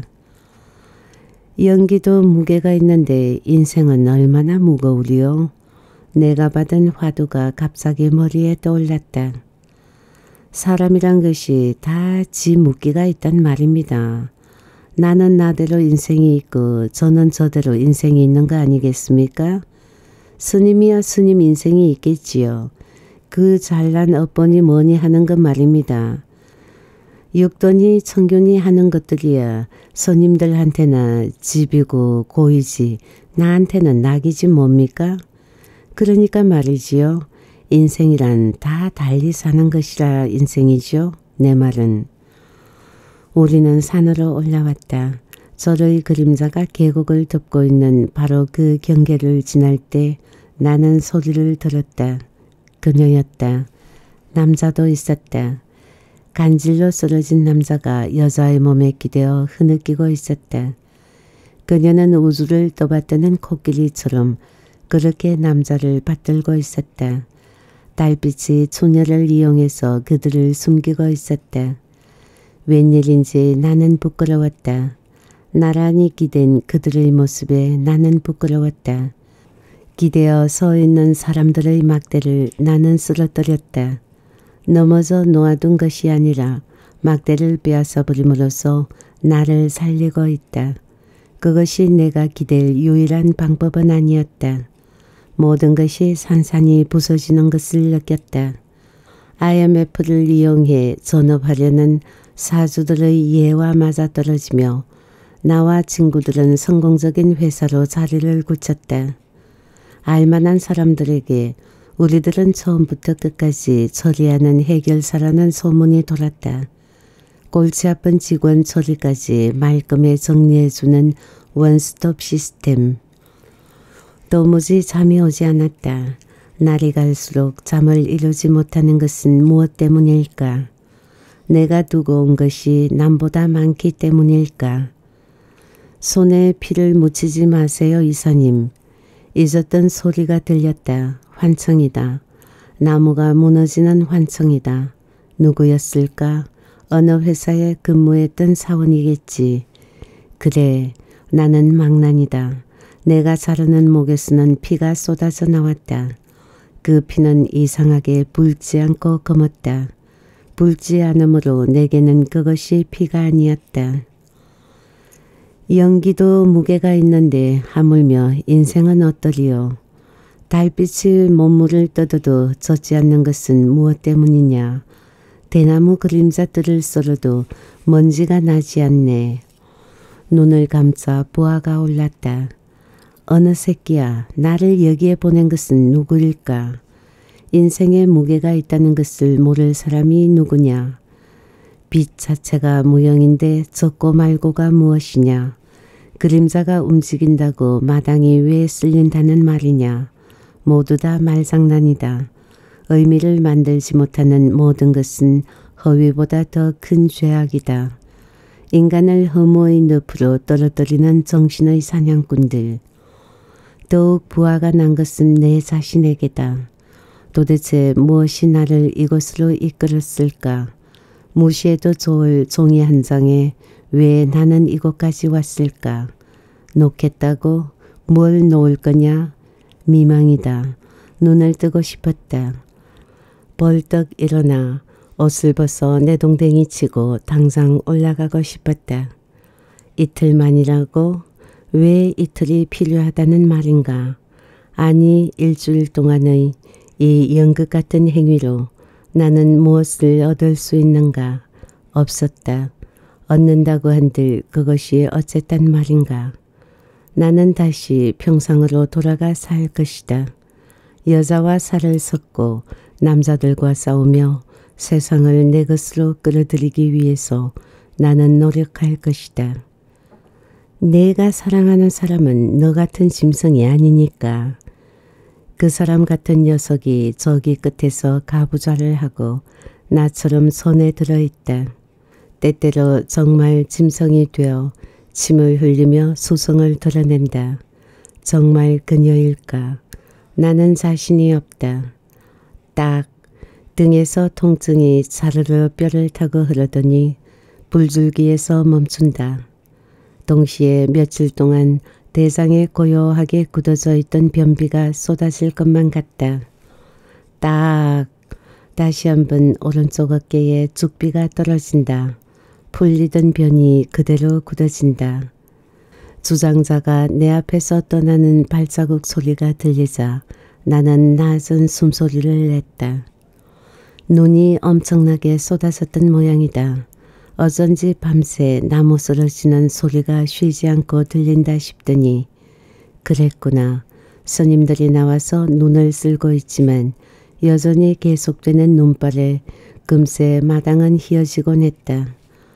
연기도 무게가 있는데 인생은 얼마나 무거우리요. 내가 받은 화두가 갑자기 머리에 떠올랐다. 사람이란 것이 다 지 묻기가 있단 말입니다. 나는 나대로 인생이 있고 저는 저대로 인생이 있는 거 아니겠습니까? 스님이야 스님 인생이 있겠지요. 그 잘난 업보니 뭐니 하는 것 말입니다. 육돈이 청균이 하는 것들이야 스님들한테나 집이고 고이지 나한테는 낙이지 뭡니까? 그러니까 말이지요. 인생이란 다 달리 사는 것이라 인생이죠. 내 말은. 우리는 산으로 올라왔다. 절의 그림자가 계곡을 덮고 있는 바로 그 경계를 지날 때 나는 소리를 들었다. 그녀였다. 남자도 있었다. 간질로 쓰러진 남자가 여자의 몸에 기대어 흐느끼고 있었다. 그녀는 우주를 떠받드는 코끼리처럼 그렇게 남자를 받들고 있었다. 달빛이 초녀를 이용해서 그들을 숨기고 있었다. 웬일인지 나는 부끄러웠다. 나란히 기댄 그들의 모습에 나는 부끄러웠다. 기대어 서 있는 사람들의 막대를 나는 쓰러뜨렸다. 넘어져 놓아둔 것이 아니라 막대를 빼앗아 버림으로써 나를 살리고 있다. 그것이 내가 기댈 유일한 방법은 아니었다. 모든 것이 산산이 부서지는 것을 느꼈다. 아이엠에프를 이용해 전업하려는 사주들의 예와 맞아떨어지며 나와 친구들은 성공적인 회사로 자리를 굳혔다. 알만한 사람들에게 우리들은 처음부터 끝까지 처리하는 해결사라는 소문이 돌았다. 골치 아픈 직원 처리까지 말끔히 정리해주는 원스톱 시스템. 도무지 잠이 오지 않았다. 날이 갈수록 잠을 이루지 못하는 것은 무엇 때문일까? 내가 두고 온 것이 남보다 많기 때문일까? 손에 피를 묻히지 마세요, 이사님. 잊었던 소리가 들렸다. 환청이다. 나무가 무너지는 환청이다. 누구였을까? 어느 회사에 근무했던 사원이겠지. 그래, 나는 망난이다. 내가 자르는 목에서는 피가 쏟아져 나왔다. 그 피는 이상하게 붉지 않고 검었다. 붉지 않으므로 내게는 그것이 피가 아니었다. 연기도 무게가 있는데 하물며 인생은 어떠리요. 달빛이 몸물을 떠도도 젖지 않는 것은 무엇 때문이냐. 대나무 그림자들을 썰어도 먼지가 나지 않네. 눈을 감자 부하가 올랐다. 어느 새끼야, 나를 여기에 보낸 것은 누구일까? 인생에 무게가 있다는 것을 모를 사람이 누구냐? 빛 자체가 무형인데 적고 말고가 무엇이냐? 그림자가 움직인다고 마당이 왜 쓸린다는 말이냐? 모두 다 말장난이다. 의미를 만들지 못하는 모든 것은 허위보다 더 큰 죄악이다. 인간을 허무의 늪으로 떨어뜨리는 정신의 사냥꾼들. 더욱 부하가 난 것은 내 자신에게다. 도대체 무엇이 나를 이곳으로 이끌었을까? 무시해도 좋을 종이 한 장에 왜 나는 이곳까지 왔을까? 놓겠다고? 뭘 놓을 거냐? 미망이다. 눈을 뜨고 싶었다. 벌떡 일어나 옷을 벗어 내동댕이 치고 당장 올라가고 싶었다. 이틀만이라고? 왜 이틀이 필요하다는 말인가? 아니 일주일 동안의 이 연극 같은 행위로 나는 무엇을 얻을 수 있는가? 없었다. 얻는다고 한들 그것이 어쨌단 말인가? 나는 다시 평상으로 돌아가 살 것이다. 여자와 살을 섞고 남자들과 싸우며 세상을 내 것으로 끌어들이기 위해서 나는 노력할 것이다. 내가 사랑하는 사람은 너 같은 짐승이 아니니까. 그 사람 같은 녀석이 저기 끝에서 가부좌를 하고 나처럼 손에 들어있다. 때때로 정말 짐승이 되어 침을 흘리며 수성을 드러낸다. 정말 그녀일까? 나는 자신이 없다. 딱 등에서 통증이 사르르 뼈를 타고 흐르더니 불줄기에서 멈춘다. 동시에 며칠 동안 대장에 고요하게 굳어져 있던 변비가 쏟아질 것만 같다. 딱 다시 한번 오른쪽 어깨에 죽비가 떨어진다. 풀리던 변이 그대로 굳어진다. 주장자가 내 앞에서 떠나는 발자국 소리가 들리자 나는 낮은 숨소리를 냈다. 눈이 엄청나게 쏟아졌던 모양이다. 어쩐지 밤새 나무 쓰러지는 소리가 쉬지 않고 들린다 싶더니 그랬구나. 스님들이 나와서 눈을 쓸고 있지만 여전히 계속되는 눈발에 금세 마당은 휘어지곤 했다.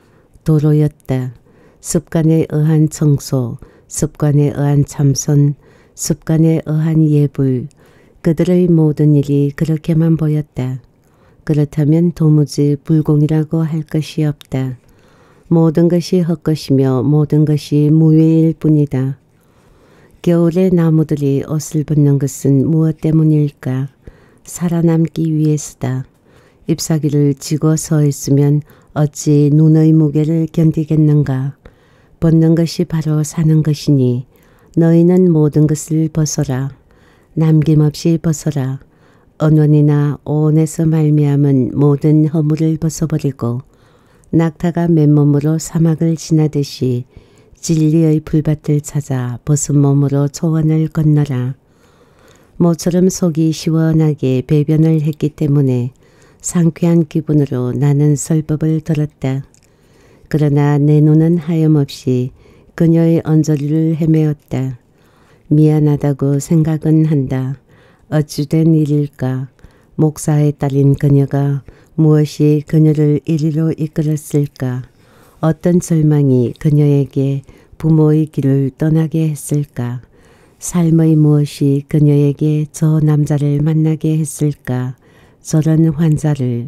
도로였다. 습관에 의한 청소, 습관에 의한 참선, 습관에 의한 예불. 그들의 모든 일이 그렇게만 보였다. 그렇다면 도무지 불공이라고 할 것이 없다. 모든 것이 헛것이며 모든 것이 무외일 뿐이다. 겨울에 나무들이 옷을 벗는 것은 무엇 때문일까? 살아남기 위해서다. 잎사귀를 쥐고 서 있으면 어찌 눈의 무게를 견디겠는가? 벗는 것이 바로 사는 것이니 너희는 모든 것을 벗어라. 남김없이 벗어라. 언원이나 오온에서 말미암은 모든 허물을 벗어버리고 낙타가 맨몸으로 사막을 지나듯이 진리의 풀밭을 찾아 벗은 몸으로 초원을 건너라. 모처럼 속이 시원하게 배변을 했기 때문에 상쾌한 기분으로 나는 설법을 들었다. 그러나 내 눈은 하염없이 그녀의 언저리를 헤매었다. 미안하다고 생각은 한다. 어찌된 일일까? 목사에 딸린 그녀가 무엇이 그녀를 이리로 이끌었을까? 어떤 절망이 그녀에게 부모의 길을 떠나게 했을까? 삶의 무엇이 그녀에게 저 남자를 만나게 했을까? 저런 환자를.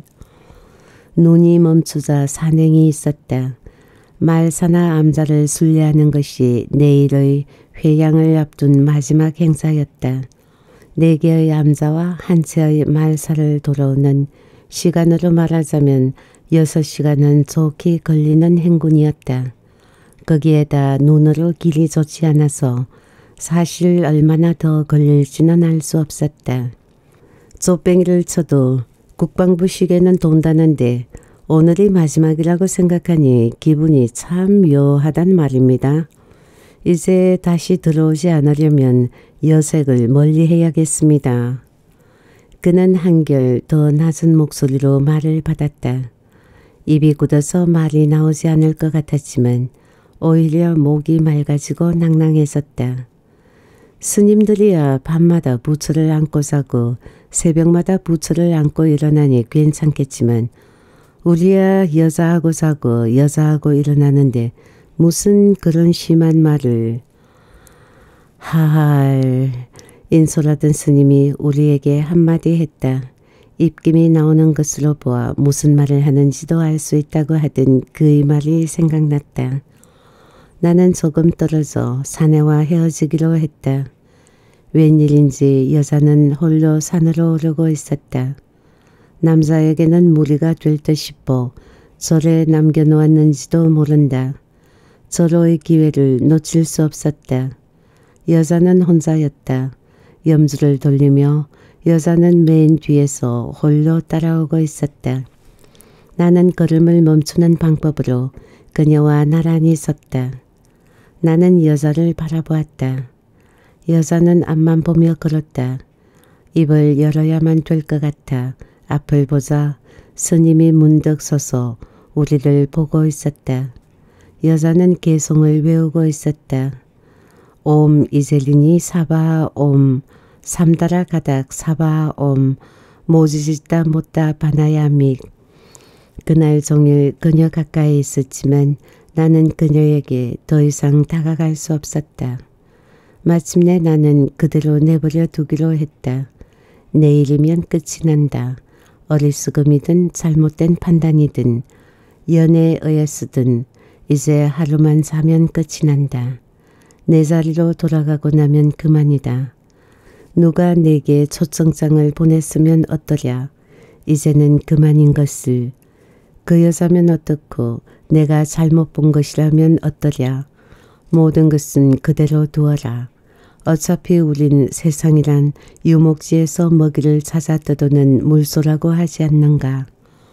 눈이 멈추자 산행이 있었다. 말사나 암자를 순례하는 것이 내일의 회양을 앞둔 마지막 행사였다. 네 개의 암자와 한 채의 말사를 돌아오는 시간으로 말하자면 여섯 시간은 좋게 걸리는 행군이었다. 거기에다 눈으로 길이 좋지 않아서 사실 얼마나 더 걸릴지는 알 수 없었다. 조뺑이를 쳐도 국방부 시계는 돈다는데 오늘이 마지막이라고 생각하니 기분이 참 묘하단 말입니다. 이제 다시 들어오지 않으려면 여색을 멀리 해야겠습니다. 그는 한결 더 낮은 목소리로 말을 받았다. 입이 굳어서 말이 나오지 않을 것 같았지만 오히려 목이 맑아지고 낭낭해졌다. 스님들이야 밤마다 부처를 안고 자고 새벽마다 부처를 안고 일어나니 괜찮겠지만 우리야 여자하고 자고 여자하고 일어나는데 무슨 그런 심한 말을. 하할. 인솔하던 스님이 우리에게 한마디 했다. 입김이 나오는 것으로 보아 무슨 말을 하는지도 알 수 있다고 하던 그의 말이 생각났다. 나는 조금 떨어져 사내와 헤어지기로 했다. 웬일인지 여자는 홀로 산으로 오르고 있었다. 남자에게는 무리가 될 듯 싶어 절에 남겨놓았는지도 모른다. 절호의 기회를 놓칠 수 없었다. 여자는 혼자였다. 염주를 돌리며 여자는 맨 뒤에서 홀로 따라오고 있었다. 나는 걸음을 멈추는 방법으로 그녀와 나란히 섰다. 나는 여자를 바라보았다. 여자는 앞만 보며 걸었다. 입을 열어야만 될 것 같아 앞을 보자 스님이 문득 서서 우리를 보고 있었다. 여자는 개송을 외우고 있었다. 옴 이젤리니 사바 옴 삼다라 가닥 사바 옴 모지짓다 못다 바나야믹. 그날 종일 그녀 가까이 있었지만 나는 그녀에게 더 이상 다가갈 수 없었다. 마침내 나는 그대로 내버려 두기로 했다. 내일이면 끝이 난다. 어리석음이든 잘못된 판단이든 연애에 의해서든 이제 하루만 자면 끝이 난다. 내 자리로 돌아가고 나면 그만이다. 누가 내게 초청장을 보냈으면 어떠랴. 이제는 그만인 것을. 그 여자면 어떻고 내가 잘못 본 것이라면 어떠랴. 모든 것은 그대로 두어라. 어차피 우린 세상이란 유목지에서 먹이를 찾아 떠도는 물소라고 하지 않는가.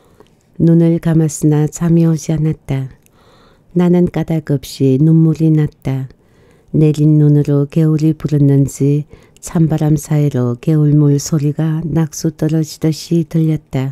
눈을 감았으나 잠이 오지 않았다. 나는 까닭없이 눈물이 났다. 내린 눈으로 개울이 불었는지 찬바람 사이로 개울물 소리가 낙수 떨어지듯이 들렸다.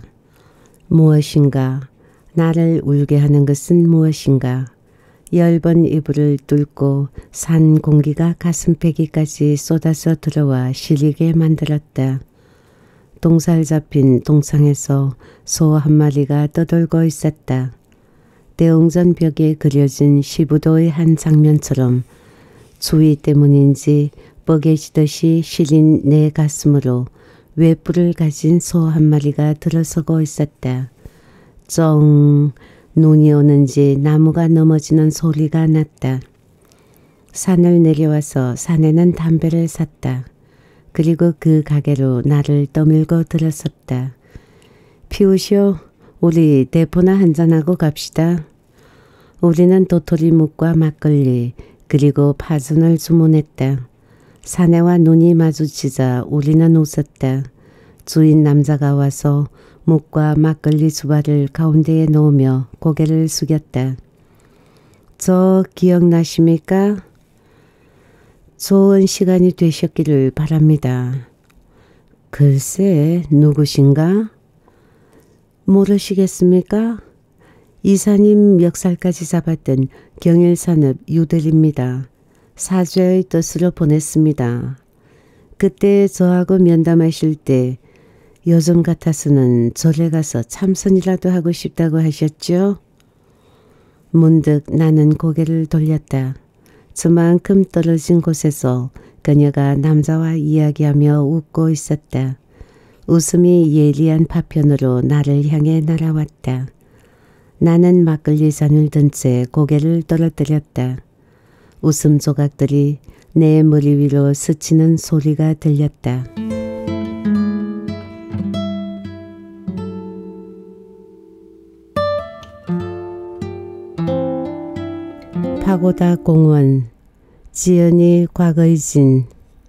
무엇인가? 나를 울게 하는 것은 무엇인가? 열 번 이불을 뚫고 산 공기가 가슴빼기까지 쏟아져 들어와 시리게 만들었다. 동살 잡힌 동상에서 소 한 마리가 떠돌고 있었다. 대웅전 벽에 그려진 시부도의 한 장면처럼 추위 때문인지 뻐개지듯이 시린 내 가슴으로 외뿔을 가진 소 한 마리가 들어서고 있었다. 쩡 눈이 오는지 나무가 넘어지는 소리가 났다. 산을 내려와서 산에는 담배를 샀다. 그리고 그 가게로 나를 떠밀고 들어섰다. 피우시오. 우리 대포나 한잔하고 갑시다. 우리는 도토리묵과 막걸리 그리고 파전을 주문했다. 사내와 눈이 마주치자 우리는 웃었다. 주인 남자가 와서 묵과 막걸리 주발을 가운데에 놓으며 고개를 숙였다. 저 기억나십니까? 좋은 시간이 되셨기를 바랍니다. 글쎄 누구신가? 모르시겠습니까? 이사님 멱살까지 잡았던 경일산업 유들입니다. 사죄의 뜻으로 보냈습니다. 그때 저하고 면담하실 때 요즘 같아서는 절에 가서 참선이라도 하고 싶다고 하셨죠? 문득 나는 고개를 돌렸다. 저만큼 떨어진 곳에서 그녀가 남자와 이야기하며 웃고 있었다. 웃음이 예리한 파편으로 나를 향해 날아왔다. 나는 막걸리 잔을 든 채 고개를 떨어뜨렸다. 웃음 조각들이 내 머리 위로 스치는 소리가 들렸다. 파고다 공원, 지연이 과거의 진.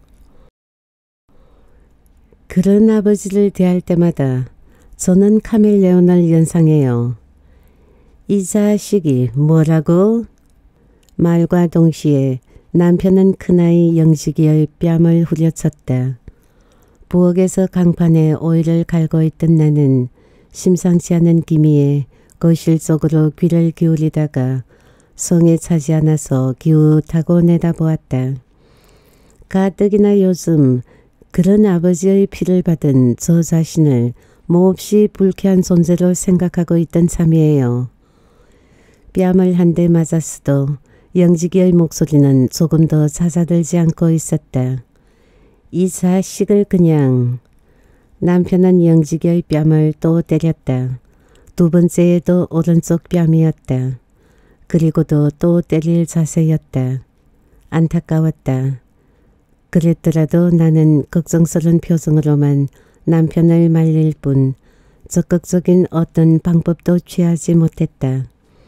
그런 아버지를 대할 때마다 저는 카멜레온을 연상해요. 이 자식이 뭐라고? 말과 동시에 남편은 큰아이 영식이의 뺨을 후려쳤다. 부엌에서 강판에 오이를 갈고 있던 나는 심상치 않은 기미에 거실 쪽으로 귀를 기울이다가 성에 차지 않아서 기웃하고 내다보았다. 가뜩이나 요즘 그런 아버지의 피를 받은 저 자신을 몹시 불쾌한 존재로 생각하고 있던 참이에요. 뺨을 한 대 맞았어도 영직이의 목소리는 조금 더 잦아들지 않고 있었다. 이 자식을 그냥 남편은 영직의 뺨을 또 때렸다. 두 번째에도 오른쪽 뺨이었다. 그리고도 또 때릴 자세였다. 안타까웠다. 그랬더라도 나는 걱정스러운 표정으로만 남편을 말릴 뿐 적극적인 어떤 방법도 취하지 못했다.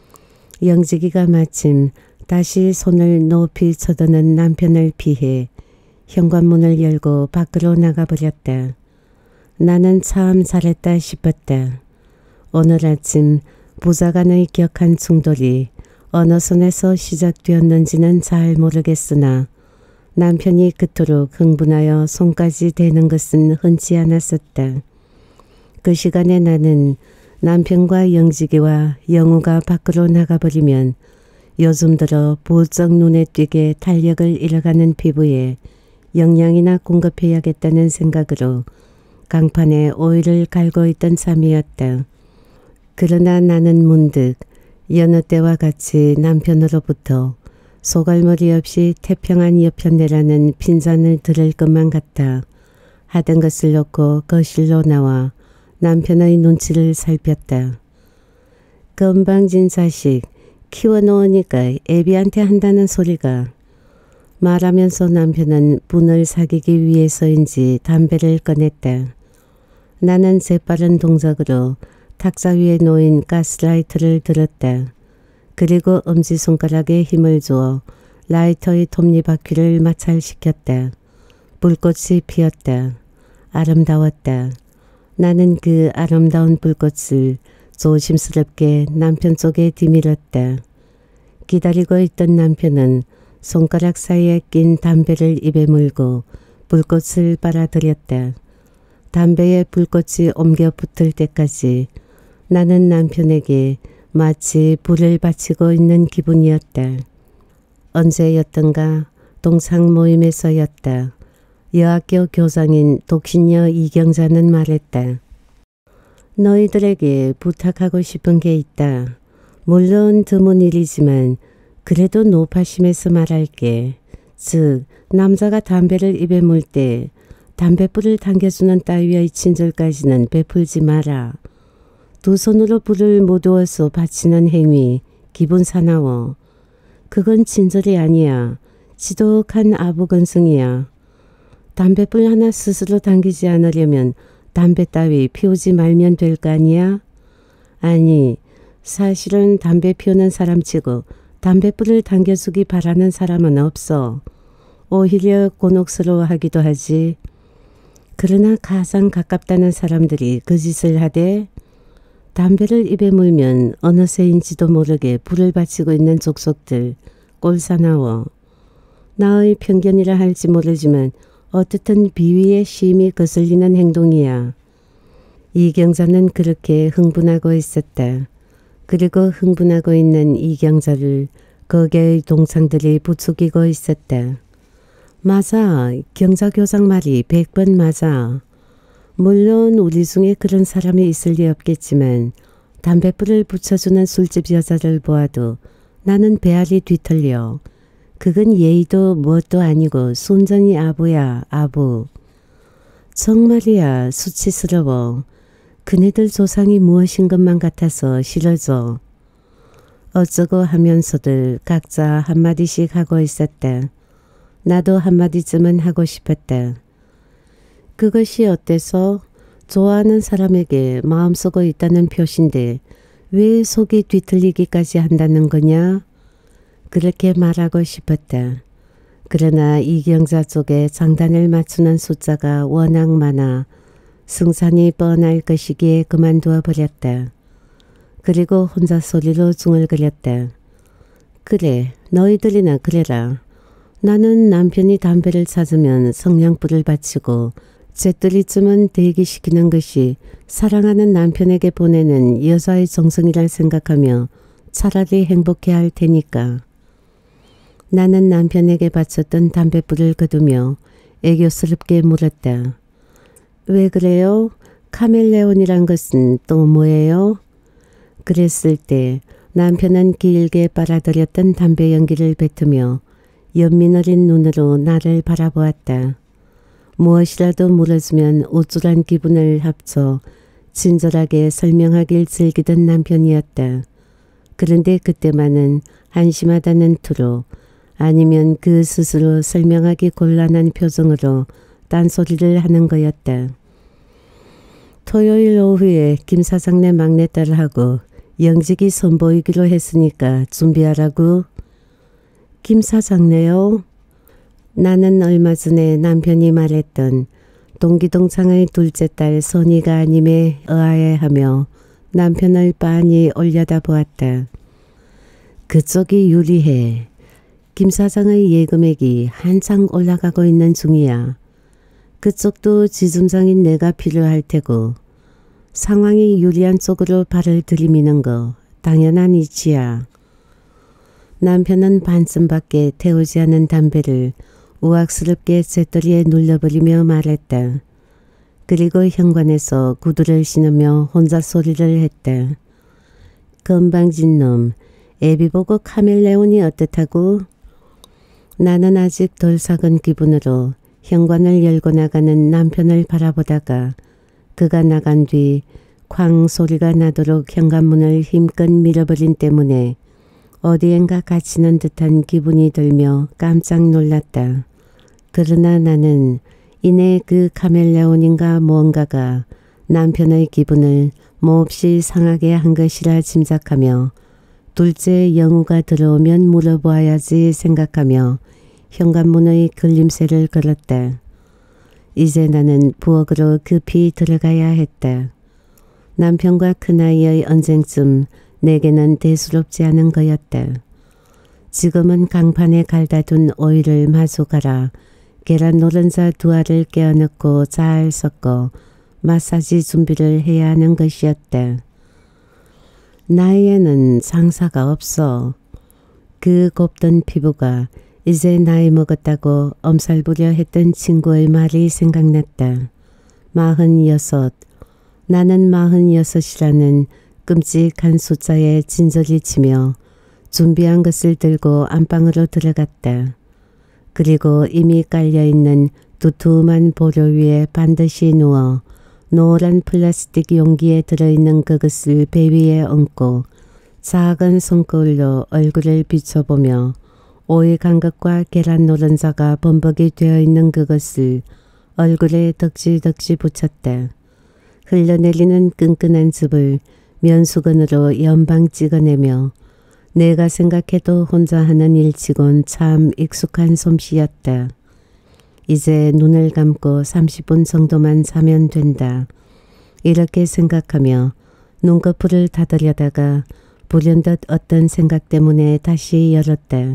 영직이가 마침 다시 손을 높이 쳐드는 남편을 피해 현관문을 열고 밖으로 나가버렸다. 나는 참 잘했다 싶었다. 오늘 아침 부자간의 격한 충돌이 어느 선에서 시작되었는지는 잘 모르겠으나 남편이 그토록 흥분하여 손까지 대는 것은 흔치 않았었다. 그 시간에 나는 남편과 영직이와 영우가 밖으로 나가버리면 요즘 들어 부쩍 눈에 띄게 탄력을 잃어가는 피부에 영양이나 공급해야겠다는 생각으로 강판에 오일을 갈고 있던 참이었다. 그러나 나는 문득 여느 때와 같이 남편으로부터 소갈머리 없이 태평한 여편네라는 핀잔을 들을 것만 같아 하던 것을 놓고 거실로 나와 남편의 눈치를 살폈다. 건방진 자식 키워놓으니까 애비한테 한다는 소리가. 말하면서 남편은 분을 사귀기 위해서인지 담배를 꺼냈다. 나는 재빠른 동작으로 탁자 위에 놓인 가스라이터를 들었다. 그리고 엄지손가락에 힘을 주어 라이터의 톱니바퀴를 마찰시켰다. 불꽃이 피었다. 아름다웠다. 나는 그 아름다운 불꽃을 조심스럽게 남편 쪽에 디밀었다. 기다리고 있던 남편은 손가락 사이에 낀 담배를 입에 물고 불꽃을 빨아들였다. 담배에 불꽃이 옮겨 붙을 때까지 나는 남편에게 마치 불을 바치고 있는 기분이었다. 언제였던가 동창 모임에서였다. 여학교 교장인 독신녀 이경자는 말했다. 너희들에게 부탁하고 싶은 게 있다. 물론 드문 일이지만 그래도 노파심에서 말할게. 즉 남자가 담배를 입에 물 때 담뱃불을 당겨주는 따위의 친절까지는 베풀지 마라. 두 손으로 불을 모두어서 바치는 행위 기분 사나워. 그건 친절이 아니야. 지독한 아부건성이야. 담뱃불 하나 스스로 당기지 않으려면 담배 따위 피우지 말면 될 거 아니야? 아니 사실은 담배 피우는 사람치고 담뱃불을 당겨주기 바라는 사람은 없어. 오히려 곤혹스러워하기도 하지. 그러나 가장 가깝다는 사람들이 그 짓을 하되 담배를 입에 물면 어느새인지도 모르게 불을 바치고 있는 족속들 꼴사나워. 나의 편견이라 할지 모르지만 어떻든 비위에 심히 거슬리는 행동이야. 이경자는 그렇게 흥분하고 있었다. 그리고 흥분하고 있는 이경자를 거기의 동창들이 부추기고 있었다. 맞아. 경자교장 말이 백 번 맞아. 물론 우리 중에 그런 사람이 있을 리 없겠지만 담뱃불을 붙여주는 술집 여자를 보아도 나는 배알이 뒤틀려. 그건 예의도 무엇도 아니고 순전히 아부야, 아부. 정말이야, 수치스러워. 그네들 조상이 무엇인 것만 같아서 싫어져. 어쩌고 하면서들 각자 한마디씩 하고 있었다. 나도 한마디쯤은 하고 싶었다. 그것이 어때서? 좋아하는 사람에게 마음 쓰고 있다는 표시인데 왜 속이 뒤틀리기까지 한다는 거냐? 그렇게 말하고 싶었다. 그러나 이경자 쪽에 장단을 맞추는 숫자가 워낙 많아 승산이 뻔할 것이기에 그만두어 버렸다. 그리고 혼자 소리로 중얼거렸다. 그래, 너희들이나 그래라. 나는 남편이 담배를 찾으면 성냥불을 바치고 잿더리쯤은 대기시키는 것이 사랑하는 남편에게 보내는 여자의 정성이라 생각하며 차라리 행복해할 테니까. 나는 남편에게 바쳤던 담뱃불을 거두며 애교스럽게 물었다. 왜 그래요? 카멜레온이란 것은 또 뭐예요? 그랬을 때 남편은 길게 빨아들였던 담배 연기를 뱉으며 연민 어린 눈으로 나를 바라보았다. 무엇이라도 물어주면 우쭐한 기분을 합쳐 친절하게 설명하길 즐기던 남편이었다. 그런데 그때만은 한심하다는 투로 아니면 그 스스로 설명하기 곤란한 표정으로 딴소리를 하는 거였다. 토요일 오후에 김 사장네 막내딸하고 영직이 선보이기로 했으니까 준비하라고. 김 사장네요? 나는 얼마 전에 남편이 말했던 동기동창의 둘째 딸 선이가 아님에 의아해하며 남편을 빤히 올려다보았다. 그쪽이 유리해. 김 사장의 예금액이 한창 올라가고 있는 중이야. 그쪽도 지점장인 내가 필요할 테고 상황이 유리한 쪽으로 발을 들이미는 거 당연한 이치야. 남편은 반쯤밖에 태우지 않은 담배를 우악스럽게 쇳더리에 눌러버리며 말했다. 그리고 현관에서 구두를 신으며 혼자 소리를 했다. 건방진 놈, 애비 보고 카멜레온이 어떻다고? 나는 아직 덜 삭은 기분으로 현관을 열고 나가는 남편을 바라보다가 그가 나간 뒤 쾅 소리가 나도록 현관문을 힘껏 밀어버린 때문에 어디엔가 갇히는 듯한 기분이 들며 깜짝 놀랐다. 그러나 나는 이내 그 카멜레온인가 무언가가 남편의 기분을 몹시 상하게 한 것이라 짐작하며 둘째 영우가 들어오면 물어보아야지 생각하며 현관문의 걸림새를 걸었다. 이제 나는 부엌으로 급히 들어가야 했다. 남편과 큰아이의 언쟁쯤 내게는 대수롭지 않은 거였다. 지금은 강판에 갈다 둔 오이를 마주 갈아 계란 노른자 두 알을 깨어 넣고 잘 섞어 마사지 준비를 해야 하는 것이었다. 나이에는 장사가 없어. 그 곱던 피부가 이제 나이 먹었다고 엄살부려 했던 친구의 말이 생각났다. 마흔여섯. 나는 마흔여섯이라는 끔찍한 숫자에 진저리 치며 준비한 것을 들고 안방으로 들어갔다. 그리고 이미 깔려있는 두툼한 보료 위에 반드시 누워 노란 플라스틱 용기에 들어있는 그것을 배 위에 얹고 작은 손거울로 얼굴을 비춰보며 오이 간 것과 계란 노른자가 범벅이 되어 있는 그것을 얼굴에 덕지덕지 붙였다. 흘러내리는 끈끈한 즙을 면수건으로 연방 찍어내며 내가 생각해도 혼자 하는 일치곤 참 익숙한 솜씨였다. 이제 눈을 감고 삼십 분 정도만 자면 된다. 이렇게 생각하며 눈꺼풀을 닫으려다가 불현듯 어떤 생각 때문에 다시 열었다.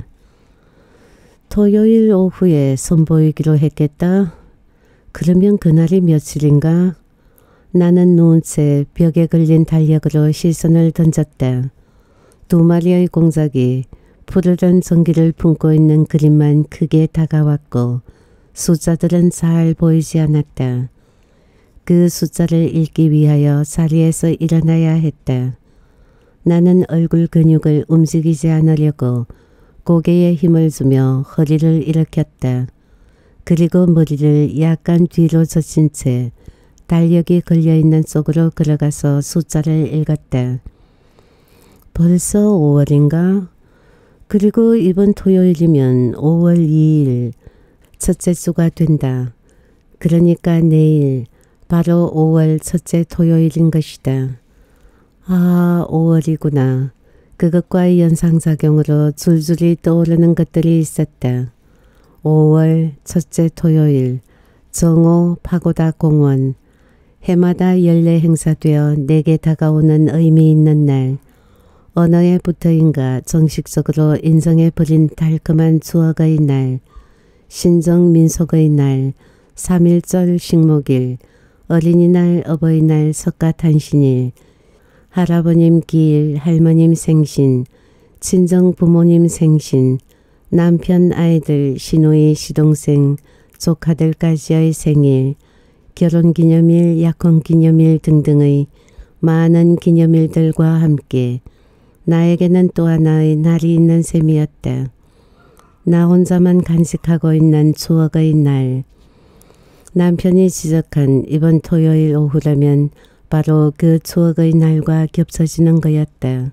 토요일 오후에 선보이기로 했겠다. 그러면 그날이 며칠인가? 나는 누운 채 벽에 걸린 달력으로 시선을 던졌다. 두 마리의 공작이 푸르른 전기를 품고 있는 그림만 크게 다가왔고 숫자들은 잘 보이지 않았다. 그 숫자를 읽기 위하여 자리에서 일어나야 했다. 나는 얼굴 근육을 움직이지 않으려고 고개에 힘을 주며 허리를 일으켰다. 그리고 머리를 약간 뒤로 젖힌 채 달력이 걸려있는 쪽으로 걸어가서 숫자를 읽었다. 벌써 오월인가? 그리고 이번 토요일이면 오월 이일 첫째 주가 된다. 그러니까 내일 바로 오월 첫째 토요일인 것이다. 아, 오월이구나. 그것과의 연상작용으로 줄줄이 떠오르는 것들이 있었다. 오월 첫째 토요일, 정오 파고다 공원, 해마다 연례 행사되어 내게 다가오는 의미 있는 날, 어느 해부터인가 정식적으로 인정해버린 달콤한 추억의 날, 신정민속의 날, 삼일절 식목일, 어린이날, 어버이날, 석가탄신일, 할아버님 기일, 할머님 생신, 친정 부모님 생신, 남편 아이들, 시누이, 시동생, 조카들까지의 생일, 결혼기념일, 약혼기념일 등등의 많은 기념일들과 함께 나에게는 또 하나의 날이 있는 셈이었다. 나 혼자만 간직하고 있는 추억의 날. 남편이 지적한 이번 토요일 오후라면 바로 그 추억의 날과 겹쳐지는 거였다.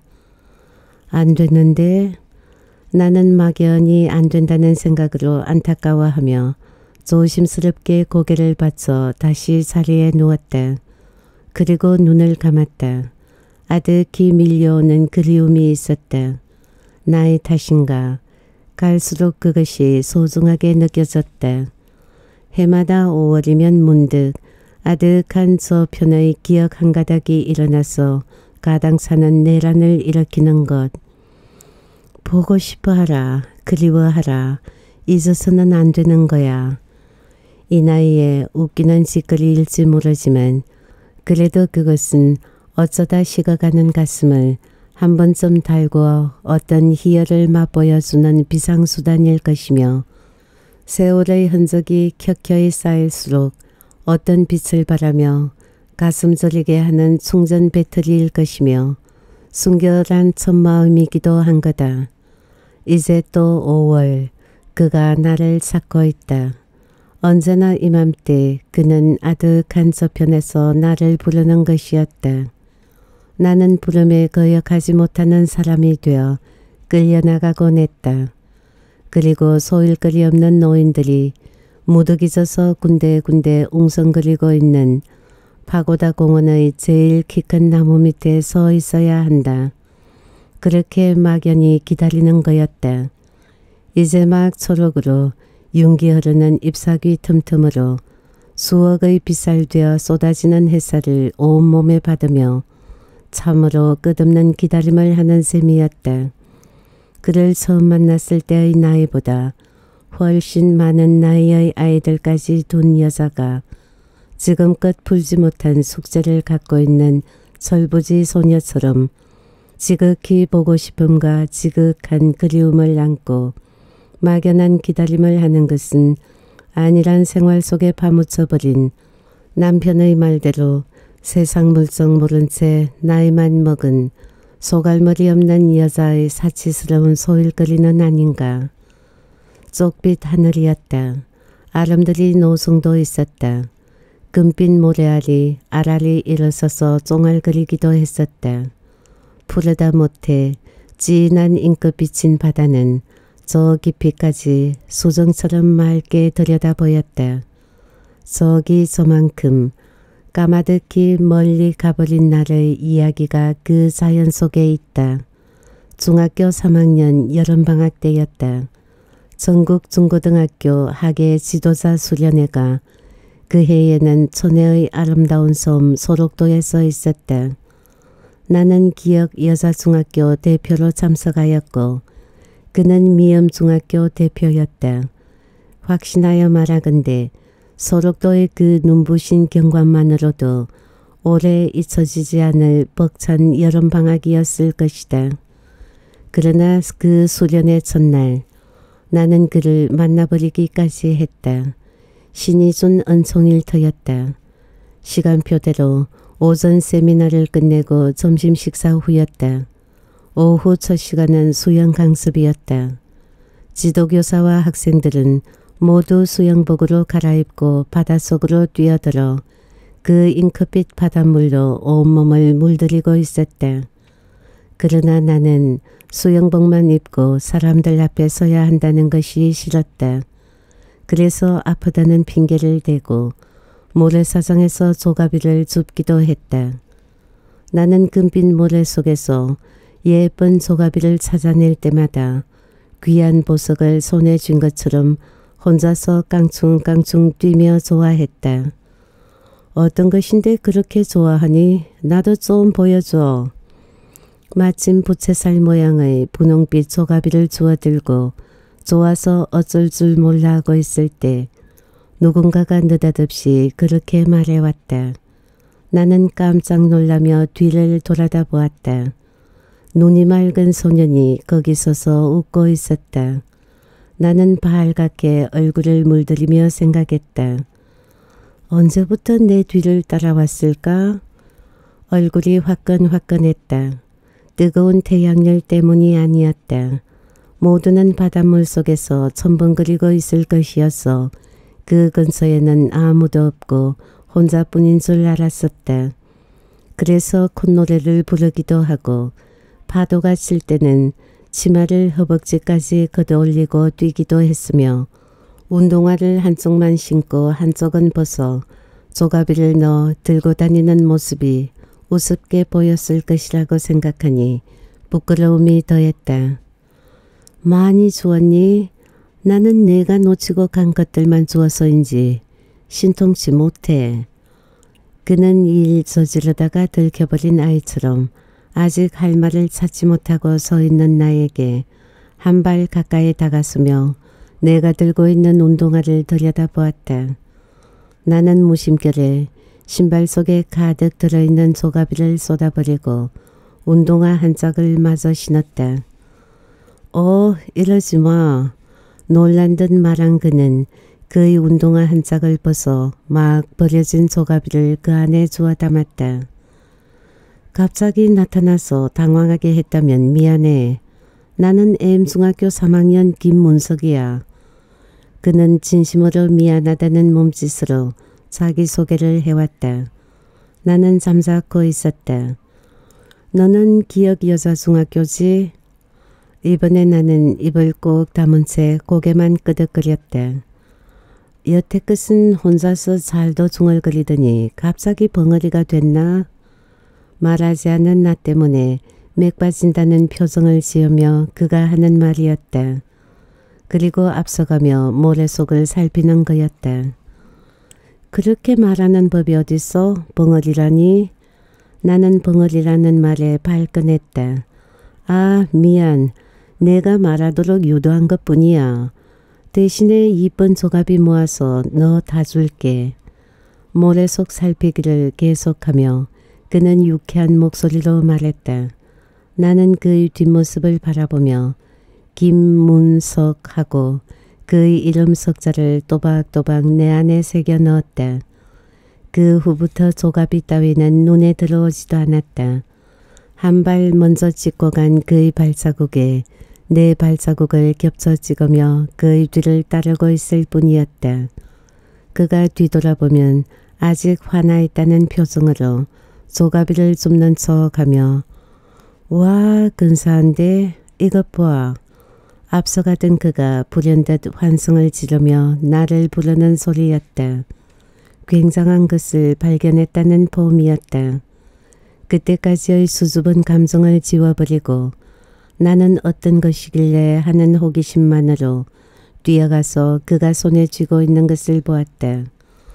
안 됐는데 나는 막연히 안 된다는 생각으로 안타까워하며 조심스럽게 고개를 받쳐 다시 자리에 누웠다. 그리고 눈을 감았다. 아득히 밀려오는 그리움이 있었다. 나의 탓인가. 갈수록 그것이 소중하게 느껴졌다. 해마다 오월이면 문득 아득한 저편의 기억 한 가닥이 일어나서 가당사는 내란을 일으키는 것. 보고 싶어하라. 그리워하라. 잊어서는 안 되는 거야. 이 나이에 웃기는 짓거리일지 모르지만 그래도 그것은 어쩌다 식어가는 가슴을 한 번쯤 달고 어떤 희열을 맛보여주는 비상수단일 것이며 세월의 흔적이 켜켜이 쌓일수록 어떤 빛을 바라며 가슴 저리게 하는 충전 배터리일 것이며 순결한 첫마음이기도 한 거다. 이제 또 오월, 그가 나를 찾고 있다. 언제나 이맘때 그는 아득한 저편에서 나를 부르는 것이었다. 나는 부름에 거역하지 못하는 사람이 되어 끌려나가곤 했다. 그리고 소일거리 없는 노인들이 무더기져서 군데군데 웅성거리고 있는 파고다 공원의 제일 키 큰 나무 밑에 서 있어야 한다. 그렇게 막연히 기다리는 거였다. 이제 막 초록으로 윤기 흐르는 잎사귀 틈틈으로 수억의 빛살되어 쏟아지는 햇살을 온몸에 받으며 참으로 끝없는 기다림을 하는 셈이었다. 그를 처음 만났을 때의 나이보다 훨씬 많은 나이의 아이들까지 둔 여자가 지금껏 풀지 못한 숙제를 갖고 있는 철부지 소녀처럼 지극히 보고 싶음과 지극한 그리움을 안고 막연한 기다림을 하는 것은 안일한 생활 속에 파묻혀버린 남편의 말대로 세상 물정 모른 채 나이만 먹은 소갈머리 없는 여자의 사치스러운 소일거리는 아닌가. 쪽빛 하늘이었다. 아름드리 노송도 있었다. 금빛 모래알이 알알이 일어서서 쫑알거리기도 했었다. 푸르다 못해 진한 잉크 비친 바다는 저 깊이까지 수정처럼 맑게 들여다 보였다. 저기 저만큼 까마득히 멀리 가버린 나의 이야기가 그 자연 속에 있다. 중학교 삼 학년 여름방학 때였다. 전국 중고등학교 학예 지도자 수련회가 그 해에는 촌내의 아름다운 섬 소록도에 서 있었다. 나는 기역 여자중학교 대표로 참석하였고 그는 미염중학교 대표였다. 확신하여 말하건대 소록도의 그 눈부신 경관만으로도 오래 잊혀지지 않을 벅찬 여름방학이었을 것이다. 그러나 그 수련의 첫날 나는 그를 만나버리기까지 했다. 신이 준 은총일 터였다. 시간표대로 오전 세미나를 끝내고 점심 식사 후였다. 오후 첫 시간은 수영 강습이었다. 지도교사와 학생들은 모두 수영복으로 갈아입고 바닷속으로 뛰어들어 그 잉크빛 바닷물로 온몸을 물들이고 있었다. 그러나 나는 수영복만 입고 사람들 앞에 서야 한다는 것이 싫었다. 그래서 아프다는 핑계를 대고 모래사장에서 조가비를 줍기도 했다. 나는 금빛 모래 속에서 예쁜 조가비를 찾아낼 때마다 귀한 보석을 손에 쥔 것처럼 혼자서 깡충깡충 뛰며 좋아했다. 어떤 것인데 그렇게 좋아하니? 나도 좀 보여줘. 마침 부채살 모양의 분홍빛 조가비를 주워들고 좋아서 어쩔 줄 몰라 하고 있을 때 누군가가 느닷없이 그렇게 말해왔다. 나는 깜짝 놀라며 뒤를 돌아다 보았다. 눈이 맑은 소년이 거기 서서 웃고 있었다. 나는 발갛게 얼굴을 물들이며 생각했다. 언제부터 내 뒤를 따라왔을까? 얼굴이 화끈화끈했다. 뜨거운 태양열 때문이 아니었다. 모두는 바닷물 속에서 첨벙거리고 있을 것이어서 그 근처에는 아무도 없고 혼자뿐인 줄 알았었다. 그래서 콧노래를 부르기도 하고 파도가 칠 때는 치마를 허벅지까지 걷어올리고 뛰기도 했으며 운동화를 한쪽만 신고 한쪽은 벗어 조가비를 넣어 들고 다니는 모습이 우습게 보였을 것이라고 생각하니 부끄러움이 더했다. 많이 주었니? 나는 내가 놓치고 간 것들만 주어서인지 신통치 못해. 그는 일 저지르다가 들켜버린 아이처럼 아직 할 말을 찾지 못하고 서 있는 나에게 한 발 가까이 다가서며 내가 들고 있는 운동화를 들여다보았다. 나는 무심결에 신발 속에 가득 들어있는 조가비를 쏟아버리고 운동화 한 짝을 마저 신었다. 어, 이러지 마. 놀란 듯 말한 그는 그의 운동화 한 짝을 벗어 막 버려진 조가비를 그 안에 주워 담았다. 갑자기 나타나서 당황하게 했다면 미안해. 나는 엠중학교 삼 학년 김문석이야. 그는 진심으로 미안하다는 몸짓으로 자기소개를 해왔다. 나는 잠자코 있었다. 너는 기억여자중학교지? 이번에 나는 입을 꼭 다문 채 고개만 끄덕거렸다. 여태 끝은 혼자서 잘도 중얼거리더니 갑자기 벙어리가 됐나? 말하지 않은 나 때문에 맥 빠진다는 표정을 지으며 그가 하는 말이었다. 그리고 앞서가며 모래속을 살피는 거였다. 그렇게 말하는 법이 어딨어? 벙어리라니? 나는 벙어리라는 말에 발끈했다. 아, 미안. 내가 말하도록 유도한 것뿐이야. 대신에 이쁜 조갑이 모아서 너 다 줄게. 모래속 살피기를 계속하며 그는 유쾌한 목소리로 말했다. 나는 그의 뒷모습을 바라보며 김문석 하고 그의 이름 석자를 또박또박 내 안에 새겨 넣었다. 그 후부터 조갑이 따위는 눈에 들어오지도 않았다. 한 발 먼저 찍고 간 그의 발자국에 내 발자국을 겹쳐 찍으며 그의 뒤를 따르고 있을 뿐이었다. 그가 뒤돌아보면 아직 화나 있다는 표정으로 조가비를 줍는 척하며 와, 근사한데? 이것 봐. 앞서가던 그가 불현듯 환승을 지르며 나를 부르는 소리였다. 굉장한 것을 발견했다는 포음이었다. 그때까지의 수줍은 감정을 지워버리고 나는 어떤 것이길래 하는 호기심만으로 뛰어가서 그가 손에 쥐고 있는 것을 보았다.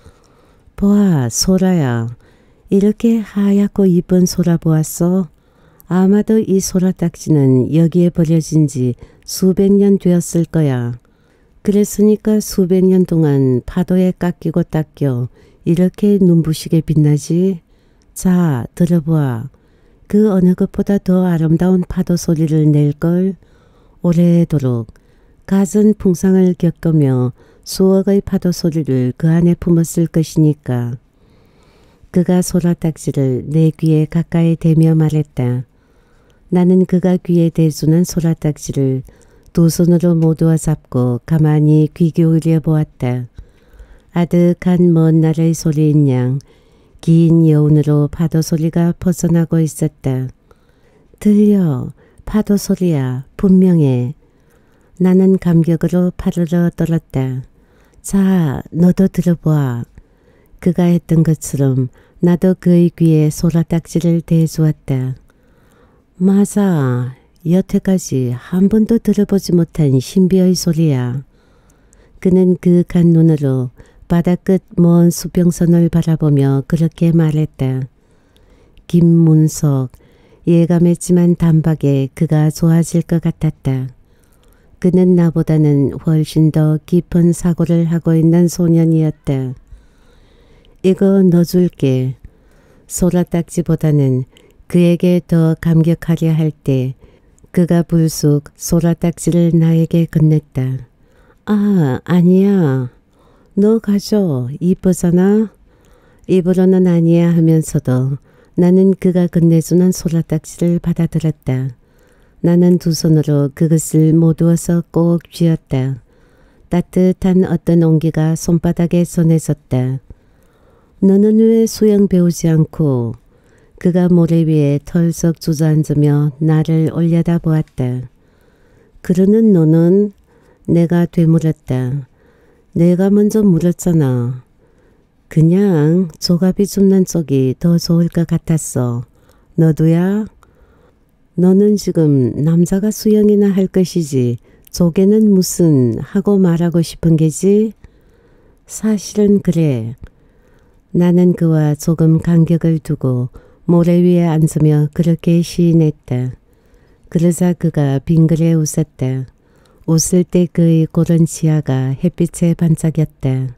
보아, 소라야. 이렇게 하얗고 이쁜 소라 보았어? 아마도 이 소라 딱지는 여기에 버려진 지 수백 년 되었을 거야. 그랬으니까 수백 년 동안 파도에 깎이고 닦여 이렇게 눈부시게 빛나지? 자, 들어보아. 그 어느 것보다 더 아름다운 파도 소리를 낼걸? 오래도록 갖은 풍상을 겪으며 수억의 파도 소리를 그 안에 품었을 것이니까. 그가 소라 딱지를 내 귀에 가까이 대며 말했다. 나는 그가 귀에 대주는 소라 딱지를 두 손으로 모두어 잡고 가만히 귀 기울여 보았다. 아득한 먼 날의 소리인 양 긴 여운으로 파도 소리가 벗어나고 있었다. 들려. 파도 소리야. 분명해. 나는 감격으로 파르르 떨었다. 자, 너도 들어보아. 그가 했던 것처럼 나도 그의 귀에 소라 딱지를 대주었다. 맞아. 여태까지 한 번도 들어보지 못한 신비의 소리야. 그는 그윽한 눈으로 바다 끝 먼 수평선을 바라보며 그렇게 말했다. 김문석, 예감했지만 단박에 그가 좋아질 것 같았다. 그는 나보다는 훨씬 더 깊은 사고를 하고 있는 소년이었다. 이거 넣어줄게. 소라딱지보다는 그에게 더 감격하려 할 때 그가 불쑥 소라딱지를 나에게 건넸다. 아, 아니야. 너 가져. 이쁘잖아. 입으로는 아니야 하면서도 나는 그가 건네주는 소라딱지를 받아들였다. 나는 두 손으로 그것을 모두어서 꼭 쥐었다. 따뜻한 어떤 온기가 손바닥에 전해졌다. 너는 왜 수영 배우지 않고? 그가 모래 위에 털썩 주저앉으며 나를 올려다보았다. 그러는 너는? 내가 되물었다. 내가 먼저 물었잖아. 그냥 조갑이 줍는 쪽이 더 좋을 것 같았어. 너도야? 너는 지금 남자가 수영이나 할 것이지 조개는 무슨 하고 말하고 싶은 게지? 사실은 그래. 나는 그와 조금 간격을 두고 모래 위에 앉으며 그렇게 시인했다. 그러자 그가 빙그레 웃었다. 웃을 때 그의 고른 치아가 햇빛에 반짝였다.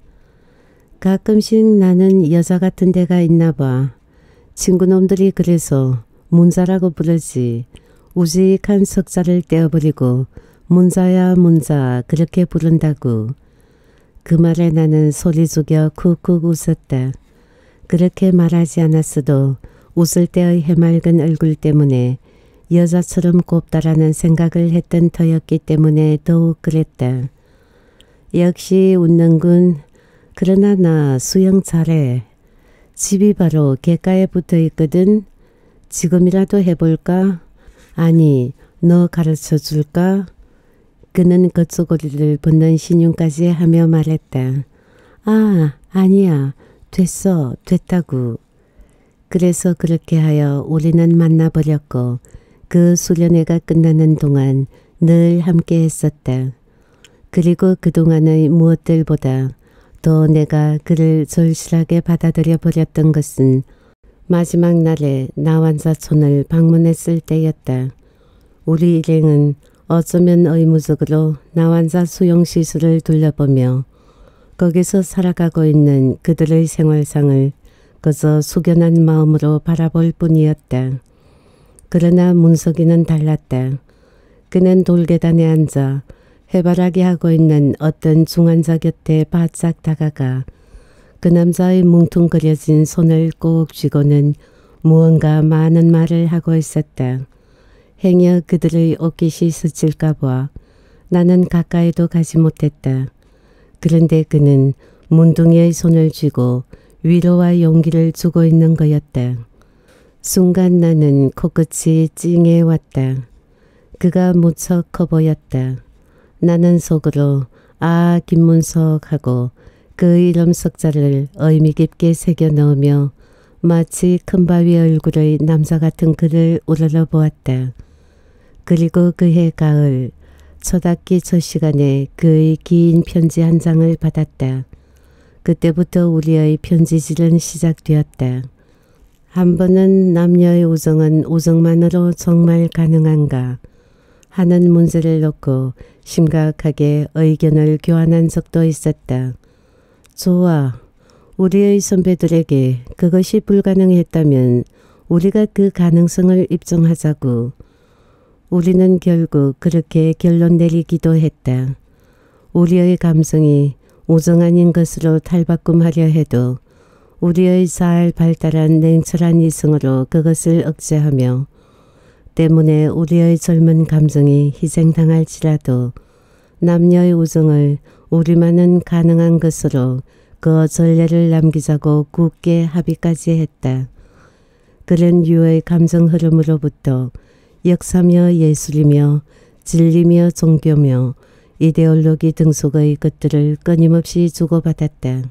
가끔씩 나는 여자 같은 데가 있나 봐. 친구놈들이 그래서 문자라고 부르지. 우직한 석자를 떼어버리고 문자야 문자 그렇게 부른다고. 그 말에 나는 소리 죽여 쿡쿡 웃었다. 그렇게 말하지 않았어도 웃을 때의 해맑은 얼굴 때문에 여자처럼 곱다라는 생각을 했던 터였기 때문에 더욱 그랬다. 역시 웃는군. 그러나 나 수영 잘해. 집이 바로 갯가에 붙어 있거든. 지금이라도 해볼까? 아니, 너 가르쳐 줄까? 그는 겉소고리를 붙는 신용까지 하며 말했다. 아, 아니야. 됐어. 됐다고. 그래서 그렇게 하여 우리는 만나버렸고 그 수련회가 끝나는 동안 늘 함께 했었다. 그리고 그동안의 무엇들보다 더 내가 그를 절실하게 받아들여 버렸던 것은 마지막 날에 나완자촌을 방문했을 때였다. 우리 일행은 어쩌면 의무적으로 나완자 수용시설을 둘러보며 거기서 살아가고 있는 그들의 생활상을 그저 숙연한 마음으로 바라볼 뿐이었다. 그러나 문석이는 달랐다. 그는 돌계단에 앉아 해바라기 하고 있는 어떤 중환자 곁에 바짝 다가가 그 남자의 뭉퉁거려진 손을 꼭 쥐고는 무언가 많은 말을 하고 있었다. 행여 그들의 옷깃이 스칠까 봐 나는 가까이도 가지 못했다. 그런데 그는 문둥이의 손을 쥐고 위로와 용기를 주고 있는 거였다. 순간 나는 코끝이 찡해 왔다. 그가 무척 커 보였다. 나는 속으로 아 김문석 하고 그 이름 석자를 의미 깊게 새겨 넣으며 마치 큰 바위 얼굴의 남자 같은 그를 우러러 보았다. 그리고 그해 가을 초등학기 첫 시간에 그의 긴 편지 한 장을 받았다. 그때부터 우리의 편지질은 시작되었다. 한 번은 남녀의 우정은 우정만으로 정말 가능한가 하는 문제를 놓고 심각하게 의견을 교환한 적도 있었다. 좋아. 우리의 선배들에게 그것이 불가능했다면 우리가 그 가능성을 입증하자고. 우리는 결국 그렇게 결론 내리기도 했다. 우리의 감성이 우정 아닌 것으로 탈바꿈하려 해도 우리의 잘 발달한 냉철한 이성으로 그것을 억제하며 때문에 우리의 젊은 감정이 희생당할지라도 남녀의 우정을 우리만은 가능한 것으로 그 전례를 남기자고 굳게 합의까지 했다. 그런 유의 감정 흐름으로부터 역사며 예술이며 진리며 종교며 이데올로기 등속의 것들을 끊임없이 주고받았다.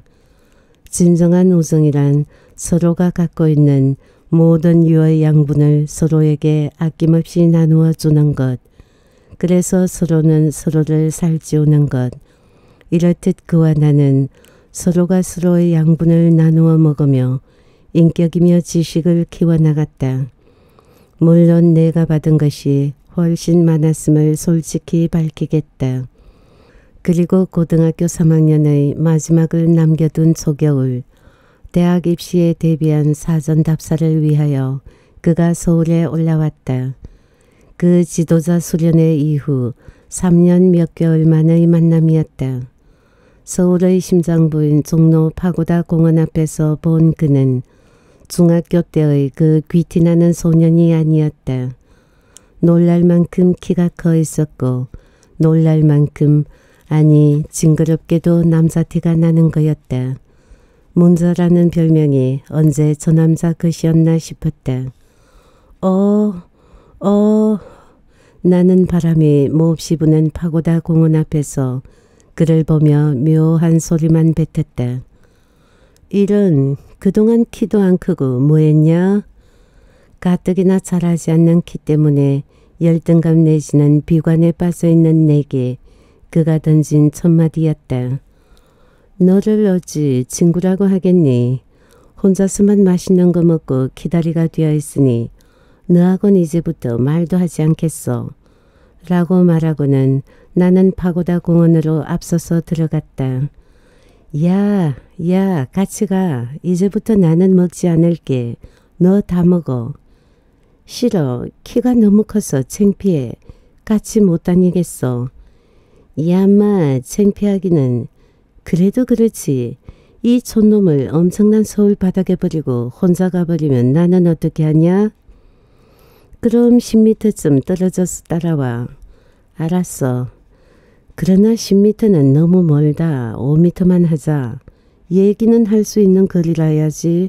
진정한 우정이란 서로가 갖고 있는 모든 유의 양분을 서로에게 아낌없이 나누어 주는 것. 그래서 서로는 서로를 살찌우는 것. 이렇듯 그와 나는 서로가 서로의 양분을 나누어 먹으며 인격이며 지식을 키워나갔다. 물론 내가 받은 것이 훨씬 많았음을 솔직히 밝히겠다. 그리고 고등학교 삼 학년의 마지막을 남겨둔 초겨울, 대학 입시에 대비한 사전 답사를 위하여 그가 서울에 올라왔다. 그 지도자 수련회 이후 삼 년 몇 개월 만의 만남이었다. 서울의 심장부인 종로 파고다 공원 앞에서 본 그는 중학교 때의 그 귀티나는 소년이 아니었다. 놀랄 만큼 키가 커 있었고 놀랄 만큼 아니 징그럽게도 남사티가 나는 거였다. 문서라는 별명이 언제 저 남자 것이었나 싶었다. 어, 어... 나는 바람이 몹시 부는 파고다 공원 앞에서 그를 보며 묘한 소리만 뱉었다. 이런 그동안 키도 안 크고 뭐했냐? 가뜩이나 자라지 않는 키 때문에 열등감 내지는 비관에 빠져있는 내게 그가 던진 첫마디였다. 너를 어찌 친구라고 하겠니? 혼자서만 맛있는 거 먹고 기다리가 되어 있으니 너하고는 이제부터 말도 하지 않겠어. 라고 말하고는 나는 파고다 공원으로 앞서서 들어갔다. 야, 야, 같이 가. 이제부터 나는 먹지 않을게. 너 다 먹어. 싫어. 키가 너무 커서 창피해. 같이 못 다니겠어. 야마, 창피하기는. 그래도 그렇지. 이 촌놈을 엄청난 서울 바닥에 버리고 혼자 가버리면 나는 어떻게 하냐? 그럼 십 미터쯤 떨어져서 따라와. 알았어. 그러나 십 미터는 너무 멀다. 오 미터만 하자. 얘기는 할 수 있는 거리라야지.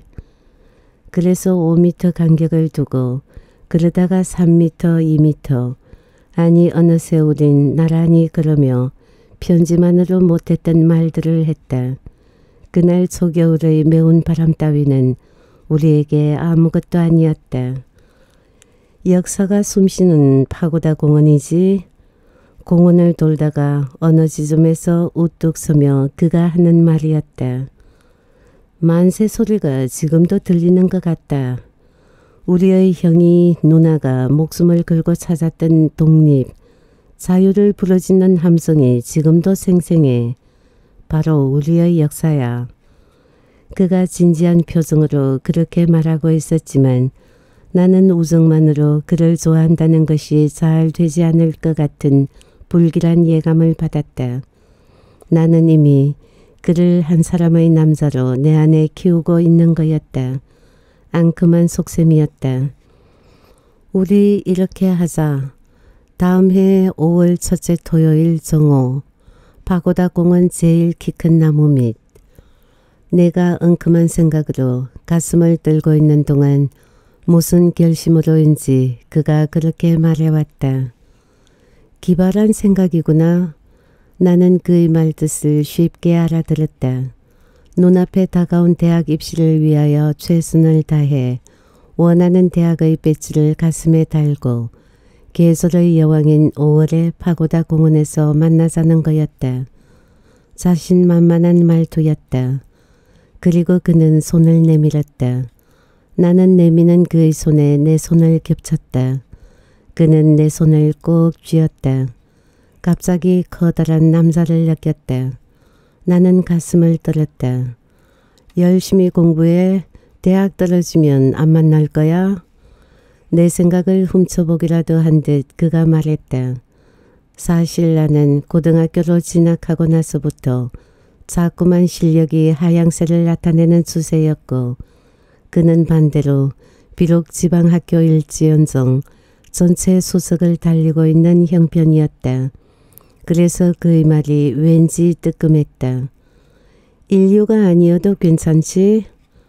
그래서 오 미터 간격을 두고 그러다가 삼 미터, 이 미터. 아니 어느새 우린 나란히 걸으며 편지만으로 못했던 말들을 했다. 그날 초겨울의 매운 바람 따위는 우리에게 아무것도 아니었다. 역사가 숨쉬는 파고다 공원이지. 공원을 돌다가 어느 지점에서 우뚝 서며 그가 하는 말이었다. 만세 소리가 지금도 들리는 것 같다. 우리의 형이 누나가 목숨을 걸고 찾았던 독립, 자유를 부르짖는 함성이 지금도 생생해. 바로 우리의 역사야. 그가 진지한 표정으로 그렇게 말하고 있었지만 나는 우정만으로 그를 좋아한다는 것이 잘 되지 않을 것 같은 불길한 예감을 받았다. 나는 이미 그를 한 사람의 남자로 내 안에 키우고 있는 거였다. 앙큼한 속셈이었다. 우리 이렇게 하자. 다음 해 오월 첫째 토요일 정오 파고다 공원 제일 키 큰 나무 밑. 내가 엉큼한 생각으로 가슴을 떨고 있는 동안 무슨 결심으로인지 그가 그렇게 말해왔다. 기발한 생각이구나. 나는 그의 말뜻을 쉽게 알아들었다. 눈앞에 다가온 대학 입시를 위하여 최선을 다해 원하는 대학의 배지를 가슴에 달고 계절의 여왕인 오월의 파고다 공원에서 만나자는 거였다. 자신만만한 말투였다. 그리고 그는 손을 내밀었다. 나는 내미는 그의 손에 내 손을 겹쳤다. 그는 내 손을 꼭 쥐었다. 갑자기 커다란 남자를 느꼈다. 나는 가슴을 떨었다. 열심히 공부해. 대학 떨어지면 안 만날 거야? 내 생각을 훔쳐보기라도 한 듯 그가 말했다. 사실 나는 고등학교로 진학하고 나서부터 자꾸만 실력이 하향세를 나타내는 추세였고 그는 반대로 비록 지방학교일지언정 전체 수석을 달리고 있는 형편이었다. 그래서 그의 말이 왠지 뜨끔했다. 인류가 아니어도 괜찮지?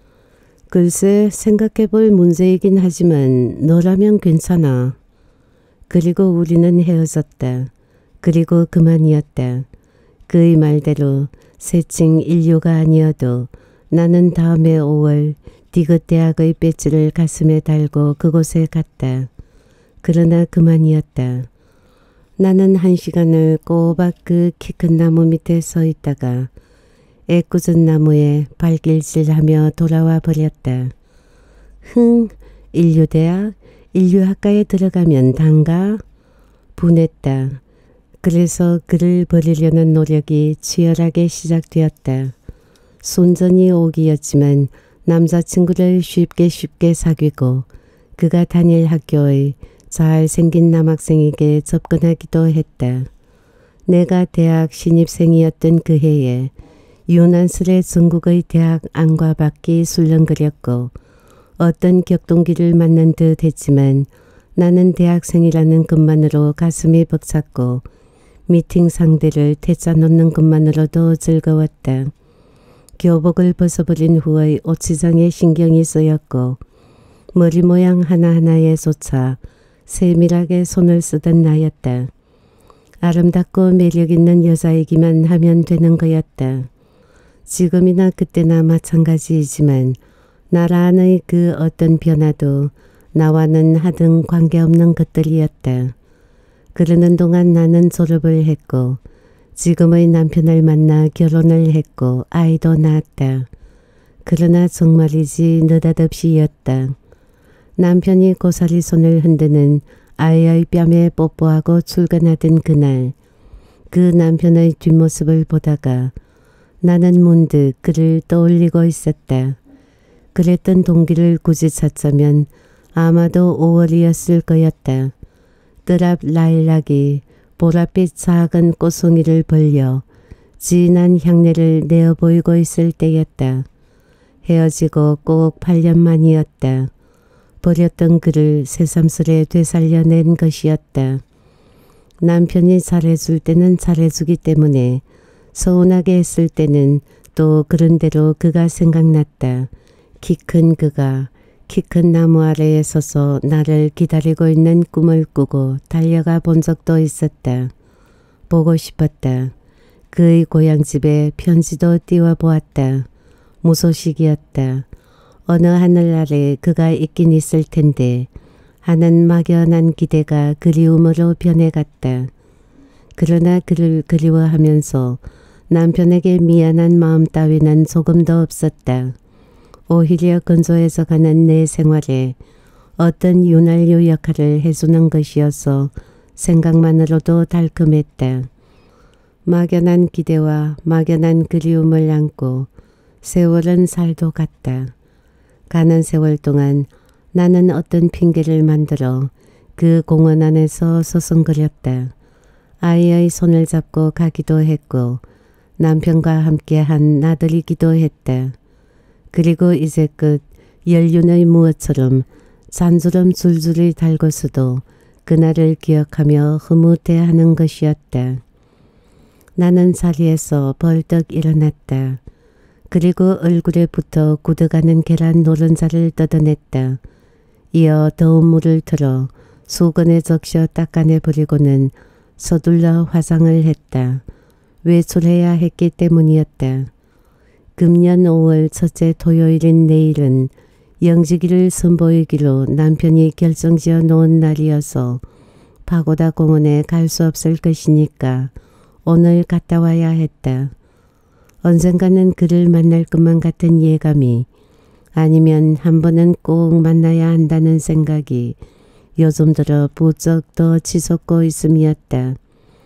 글쎄 생각해볼 문제이긴 하지만 너라면 괜찮아. 그리고 우리는 헤어졌다. 그리고 그만이었다. 그의 말대로 새칭 인류가 아니어도 나는 다음해 오월 디귿 대학의 배지를 가슴에 달고 그곳에 갔다. 그러나 그만이었다. 나는 한 시간을 꼬박 그 키 큰 나무 밑에 서 있다가 애꿎은 나무에 발길질하며 돌아와 버렸다. 흥, 인류대학? 인류학과에 들어가면 단가? 분했다. 그래서 그를 버리려는 노력이 치열하게 시작되었다. 순전히 오기였지만 남자친구를 쉽게 쉽게 사귀고 그가 다닐 학교의 잘생긴 남학생에게 접근하기도 했다. 내가 대학 신입생이었던 그 해에 유난스레 전국의 대학 안과 밖이 술렁거렸고 어떤 격동기를 맞는 듯 했지만 나는 대학생이라는 것만으로 가슴이 벅찼고 미팅 상대를 태짜 놓는 것만으로도 즐거웠다. 교복을 벗어버린 후의 옷치장에 신경이 쓰였고 머리 모양 하나하나에 조차 세밀하게 손을 쓰던 나였다. 아름답고 매력있는 여자이기만 하면 되는 거였다. 지금이나 그때나 마찬가지이지만 나라안의 그 어떤 변화도 나와는 하등 관계없는 것들이었다. 그러는 동안 나는 졸업을 했고 지금의 남편을 만나 결혼을 했고 아이도 낳았다. 그러나 정말이지 느닷없이였다. 남편이 고사리 손을 흔드는 아이의 뺨에 뽀뽀하고 출근하던 그날 그 남편의 뒷모습을 보다가 나는 문득 그를 떠올리고 있었다. 그랬던 동기를 굳이 찾자면 아마도 오월이었을 거였다. 뜰앞 라일락이 보랏빛 작은 꽃송이를 벌려 진한 향내를 내어 보이고 있을 때였다. 헤어지고 꼭 팔 년 만이었다. 버렸던 그를 새삼스레 되살려낸 것이었다. 남편이 잘해줄 때는 잘해주기 때문에 서운하게 했을 때는 또 그런 대로 그가 생각났다. 키 큰 그가 키 큰 나무 아래에 서서 나를 기다리고 있는 꿈을 꾸고 달려가 본 적도 있었다. 보고 싶었다. 그의 고향집에 편지도 띄워보았다. 무소식이었다. 어느 하늘 아래 그가 있긴 있을 텐데 하는 막연한 기대가 그리움으로 변해갔다. 그러나 그를 그리워하면서 남편에게 미안한 마음 따위는 조금도 없었다. 오히려 건조해져 가는 내 생활에 어떤 윤활유 역할을 해주는 것이어서 생각만으로도 달콤했다. 막연한 기대와 막연한 그리움을 안고 세월은 살도 갔다. 가는 세월 동안 나는 어떤 핑계를 만들어 그 공원 안에서 서성거렸다. 아이의 손을 잡고 가기도 했고 남편과 함께한 나들이기도 했다. 그리고 이제 끝 연륜의 무엇처럼 잔주름 줄줄이 달고서도 그날을 기억하며 흐뭇해하는 것이었다. 나는 자리에서 벌떡 일어났다. 그리고 얼굴에 붙어 굳어가는 계란 노른자를 뜯어냈다. 이어 더운 물을 틀어 수건에 적셔 닦아내버리고는 서둘러 화장을 했다. 외출해야 했기 때문이었다. 금년 오월 첫째 토요일인 내일은 영지기를 선보이기로 남편이 결정지어 놓은 날이어서 파고다 공원에 갈 수 없을 것이니까 오늘 갔다 와야 했다. 언젠가는 그를 만날 것만 같은 예감이 아니면 한 번은 꼭 만나야 한다는 생각이 요즘 들어 부쩍 더 치솟고 있음이었다.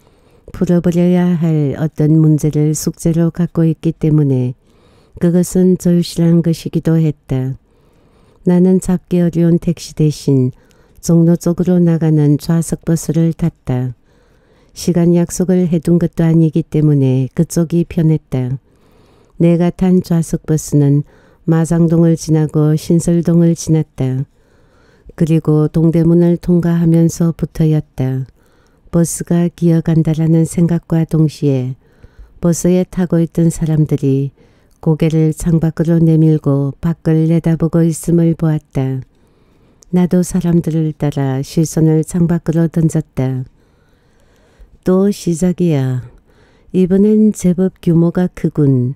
풀어버려야 할 어떤 문제를 숙제로 갖고 있기 때문에 그것은 절실한 것이기도 했다. 나는 잡기 어려운 택시 대신 종로 쪽으로 나가는 좌석버스를 탔다. 시간 약속을 해둔 것도 아니기 때문에 그쪽이 편했다. 내가 탄 좌석버스는 마장동을 지나고 신설동을 지났다. 그리고 동대문을 통과하면서부터였다. 버스가 기어간다라는 생각과 동시에 버스에 타고 있던 사람들이 고개를 창밖으로 내밀고 밖을 내다보고 있음을 보았다. 나도 사람들을 따라 시선을 창밖으로 던졌다. 또 시작이야. 이번엔 제법 규모가 크군.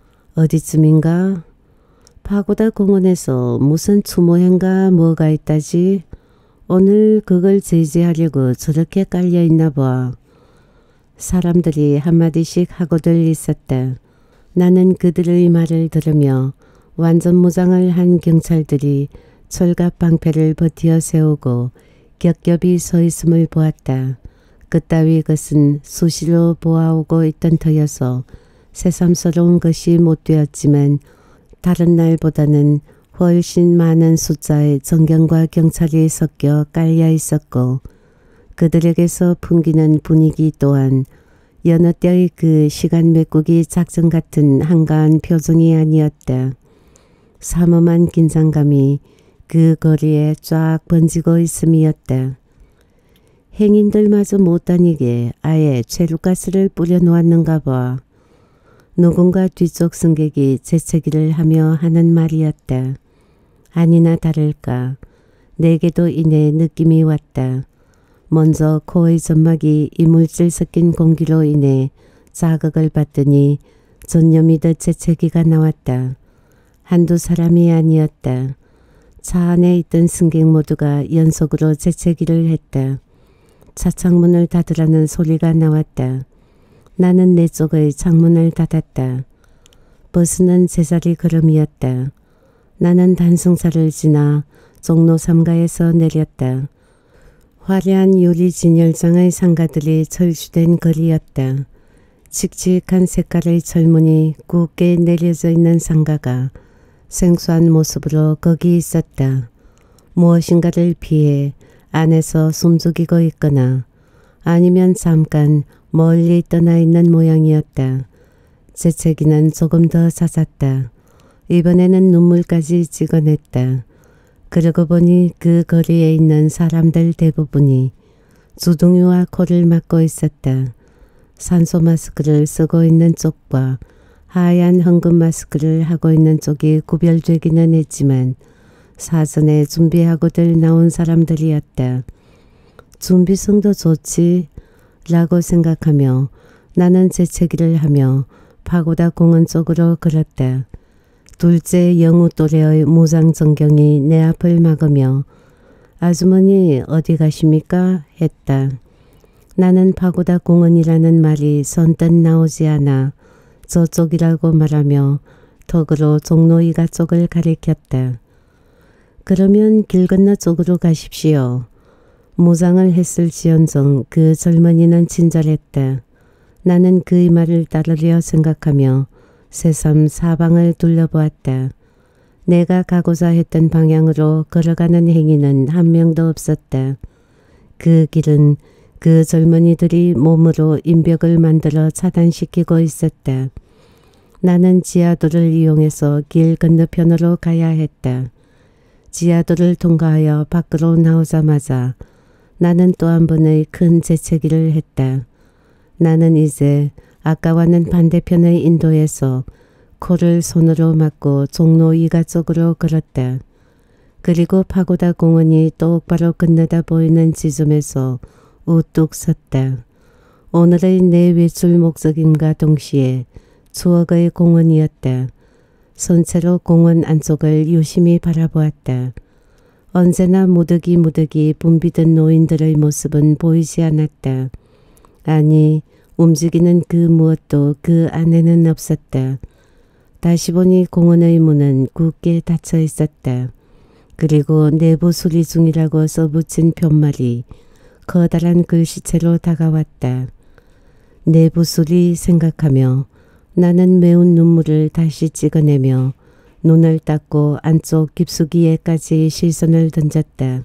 어디쯤인가? 파고다 공원에서 무슨 추모행가 뭐가 있다지? 오늘 그걸 제지하려고 저렇게 깔려있나 봐. 사람들이 한마디씩 하고들 있었다. 나는 그들의 말을 들으며 완전 무장을 한 경찰들이 철갑 방패를 버티어 세우고 겹겹이 서 있음을 보았다. 그따위 것은 수시로 보아오고 있던 터여서 새삼스러운 것이 못 되었지만 다른 날보다는 훨씬 많은 숫자의 정경과 경찰이 섞여 깔려 있었고 그들에게서 풍기는 분위기 또한 여느 때의 그 시간 메꾸기 작전 같은 한가한 표정이 아니었다. 삼엄한 긴장감이 그 거리에 쫙 번지고 있음이었다. 행인들마저 못 다니게 아예 최루가스를 뿌려놓았는가 봐. 누군가 뒤쪽 승객이 재채기를 하며 하는 말이었다. 아니나 다를까 내게도 이내 느낌이 왔다. 먼저 코의 점막이 이물질 섞인 공기로 인해 자극을 받더니 전염이듯 재채기가 나왔다. 한두 사람이 아니었다. 차 안에 있던 승객 모두가 연속으로 재채기를 했다. 차 창문을 닫으라는 소리가 나왔다. 나는 내 쪽의 창문을 닫았다. 버스는 제자리 걸음이었다. 나는 단승사를 지나 종로 삼가에서 내렸다. 화려한 유리 진열장의 상가들이 철수된 거리였다. 칙칙한 색깔의 철문이 굵게 내려져 있는 상가가 생소한 모습으로 거기 있었다. 무엇인가를 피해 안에서 숨죽이고 있거나 아니면 잠깐 멀리 떠나 있는 모양이었다. 재채기는 조금 더 잦았다. 이번에는 눈물까지 찍어냈다. 그러고 보니 그 거리에 있는 사람들 대부분이 주둥이와 코를 막고 있었다. 산소 마스크를 쓰고 있는 쪽과 하얀 황금 마스크를 하고 있는 쪽이 구별되기는 했지만 사전에 준비하고들 나온 사람들이었다. 준비성도 좋지 라고 생각하며 나는 재채기를 하며 파고다 공원 쪽으로 걸었다. 둘째 영우 또래의 무장정경이 내 앞을 막으며 아주머니 어디 가십니까? 했다. 나는 파고다 공원이라는 말이 선뜻 나오지 않아 저쪽이라고 말하며 턱으로 종로 이가 쪽을 가리켰다. 그러면 길 건너 쪽으로 가십시오. 무장을 했을지언정 그 젊은이는 친절했다. 나는 그의 말을 따르려 생각하며 새삼 사방을 둘러보았다. 내가 가고자 했던 방향으로 걸어가는 행인은 한 명도 없었다. 그 길은 그 젊은이들이 몸으로 인벽을 만들어 차단시키고 있었다. 나는 지하도를 이용해서 길 건너편으로 가야 했다. 지하도를 통과하여 밖으로 나오자마자 나는 또 한 번의 큰 재채기를 했다. 나는 이제 아까와는 반대편의 인도에서 코를 손으로 막고 종로 이가 쪽으로 걸었다. 그리고 파고다 공원이 똑바로 건너다 보이는 지점에서 우뚝 섰다. 오늘의 내 외출 목적임과 동시에 추억의 공원이었다. 손채로 공원 안쪽을 유심히 바라보았다. 언제나 무더기 무더기 붐비던 노인들의 모습은 보이지 않았다. 아니, 움직이는 그 무엇도 그 안에는 없었다. 다시 보니 공원의 문은 굳게 닫혀 있었다. 그리고 내부 수리 중이라고 써붙인 편말이 커다란 글씨체로 다가왔다. 내부 수리 생각하며 나는 매운 눈물을 다시 찍어내며 눈을 닦고 안쪽 깊숙이에까지 시선을 던졌다.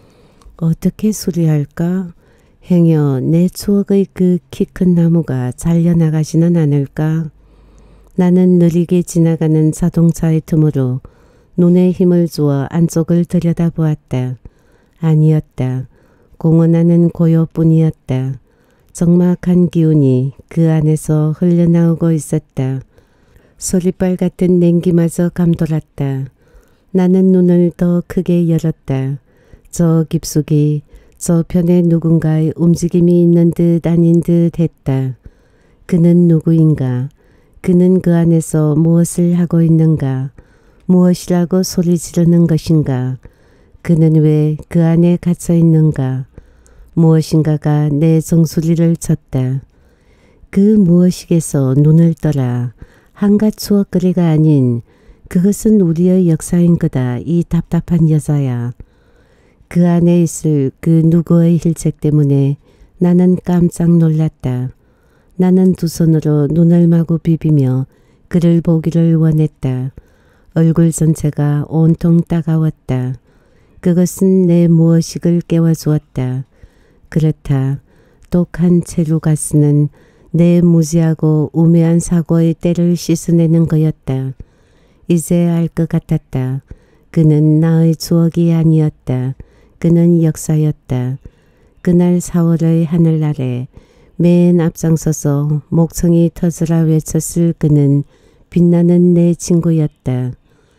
어떻게 수리할까? 행여 내 추억의 그 키 큰 나무가 잘려나가지는 않을까? 나는 느리게 지나가는 자동차의 틈으로 눈에 힘을 주어 안쪽을 들여다보았다. 아니었다. 공원 안은 고요뿐이었다. 적막한 기운이 그 안에서 흘러나오고 있었다. 소리발 같은 냉기마저 감돌았다. 나는 눈을 더 크게 열었다. 저 깊숙이 저편에 누군가의 움직임이 있는 듯 아닌 듯 했다. 그는 누구인가? 그는 그 안에서 무엇을 하고 있는가? 무엇이라고 소리 지르는 것인가? 그는 왜 그 안에 갇혀 있는가? 무엇인가가 내 정수리를 쳤다. 그 무엇이겠어 눈을 떠라. 한갓 추억거리가 아닌 그것은 우리의 역사인 거다. 이 답답한 여자야. 그 안에 있을 그 누구의 힐책 때문에 나는 깜짝 놀랐다. 나는 두 손으로 눈을 마구 비비며 그를 보기를 원했다. 얼굴 전체가 온통 따가웠다. 그것은 내 무의식을 깨워주었다. 그렇다. 독한 체루가스는 내 무지하고 우매한 사고의 때를 씻어내는 거였다. 이제 알 것 같았다. 그는 나의 추억이 아니었다. 그는 역사였다. 그날 사월의 하늘 아래 맨 앞장서서 목청이 터져라 외쳤을 그는 빛나는 내 친구였다.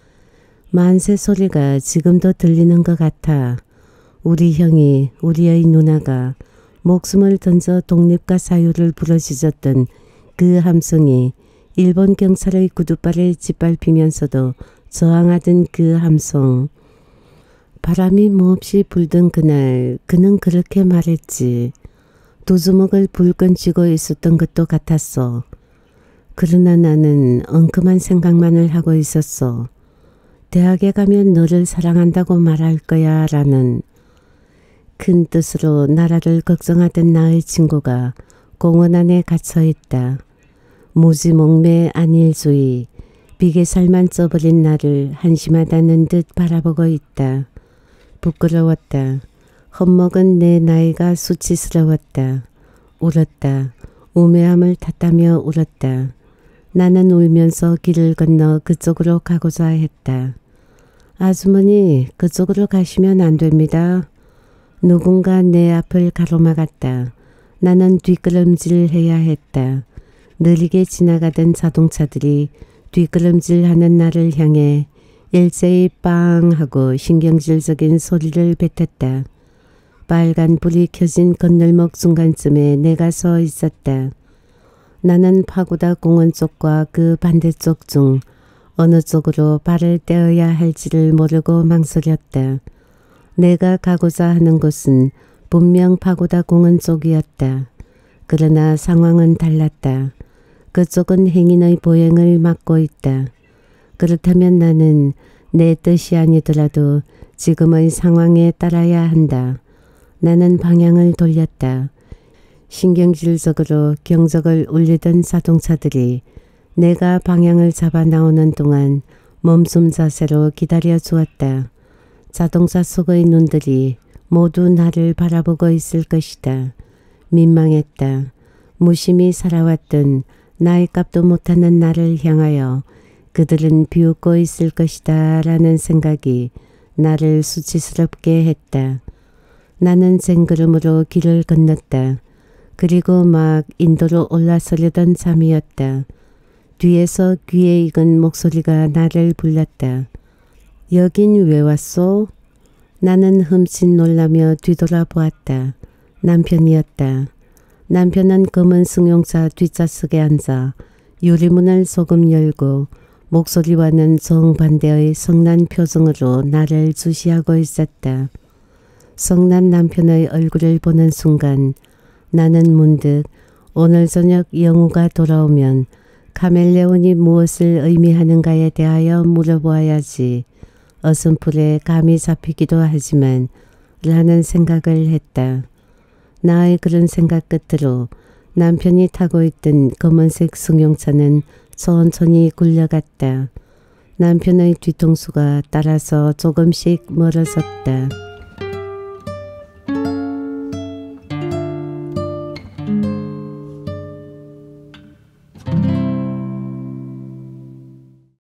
만세 소리가 지금도 들리는 것 같아. 우리 형이, 우리의 누나가 목숨을 던져 독립과 사유를 부르짖었던 그 함성이 일본 경찰의 구두발에 짓밟히면서도 저항하던 그 함성. 바람이 몹시 불던 그날 그는 그렇게 말했지. 두 주먹을 불끈 쥐고 있었던 것도 같았어. 그러나 나는 엉큼한 생각만을 하고 있었어. 대학에 가면 너를 사랑한다고 말할 거야 라는 큰 뜻으로 나라를 걱정하던 나의 친구가 공원 안에 갇혀있다. 무지몽매 안일주의, 비계살만 쪄버린 나를 한심하다는 듯 바라보고 있다. 부끄러웠다. 헛먹은 내 나이가 수치스러웠다. 울었다. 우매함을 탓하며 울었다. 나는 울면서 길을 건너 그쪽으로 가고자 했다. 아주머니, 그쪽으로 가시면 안 됩니다. 누군가 내 앞을 가로막았다. 나는 뒷걸음질해야 했다. 느리게 지나가던 자동차들이 뒷걸음질하는 나를 향해 일제히 빵 하고 신경질적인 소리를 뱉었다. 빨간 불이 켜진 건널목 중간쯤에 내가 서 있었다. 나는 파고다 공원 쪽과 그 반대쪽 중 어느 쪽으로 발을 떼어야 할지를 모르고 망설였다. 내가 가고자 하는 곳은 분명 파고다 공원 쪽이었다. 그러나 상황은 달랐다. 그쪽은 행인의 보행을 막고 있다. 그렇다면 나는 내 뜻이 아니더라도 지금의 상황에 따라야 한다. 나는 방향을 돌렸다. 신경질적으로 경적을 울리던 자동차들이 내가 방향을 잡아 나오는 동안 멈춤 자세로 기다려 주었다. 자동차 속의 눈들이 모두 나를 바라보고 있을 것이다. 민망했다. 무심히 살아왔던 나이값도 못하는 나를 향하여 그들은 비웃고 있을 것이다 라는 생각이 나를 수치스럽게 했다. 나는 쟁걸음으로 길을 건넜다. 그리고 막 인도로 올라서려던 잠이었다. 뒤에서 귀에 익은 목소리가 나를 불렀다. 여긴 왜 왔소? 나는 흠칫 놀라며 뒤돌아보았다. 남편이었다. 남편은 검은 승용차 뒷좌석에 앉아 유리문을 조금 열고 목소리와는 정반대의 성난 표정으로 나를 주시하고 있었다. 성난 남편의 얼굴을 보는 순간 나는 문득 오늘 저녁 영우가 돌아오면 카멜레온이 무엇을 의미하는가에 대하여 물어보아야지 어슴풀에 감이 잡히기도 하지만 라는 생각을 했다. 나의 그런 생각 끝으로 남편이 타고 있던 검은색 승용차는 천천히 굴러갔다. 남편의 뒤통수가 따라서 조금씩 멀어졌다.